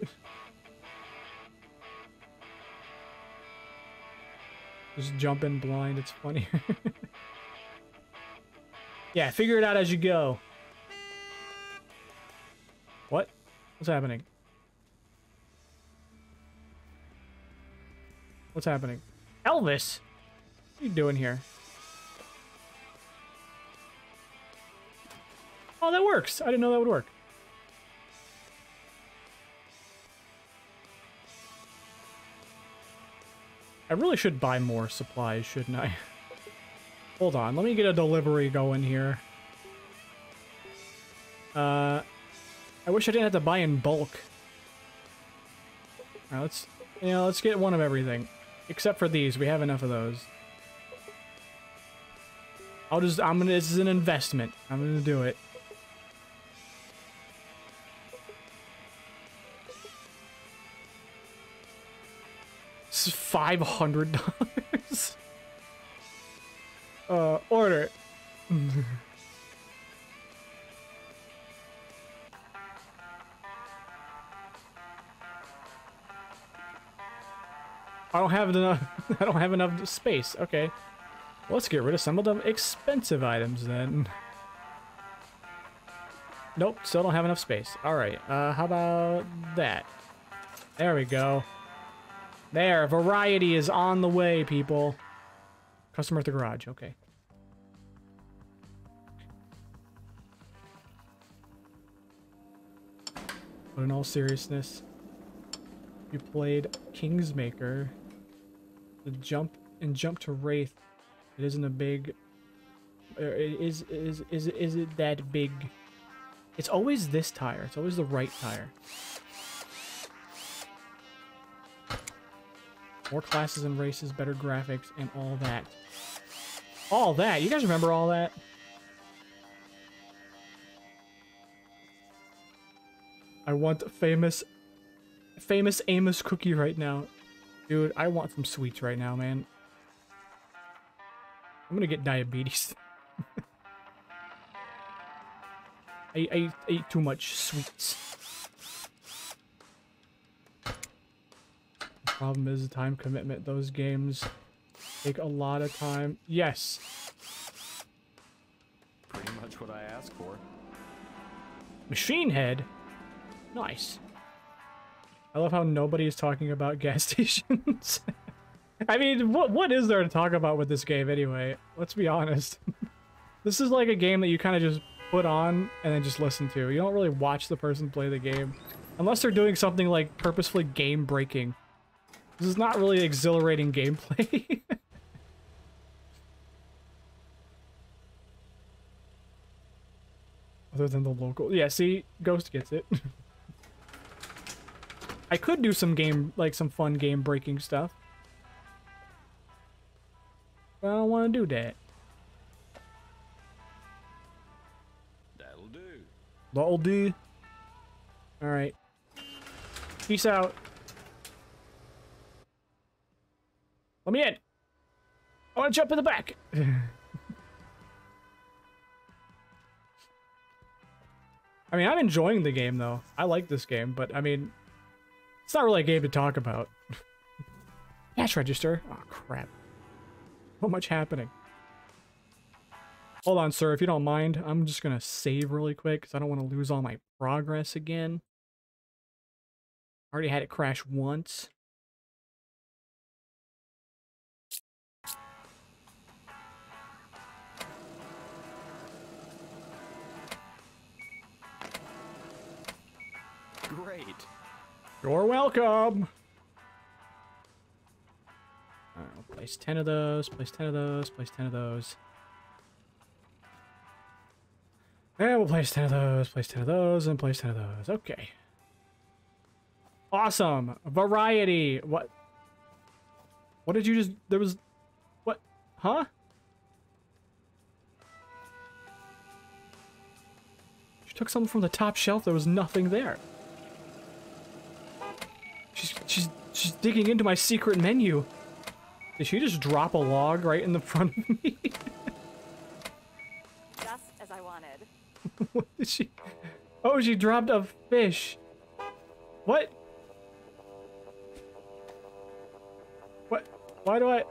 Just jump in blind, it's funny. Yeah, figure it out as you go. What? What's happening? What's happening? Elvis? What are you doing here? Oh, that works. I didn't know that would work. I really should buy more supplies, shouldn't I? Hold on, let me get a delivery going here. Uh, I wish I didn't have to buy in bulk. Alright, let's, you know, let's get one of everything. Except for these, we have enough of those. I'll just, I'm gonna, this is an investment. I'm gonna do it. This is five hundred dollars. uh, order. I don't have enough. I don't have enough space. Okay, well, let's get rid of some of the expensive items then. Nope, still don't have enough space. All right. Uh, how about that? There we go. There, variety is on the way, people. Customer at the garage, okay. But in all seriousness, you played Kingsmaker. The jump and jump to Wraith, it isn't a big. It is is is is it that big? It's always this tire. It's always the right tire. More classes and races, better graphics, and all that. All that? You guys remember all that? I want famous... Famous Amos cookie right now. Dude, I want some sweets right now, man. I'm gonna get diabetes. I, I ate too much sweets. The problem is the time commitment. Those games take a lot of time. Yes.
Pretty much what I asked for.
Machine Head? Nice. I love how nobody is talking about gas stations. I mean, what what is there to talk about with this game anyway? Let's be honest. This is like a game that you kind of just put on and then just listen to. You don't really watch the person play the game. Unless they're doing something like purposefully game breaking. This is not really exhilarating gameplay. Other than the local. Yeah, see? Ghost gets it. I could do some game, like some fun game breaking stuff. But I don't want to do that.
That'll do.
That'll do. Alright. Peace out. Let me in. I want to jump in the back. I mean, I'm enjoying the game, though. I like this game, but, I mean, it's not really a game to talk about. Cash register? Oh, crap. So much happening. Hold on, sir, if you don't mind. I'm just gonna save really quick, because I don't want to lose all my progress again. I already had it crash once.
Great.
You're welcome. Alright, we'll place ten of those, place ten of those, place ten of those. And we'll place ten of those, place ten of those, and place ten of those. Okay. Awesome. Variety. What? What did you just... There was... What? Huh? She took something from the top shelf. There was nothing there. She's, she's, she's digging into my secret menu. Did she just drop a log right in the front of me?
Just as I wanted.
What did she... Oh, she dropped a fish. What? What? Why do I...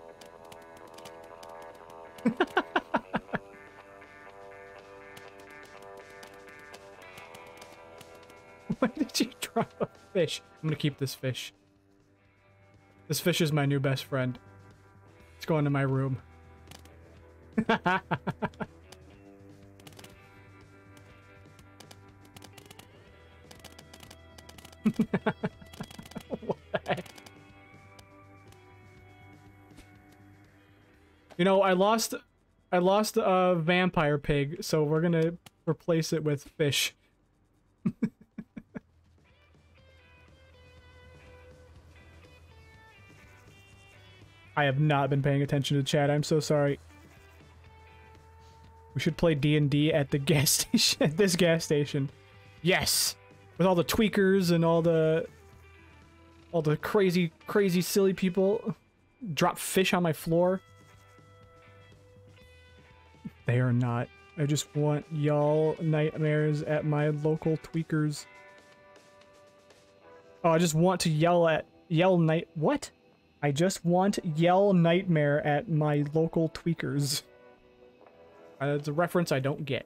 Why did you drop a fish? I'm gonna keep this fish. This fish is my new best friend. Let's go into my room. What the heck? You know, I lost I lost a vampire pig, so we're gonna replace it with fish. I have not been paying attention to chat. I'm so sorry. We should play D and D at the gas station. At this gas station. Yes! With all the tweakers and all the... All the crazy, crazy, silly people. Drop fish on my floor. They are not. I just want y'all nightmares at my local tweakers. Oh, I just want to yell at... Yell night... What? I just want yell nightmare at my local tweakers. Uh, it's a reference I don't get.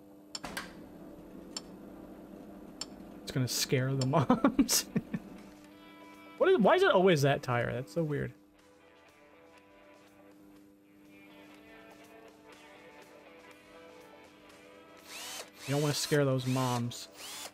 It's gonna scare the moms. What is? Why is it always that tire? That's so weird. You don't want to scare those moms.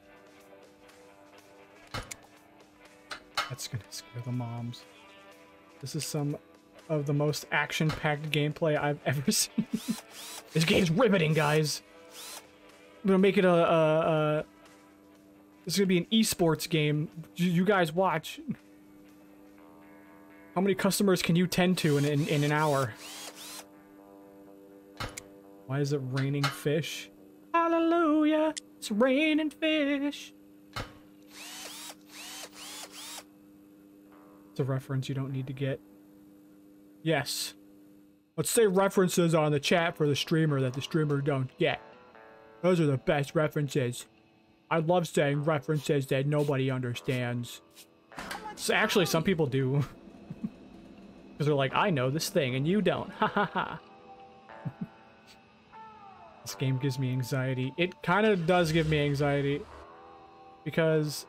That's gonna scare the moms. This is some of the most action-packed gameplay I've ever seen. This game's riveting, guys. I'm gonna make it a, a, a... This is gonna be an esports game. You, you guys watch. How many customers can you tend to in, in, in an hour? Why is it raining fish? Hallelujah! It's raining fish! It's a reference you don't need to get. Yes. Let's say references on the chat for the streamer that the streamer don't get. Those are the best references. I love saying references that nobody understands. So actually, some people do. Because they're like, I know this thing and you don't. Ha ha ha. This game gives me anxiety. It kind of does give me anxiety. Because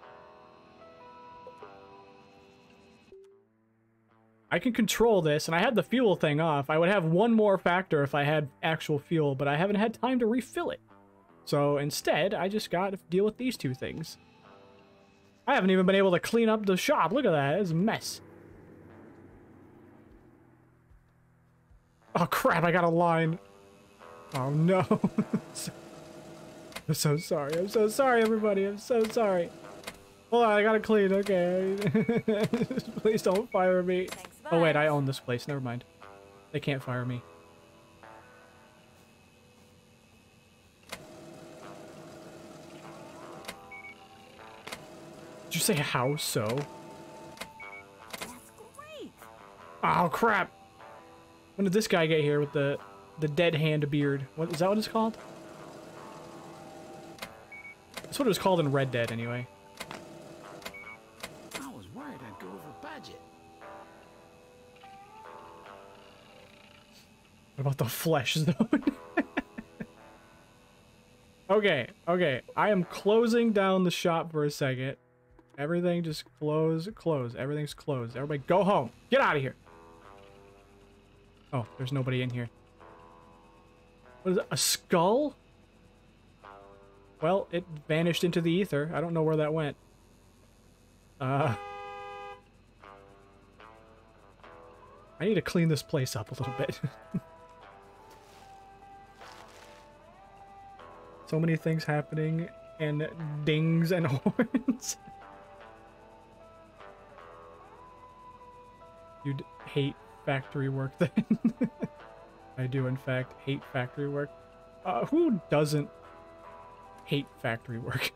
I can control this, and I had the fuel thing off. I would have one more factor if I had actual fuel, but I haven't had time to refill it. So instead, I just got to deal with these two things. I haven't even been able to clean up the shop. Look at that. It's a mess. Oh, crap. I got a line. Oh, no. I'm so sorry. I'm so sorry, everybody. I'm so sorry. Hold on. I got to clean. Okay. Please don't fire me. Oh, wait. I own this place. Never mind. They can't fire me. Did you say how so?
That's great.
Oh, crap. When did this guy get here with the the dead hand beard? What is that what it's called? That's what it was called in Red Dead anyway.
I was worried I'd go over budget.
What about the flesh zone? Okay, okay. I am closing down the shop for a second. Everything just close, close. Everything's closed. Everybody go home. Get out of here. Oh, there's nobody in here. What is it? A skull? Well, it vanished into the ether. I don't know where that went. Uh... I need to clean this place up a little bit. So many things happening, and dings and horns. You'd hate factory work then. I do, in fact, hate factory work. Uh, who doesn't hate factory work?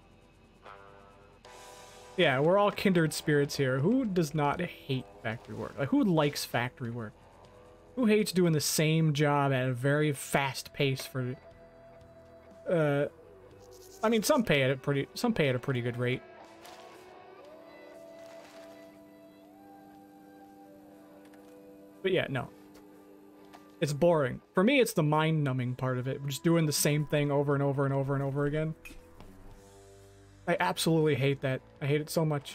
Yeah, we're all kindred spirits here. Who does not hate factory work? Like, who likes factory work? Who hates doing the same job at a very fast pace for... Uh, I mean, some pay at a pretty, some pay at a pretty good rate. But yeah, no. It's boring. For me, it's the mind-numbing part of it. Just doing the same thing over and over and over and over again. I absolutely hate that. I hate it so much.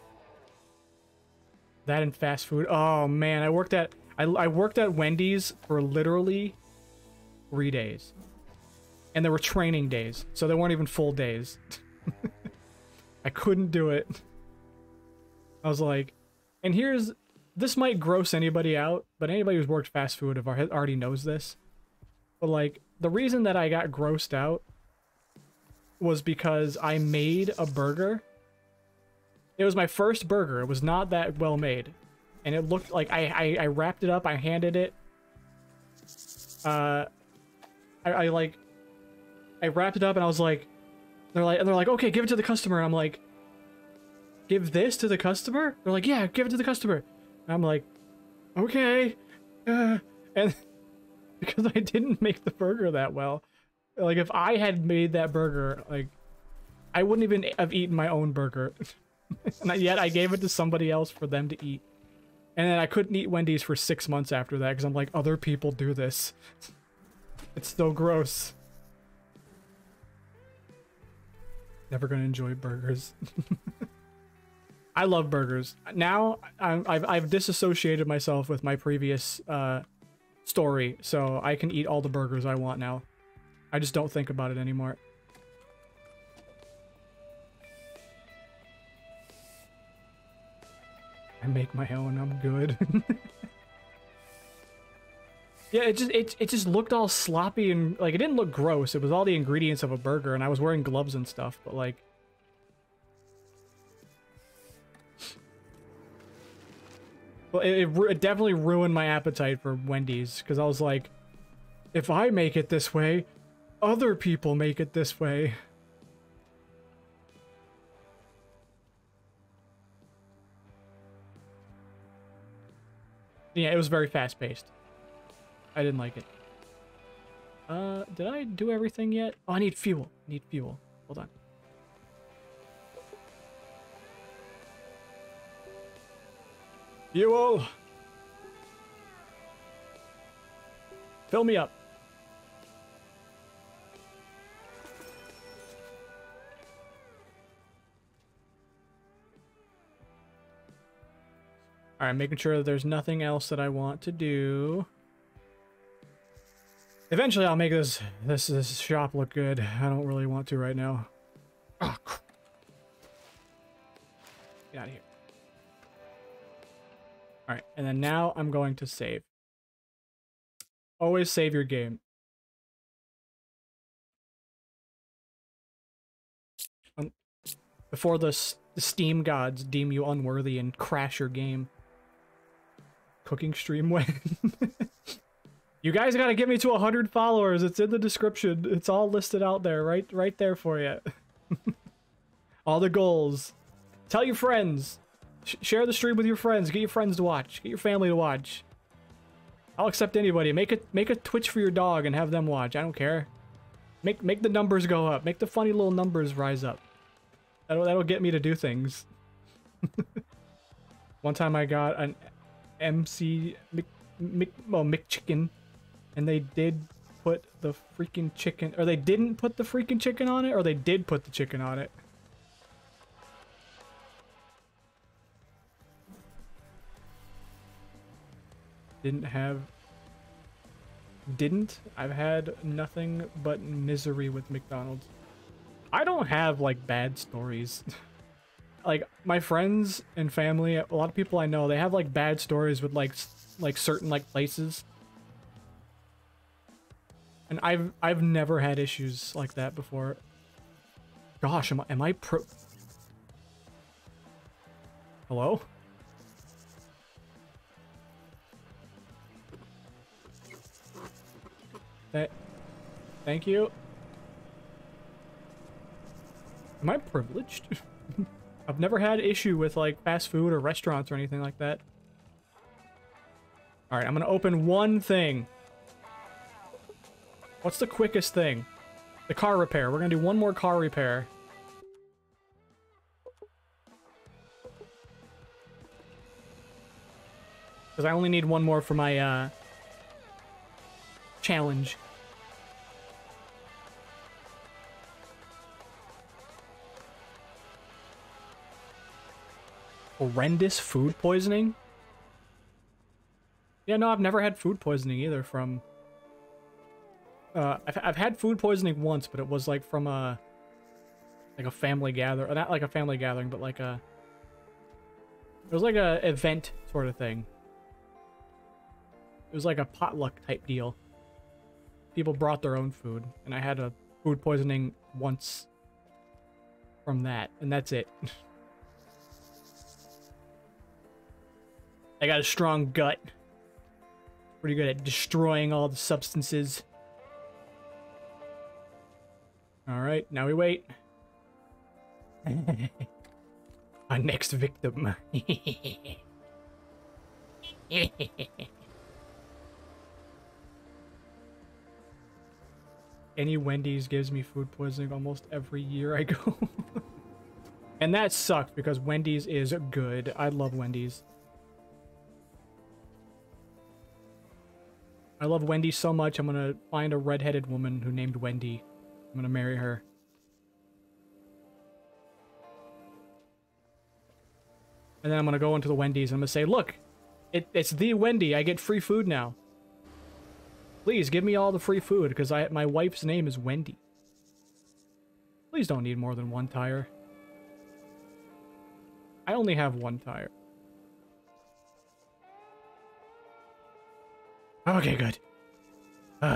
That and fast food. Oh man, I worked at I, I worked at Wendy's for literally three days. And there were training days, so they weren't even full days. I couldn't do it. I was like, and here's, this might gross anybody out, but anybody who's worked fast food have already knows this. But like, the reason that I got grossed out was because I made a burger. It was my first burger. It was not that well made. And it looked like, I, I, I wrapped it up, I handed it. Uh, I, I like, I wrapped it up and I was like, they're like, and they're like, okay, give it to the customer. And I'm like, give this to the customer? They're like, yeah, give it to the customer. And I'm like, okay. Uh, and because I didn't make the burger that well, like if I had made that burger, like I wouldn't even have eaten my own burger. And yet I gave it to somebody else for them to eat. And then I couldn't eat Wendy's for six months after that because I'm like, other people do this. It's so gross. Never gonna enjoy burgers. I love burgers. Now I'm, I've, I've disassociated myself with my previous uh, story, so I can eat all the burgers I want now. I just don't think about it anymore. I make my own, I'm good. Yeah, it just it, it just looked all sloppy and like it didn't look gross. It was all the ingredients of a burger and I was wearing gloves and stuff, but like well, it, it, it definitely ruined my appetite for Wendy's because I was like, if I make it this way, other people make it this way. Yeah, it was very fast-paced. I didn't like it. Uh, did I do everything yet? Oh, I need fuel. I need fuel. Hold on. Fuel! Fill me up. Alright, making sure that there's nothing else that I want to do. Eventually I'll make this this this shop look good. I don't really want to right now. Oh, get out of here. Alright, and then now I'm going to save. Always save your game. Um, before the, the Steam gods deem you unworthy and crash your game. Cooking stream when? You guys gotta get me to one hundred followers. It's in the description. It's all listed out there, right, right there for you. All the goals. Tell your friends. Sh share the stream with your friends. Get your friends to watch. Get your family to watch. I'll accept anybody. Make it, make a Twitch for your dog and have them watch. I don't care. Make make the numbers go up. Make the funny little numbers rise up. That'll that'll get me to do things. One time I got an M C Mc, Mc, well, McChicken. And they did put the freaking chicken, or they didn't put the freaking chicken on it, or they did put the chicken on it. Didn't have... Didn't? I've had nothing but misery with McDonald's. I don't have, like, bad stories. Like, my friends and family, a lot of people I know, they have, like, bad stories with, like, like certain, like, places. And I've I've never had issues like that before. Gosh, am I am I pro? Hello? That. Thank you. Am I privileged? I've never had issue with like fast food or restaurants or anything like that. All right, I'm gonna open one thing. What's the quickest thing? The car repair. We're gonna do one more car repair. Because I only need one more for my, uh... challenge. Horrendous food poisoning? Yeah, no, I've never had food poisoning either from... Uh, I've, I've had food poisoning once, but it was like from a, like a family gather, not like a family gathering, but like a, it was like a event sort of thing. It was like a potluck type deal. People brought their own food, and I had a food poisoning once from that, and that's it. I got a strong gut. Pretty good at destroying all the substances. Alright, now we wait. Our next victim. Any Wendy's gives me food poisoning almost every year I go. And that sucks because Wendy's is good. I love Wendy's. I love Wendy's so much, I'm gonna find a redheaded woman who named Wendy. I'm gonna marry her. And then I'm gonna go into the Wendy's and I'm gonna say, look, it, it's the Wendy. I get free food now. Please give me all the free food because I my wife's name is Wendy. Please don't need more than one tire. I only have one tire. Okay, good. Uh.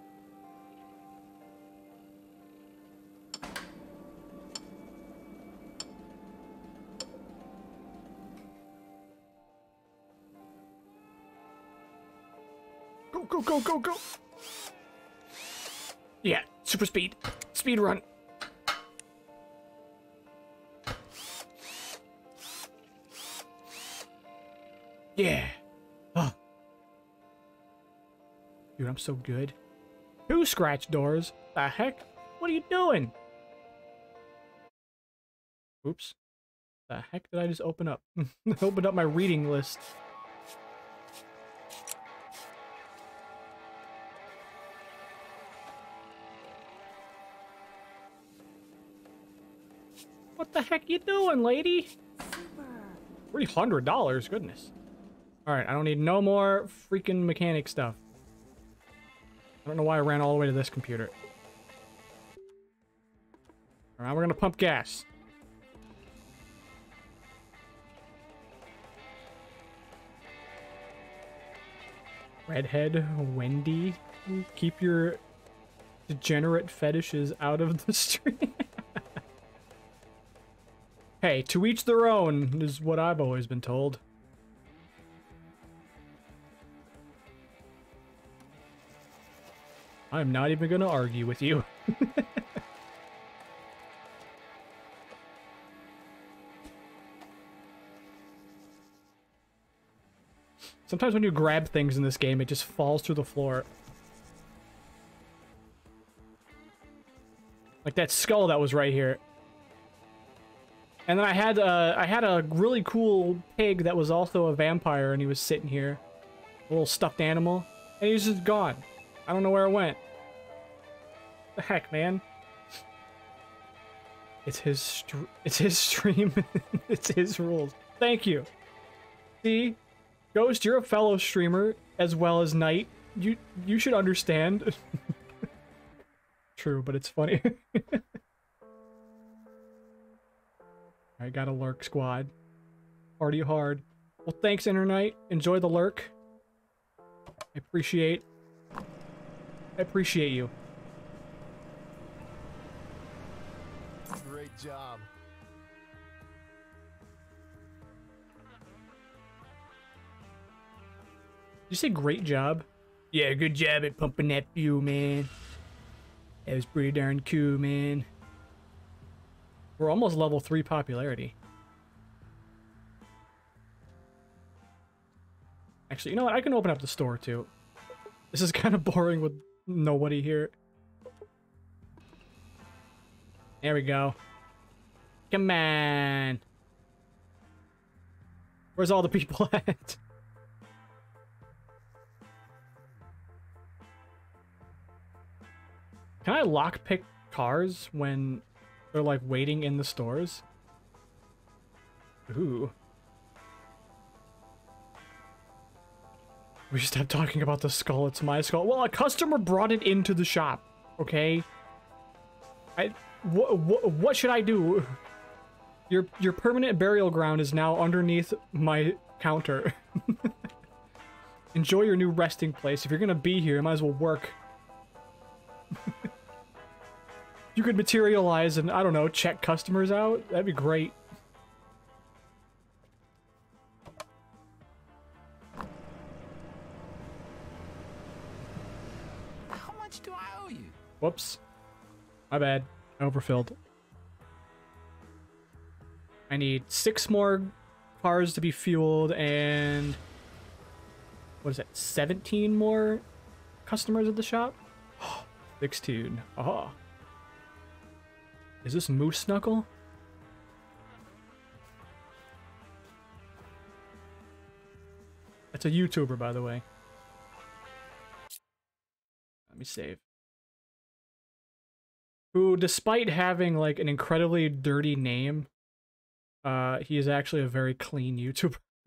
Go, go, go, go, go! Yeah, super speed. Speed run. Yeah. Oh. I'm so good. Two scratch doors? The heck? What are you doing? Oops. The heck did I just open up? Opened up my reading list. What the heck you doing, lady? three hundred dollars, goodness. Alright, I don't need no more freaking mechanic stuff. I don't know why I ran all the way to this computer. Alright, we're gonna pump gas. Redhead Wendy, keep your degenerate fetishes out of the street. Hey, to each their own is what I've always been told. I'm not even gonna argue with you. Sometimes when you grab things in this game, it just falls through the floor. Like that skull that was right here. And then I had uh, I had a really cool pig that was also a vampire, and he was sitting here, a little stuffed animal, and he's just gone. I don't know where it went. The heck, man! It's his str it's his stream. It's his rules. Thank you. See, Ghost, you're a fellow streamer as well as Knight. You you should understand. True, but it's funny. I got a lurk squad. Party hard. Well, thanks, Internight. Enjoy the lurk. I appreciate... I appreciate you.
Great job.
Did you say great job? Yeah, good job at pumping that fuel, man. That was pretty darn cool, man. We're almost level three popularity. Actually, you know what? I can open up the store, too. This is kind of boring with nobody here. There we go. Come on. Where's all the people at? Can I lockpick cars when they're like waiting in the stores? Ooh. We should stop talking about the skull. It's my skull. Well, a customer brought it into the shop. Okay. I. What? What? What should I do? Your your permanent burial ground is now underneath my counter. Enjoy your new resting place. If you're gonna be here, you might as well work. You could materialize and, I don't know, check customers out. That'd be great.
How much do I owe you?
Whoops. My bad. I overfilled. I need six more cars to be fueled and... What is it? seventeen more customers at the shop? sixteen. Oh. Is this Moose Knuckle? That's a YouTuber, by the way. Let me save. Who, despite having, like, an incredibly dirty name, uh, he is actually a very clean YouTuber. I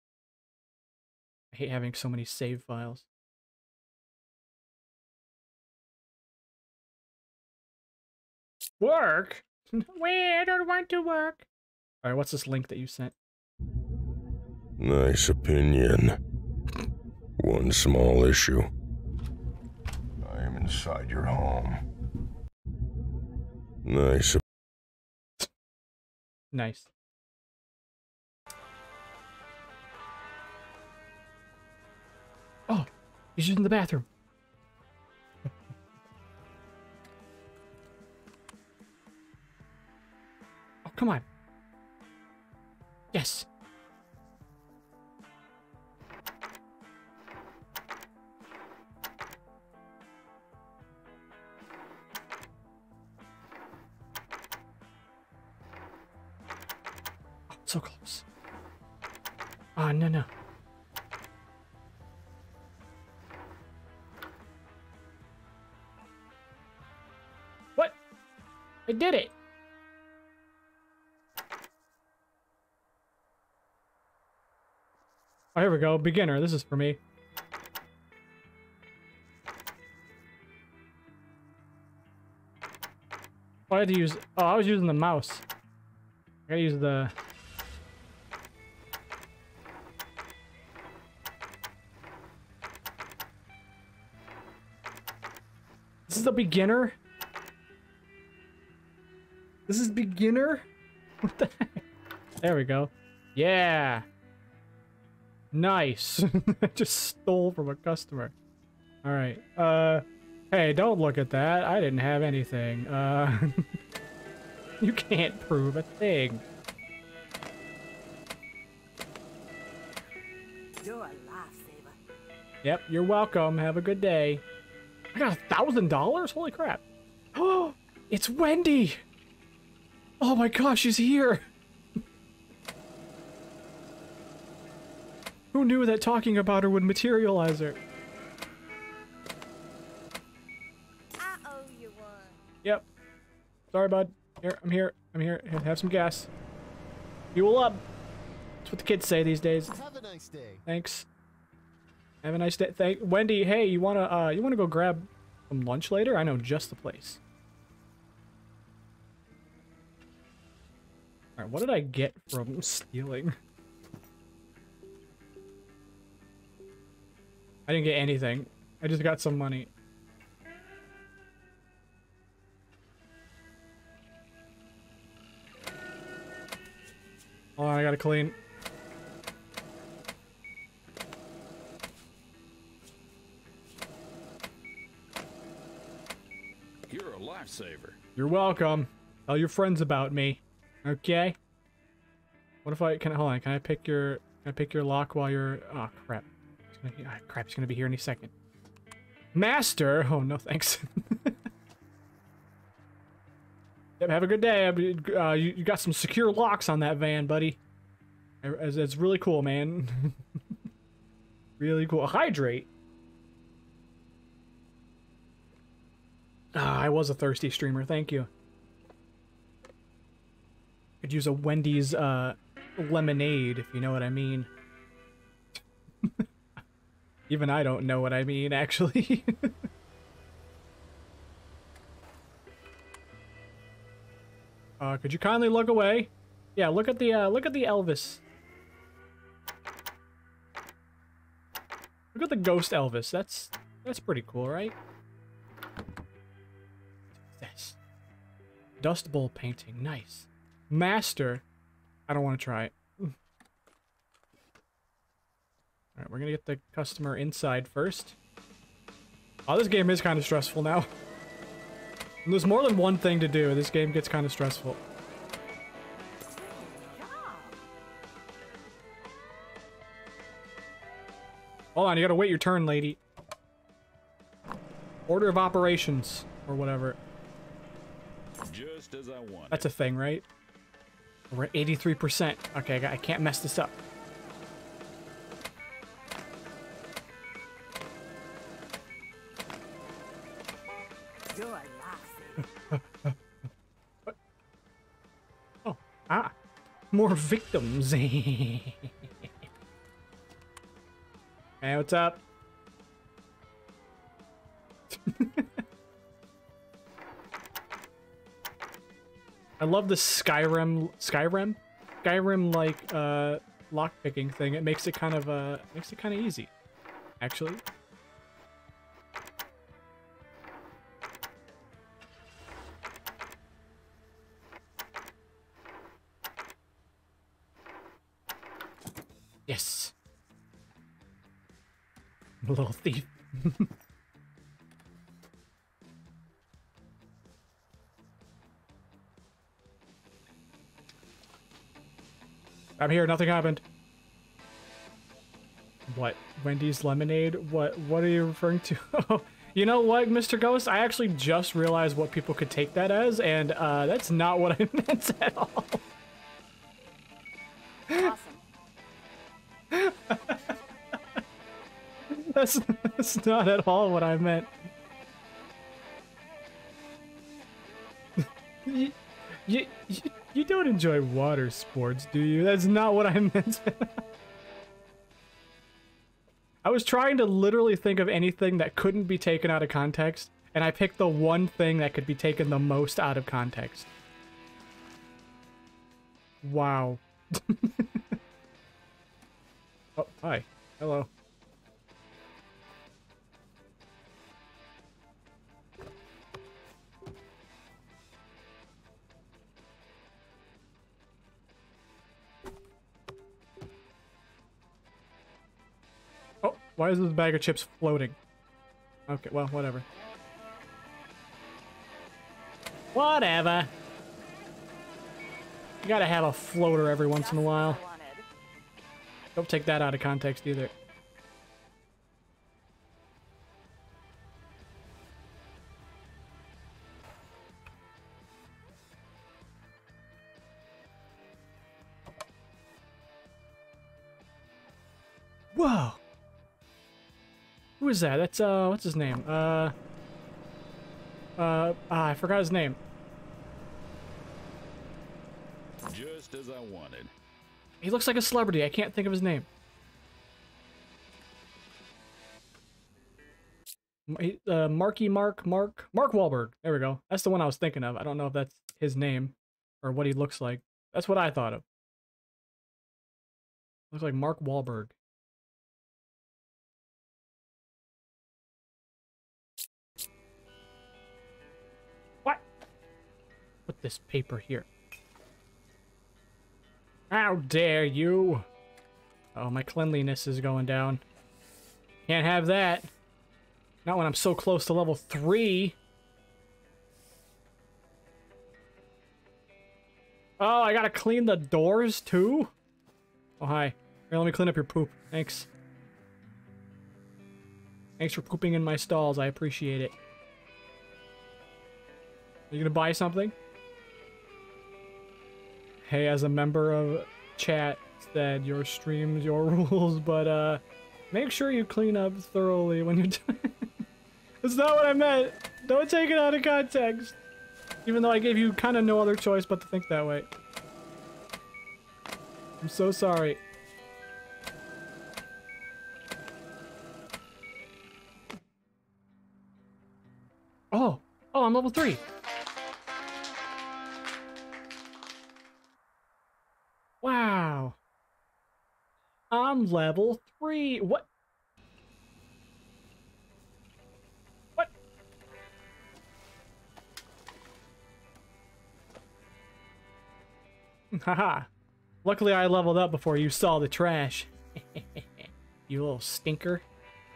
hate having so many save files. Work? Well, I don't want to work. Alright, what's this link that you sent?
Nice opinion. One small issue. I am inside your home. Nice.
Nice. Oh, he's using the bathroom. Oh, come on. Yes. so close. Oh, no, no. What? I did it. Oh, here we go. Beginner. This is for me. Oh, I had to use... Oh, I was using the mouse. I gotta use the... This is the beginner? This is beginner? What the heck? There we go. Yeah! Nice! I just stole from a customer. Alright, uh... hey, don't look at that. I didn't have anything. Uh... you can't prove a thing.
You're a lifesaver.
Yep, you're welcome. Have a good day. I got a thousand dollars? Holy crap. Oh, it's Wendy! Oh my gosh, she's here! Who knew that talking about her would materialize her?
I owe you one.
Yep. Sorry, bud. Here, I'm here. I'm here. Here, have some gas. Fuel up. That's what the kids say these days.
Have a nice day.
Thanks. Have a nice day. Thank Wendy. Hey, you wanna uh, you wanna go grab some lunch later? I know just the place. All right, what did I get from stealing? I didn't get anything. I just got some money. Hold on, I gotta clean.
You're a lifesaver.
You're welcome. Tell your friends about me. Okay? What if I can hold on, can I pick your can I pick your lock while you're oh crap. It's gonna be, oh, crap, it's gonna be here any second. Master! Oh no thanks. Yep, have a good day. Uh, you, you got some secure locks on that van, buddy. It's, it's really cool, man. Really cool. Hydrate. Ah, I was a thirsty streamer. Thank you. Could use a Wendy's uh, lemonade, if you know what I mean. Even I don't know what I mean, actually. uh, could you kindly look away? Yeah, look at the uh, look at the Elvis. Look at the ghost Elvis. That's that's pretty cool, right? This Dust Bowl painting, nice. Master, I don't want to try it. All right, we're gonna get the customer inside first. Oh, this game is kind of stressful now. And there's more than one thing to do. This game gets kind of stressful. Hold on, you gotta wait your turn, lady. Order of operations, or whatever.
Just as I want.
That's a thing, right? We're at eighty-three percent. Okay, I can't mess this up.
You're a lifesaver.
What? Oh, ah. More victims. Hey, what's up? I love the Skyrim, Skyrim, Skyrim like uh, lockpicking thing. It makes it kind of uh, makes it kind of easy, actually. Yes. Little thief. I'm here, nothing happened. What? Wendy's lemonade? What what are you referring to? Oh, you know what, Mister Ghost? I actually just realized what people could take that as, and uh, that's not what I meant at all.
Awesome.
That's, that's not at all what I meant. you, you, you, you don't enjoy water sports, do you? That's not what I meant. I was trying to literally think of anything that couldn't be taken out of context, and I picked the one thing that could be taken the most out of context. Wow. Oh, hi. Hello. Oh, why is this bag of chips floating? Okay, well, whatever. Whatever. You gotta have a floater every once in a while. Don't take that out of context either. Whoa! Who is that? That's, uh, what's his name? Uh, uh, ah, I forgot his name.
Just as I wanted.
He looks like a celebrity. I can't think of his name. Uh, Marky Mark, Mark, Mark Wahlberg. There we go. That's the one I was thinking of. I don't know if that's his name or what he looks like. That's what I thought of. Looks like Mark Wahlberg. What? Put this paper here. How dare you? Oh, my cleanliness is going down. Can't have that. Not when I'm so close to level three. Oh, I gotta clean the doors too? Oh, hi. Here, let me clean up your poop. Thanks. Thanks for pooping in my stalls. I appreciate it. Are you gonna buy something? Hey, as a member of chat said, your streams, your rules, but uh, make sure you clean up thoroughly when you're done. That's not what I meant. Don't take it out of context. Even though I gave you kind of no other choice but to think that way. I'm so sorry. Oh, oh, I'm level three. Wow. I'm level three. What? What? Haha. Luckily I leveled up before you saw the trash. You little stinker.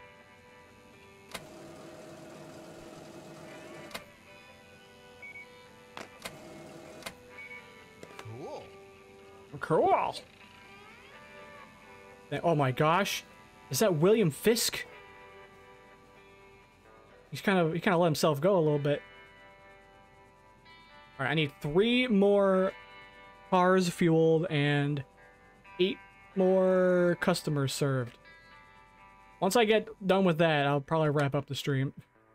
Cool.
Cool. Oh my gosh. Is that William Fisk? He's kind of he kind of let himself go a little bit. All right, I need three more cars fueled and eight more customers served. Once I get done with that, I'll probably wrap up the stream.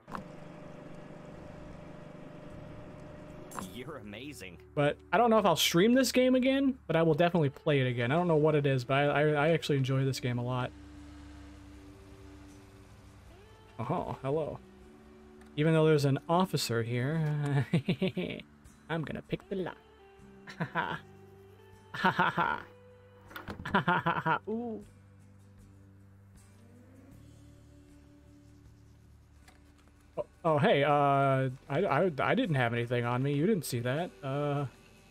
You're amazing.
But I don't know if I'll stream this game again, but I will definitely play it again. I don't know what it is, but I, I, I actually enjoy this game a lot. Oh, hello. Even though there's an officer here, I'm gonna pick the lock. Ha ha. Ha ha ha. Ha ha ha ha. Ooh. Oh, oh, hey, uh, I, I, I didn't have anything on me. You didn't see that. Uh...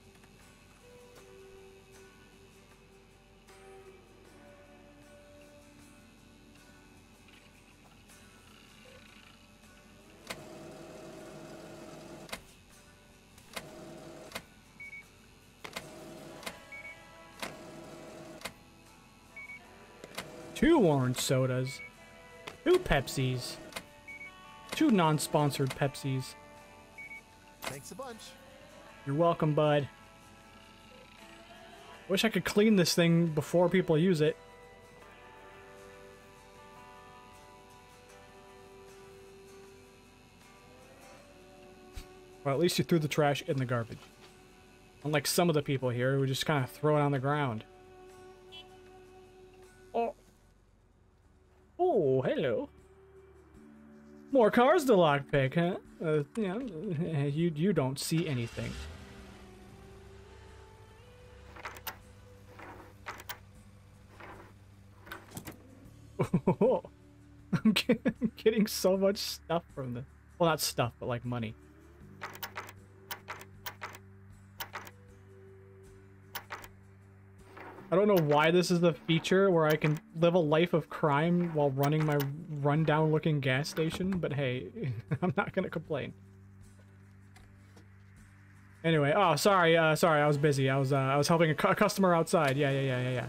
Two orange sodas. Two Pepsis. Two non-sponsored Pepsis.
Thanks a bunch.
You're welcome, bud. Wish I could clean this thing before people use it. Well, at least you threw the trash in the garbage. Unlike some of the people here who just kind of throw it on the ground. Oh. Oh, hello. More cars to lockpick, huh? Uh, you know, you, you don't see anything. Oh, I'm getting so much stuff from this. Well, not stuff, but like money. I don't know why this is the feature where I can live a life of crime while running my rundown looking gas station, but hey, I'm not gonna complain. Anyway, oh, sorry, uh, sorry, I was busy. I was, uh, I was helping a, cu a customer outside. Yeah, yeah, yeah, yeah, yeah.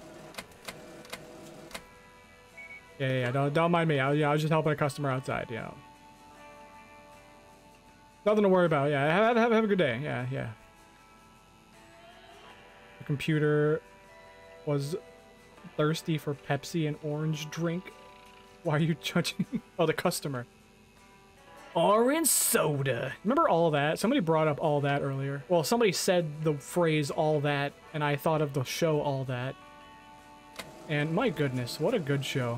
Yeah, yeah, yeah, don't, don't mind me. I, yeah, I was just helping a customer outside, you know. Nothing to worry about, yeah. Have, have, have a good day, yeah, yeah. The computer was thirsty for Pepsi and orange drink. Why are you judging? Oh, the customer. Orange soda. Remember all that? Somebody brought up all that earlier. Well, somebody said the phrase all that, and I thought of the show All That. And my goodness, what a good show.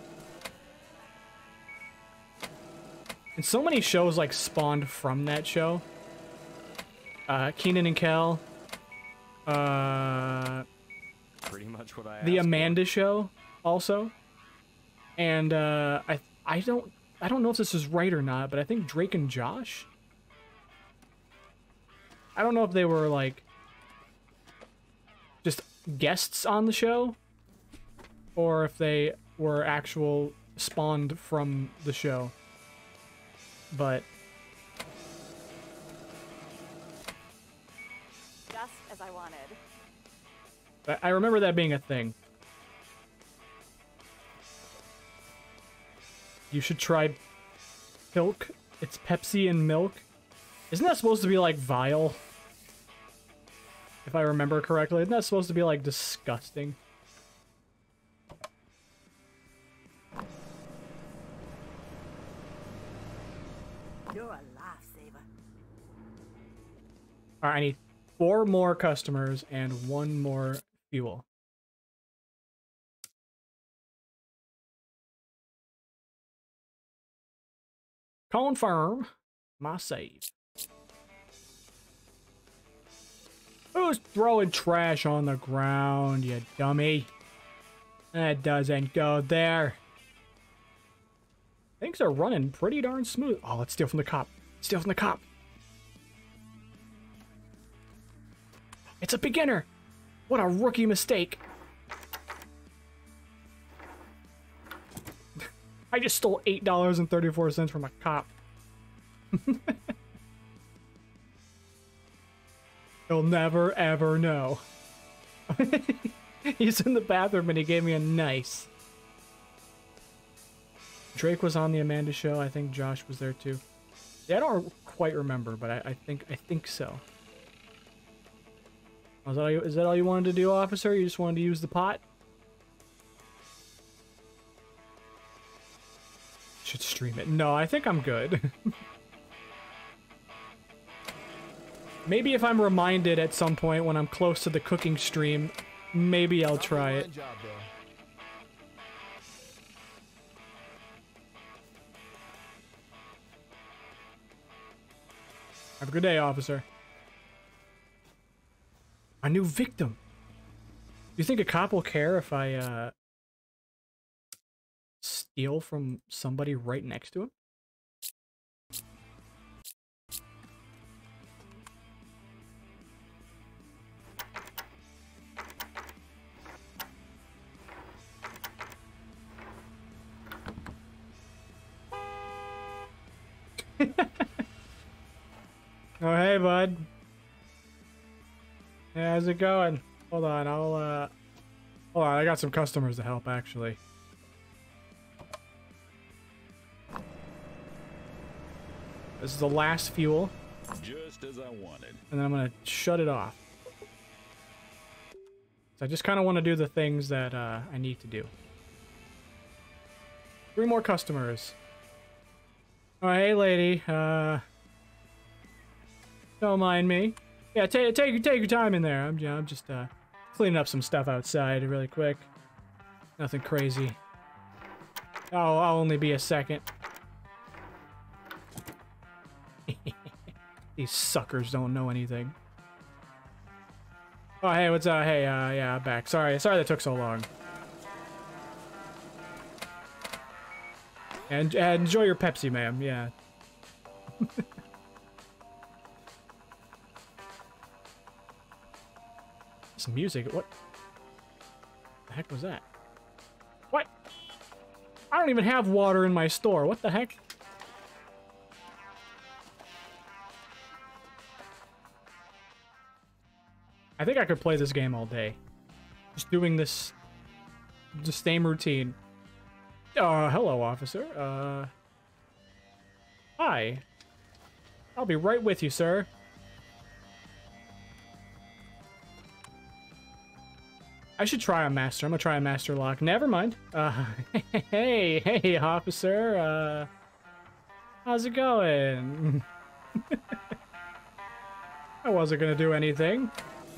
And so many shows like spawned from that show. Uh, Kenan and Kel. Uh...
Pretty much what I
The
asked
Amanda
for.
Show, also, and uh, I I don't I don't know if this is right or not, but I think Drake and Josh. I don't know if they were like just guests on the show, or if they were actual spawned from the show. But
Just as I wanted.
I remember that being a thing. You should try Pilk. It's Pepsi and milk. Isn't that supposed to be like vile? If I remember correctly, isn't that supposed to be like disgusting?
You're a lifesaver.
Alright, I need four more customers and one more fuel. Confirm my save. Who's throwing trash on the ground, you dummy? That doesn't go there. Things are running pretty darn smooth. Oh, let's steal from the cop. Steal from the cop. It's a beginner. What a rookie mistake. I just stole eight dollars and thirty-four cents from a cop. He'll never, ever know. He's in the bathroom and he gave me a nice. Drake was on the Amanda Show. I think Josh was there too. Yeah, I don't quite remember, but I, I think I think so. Is that, all you, is that all you wanted to do, officer? You just wanted to use the pot? Should stream it. No, I think I'm good. Maybe if I'm reminded at some point when I'm close to the cooking stream, maybe I'll try it.
Job, though.
Have a good day, officer. A new victim. Do you think a cop will care if I uh, steal from somebody right next to him? Oh, hey, bud. Yeah, how's it going? Hold on, I'll, uh... Hold on, I got some customers to help, actually. This is the last fuel.
Just as I wanted.
And then I'm gonna shut it off. So I just kind of want to do the things that uh, I need to do. Three more customers. Oh, hey, lady. Uh, don't mind me. Yeah, take take take your time in there. I'm, I'm just uh, cleaning up some stuff outside really quick. Nothing crazy. Oh, I'll only be a second. These suckers don't know anything. Oh, hey, what's up? Hey, uh, yeah, I'm back. Sorry, sorry that took so long. And, and enjoy your Pepsi, ma'am. Yeah. Some music. What the heck was that? What? I don't even have water in my store. What the heck? I think I could play this game all day. Just doing this... the same routine. Uh, hello, officer. Uh... Hi. I'll be right with you, sir. I should try a master. I'm gonna try a master lock. Never mind. Uh, hey, hey, officer. Uh, how's it going? I wasn't gonna do anything.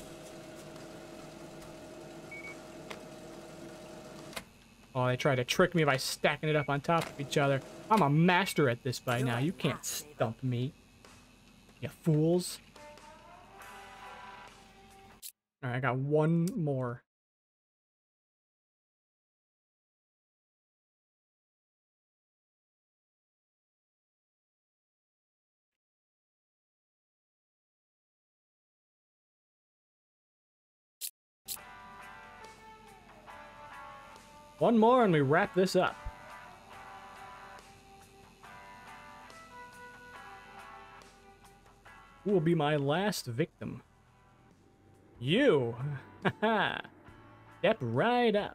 Oh, they tried to trick me by stacking it up on top of each other. I'm a master at this by now. You can't stump me. You fools. Alright, I got one more. One more and we wrap this up. Who will be my last victim? You! Haha! Step right up.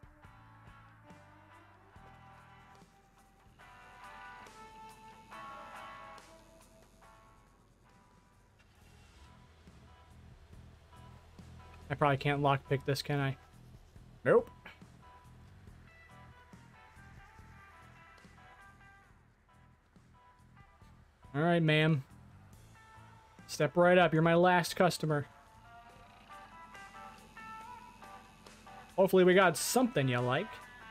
I probably can't lockpick this, can I? Nope. Alright, ma'am. Step right up. You're my last customer. Hopefully we got something you like.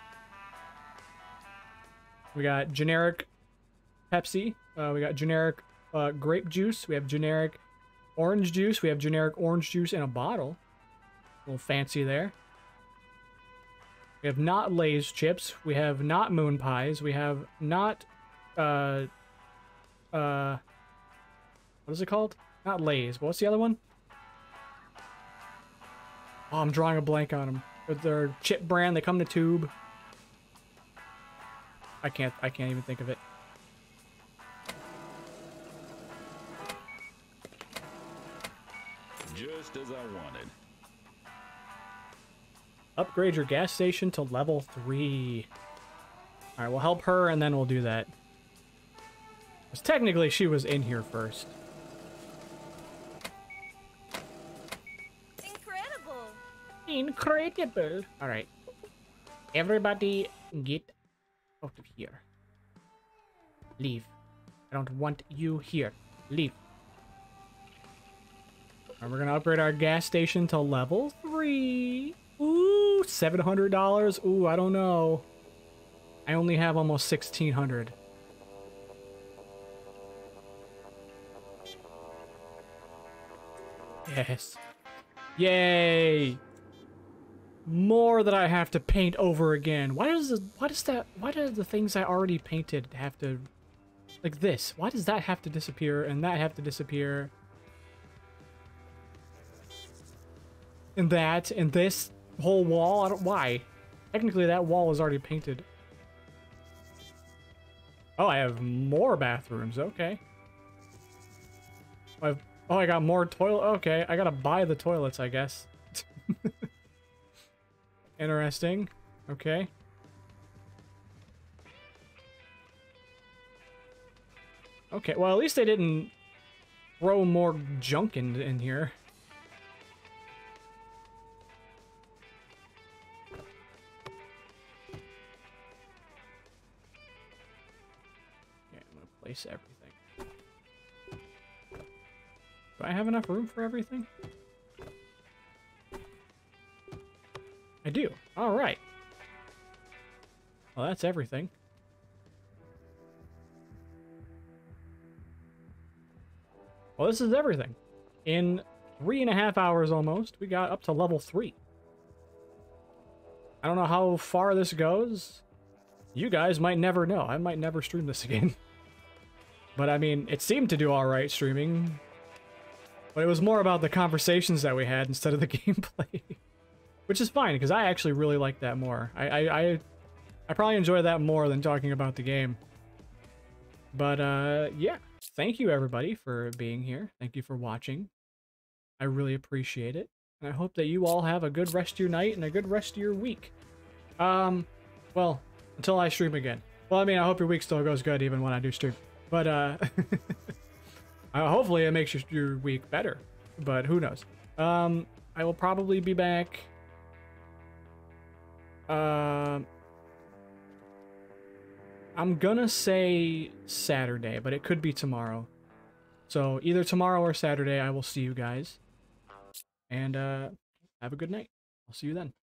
We got generic Pepsi. Uh, we got generic uh, grape juice. We have generic orange juice. We have generic orange juice in a bottle. A little fancy there. We have not Lay's chips. We have not moon pies. We have not... Uh... Uh... What is it called? Not Lay's. What's the other one? Oh, I'm drawing a blank on them. They're chip brand. They come in a tube. I can't. I can't even think of it.
Just as I wanted.
Upgrade your gas station to level three. All right, we'll help her, and then we'll do that. Because technically, she was in here first. Incredible. All right. Everybody get out of here. Leave. I don't want you here. Leave. And we're going to upgrade our gas station to level three. Ooh, seven hundred dollars. Ooh, I don't know. I only have almost sixteen hundred dollars. Yes. Yay. More that I have to paint over again. Why does the, why does that, why do the things I already painted have to, like this? Why does that have to disappear and that have to disappear? And that, and this whole wall, I don't, why? Technically that wall is already painted. Oh, I have more bathrooms, okay. I've, oh, I got more toilet, okay. I gotta buy the toilets, I guess. Interesting. Okay. Okay, well, at least they didn't throw more junk in, in here. place everything. Do I have enough room for everything? I do. All right. Well, that's everything. Well, this is everything. In three and a half hours almost, we got up to level three. I don't know how far this goes. You guys might never know. I might never stream this again. But I mean, it seemed to do alright streaming. But it was more about the conversations that we had instead of the gameplay. Which is fine, because I actually really like that more. I, I, I, I probably enjoy that more than talking about the game. But, uh, yeah. Thank you, everybody, for being here. Thank you for watching. I really appreciate it. And I hope that you all have a good rest of your night and a good rest of your week. Um, well, until I stream again. Well, I mean, I hope your week still goes good even when I do stream. But, uh, uh hopefully it makes your, your week better. But who knows? Um, I will probably be back... Um... I'm gonna say Saturday, but it could be tomorrow. So either tomorrow or Saturday, I will see you guys. And uh, have a good night. I'll see you then.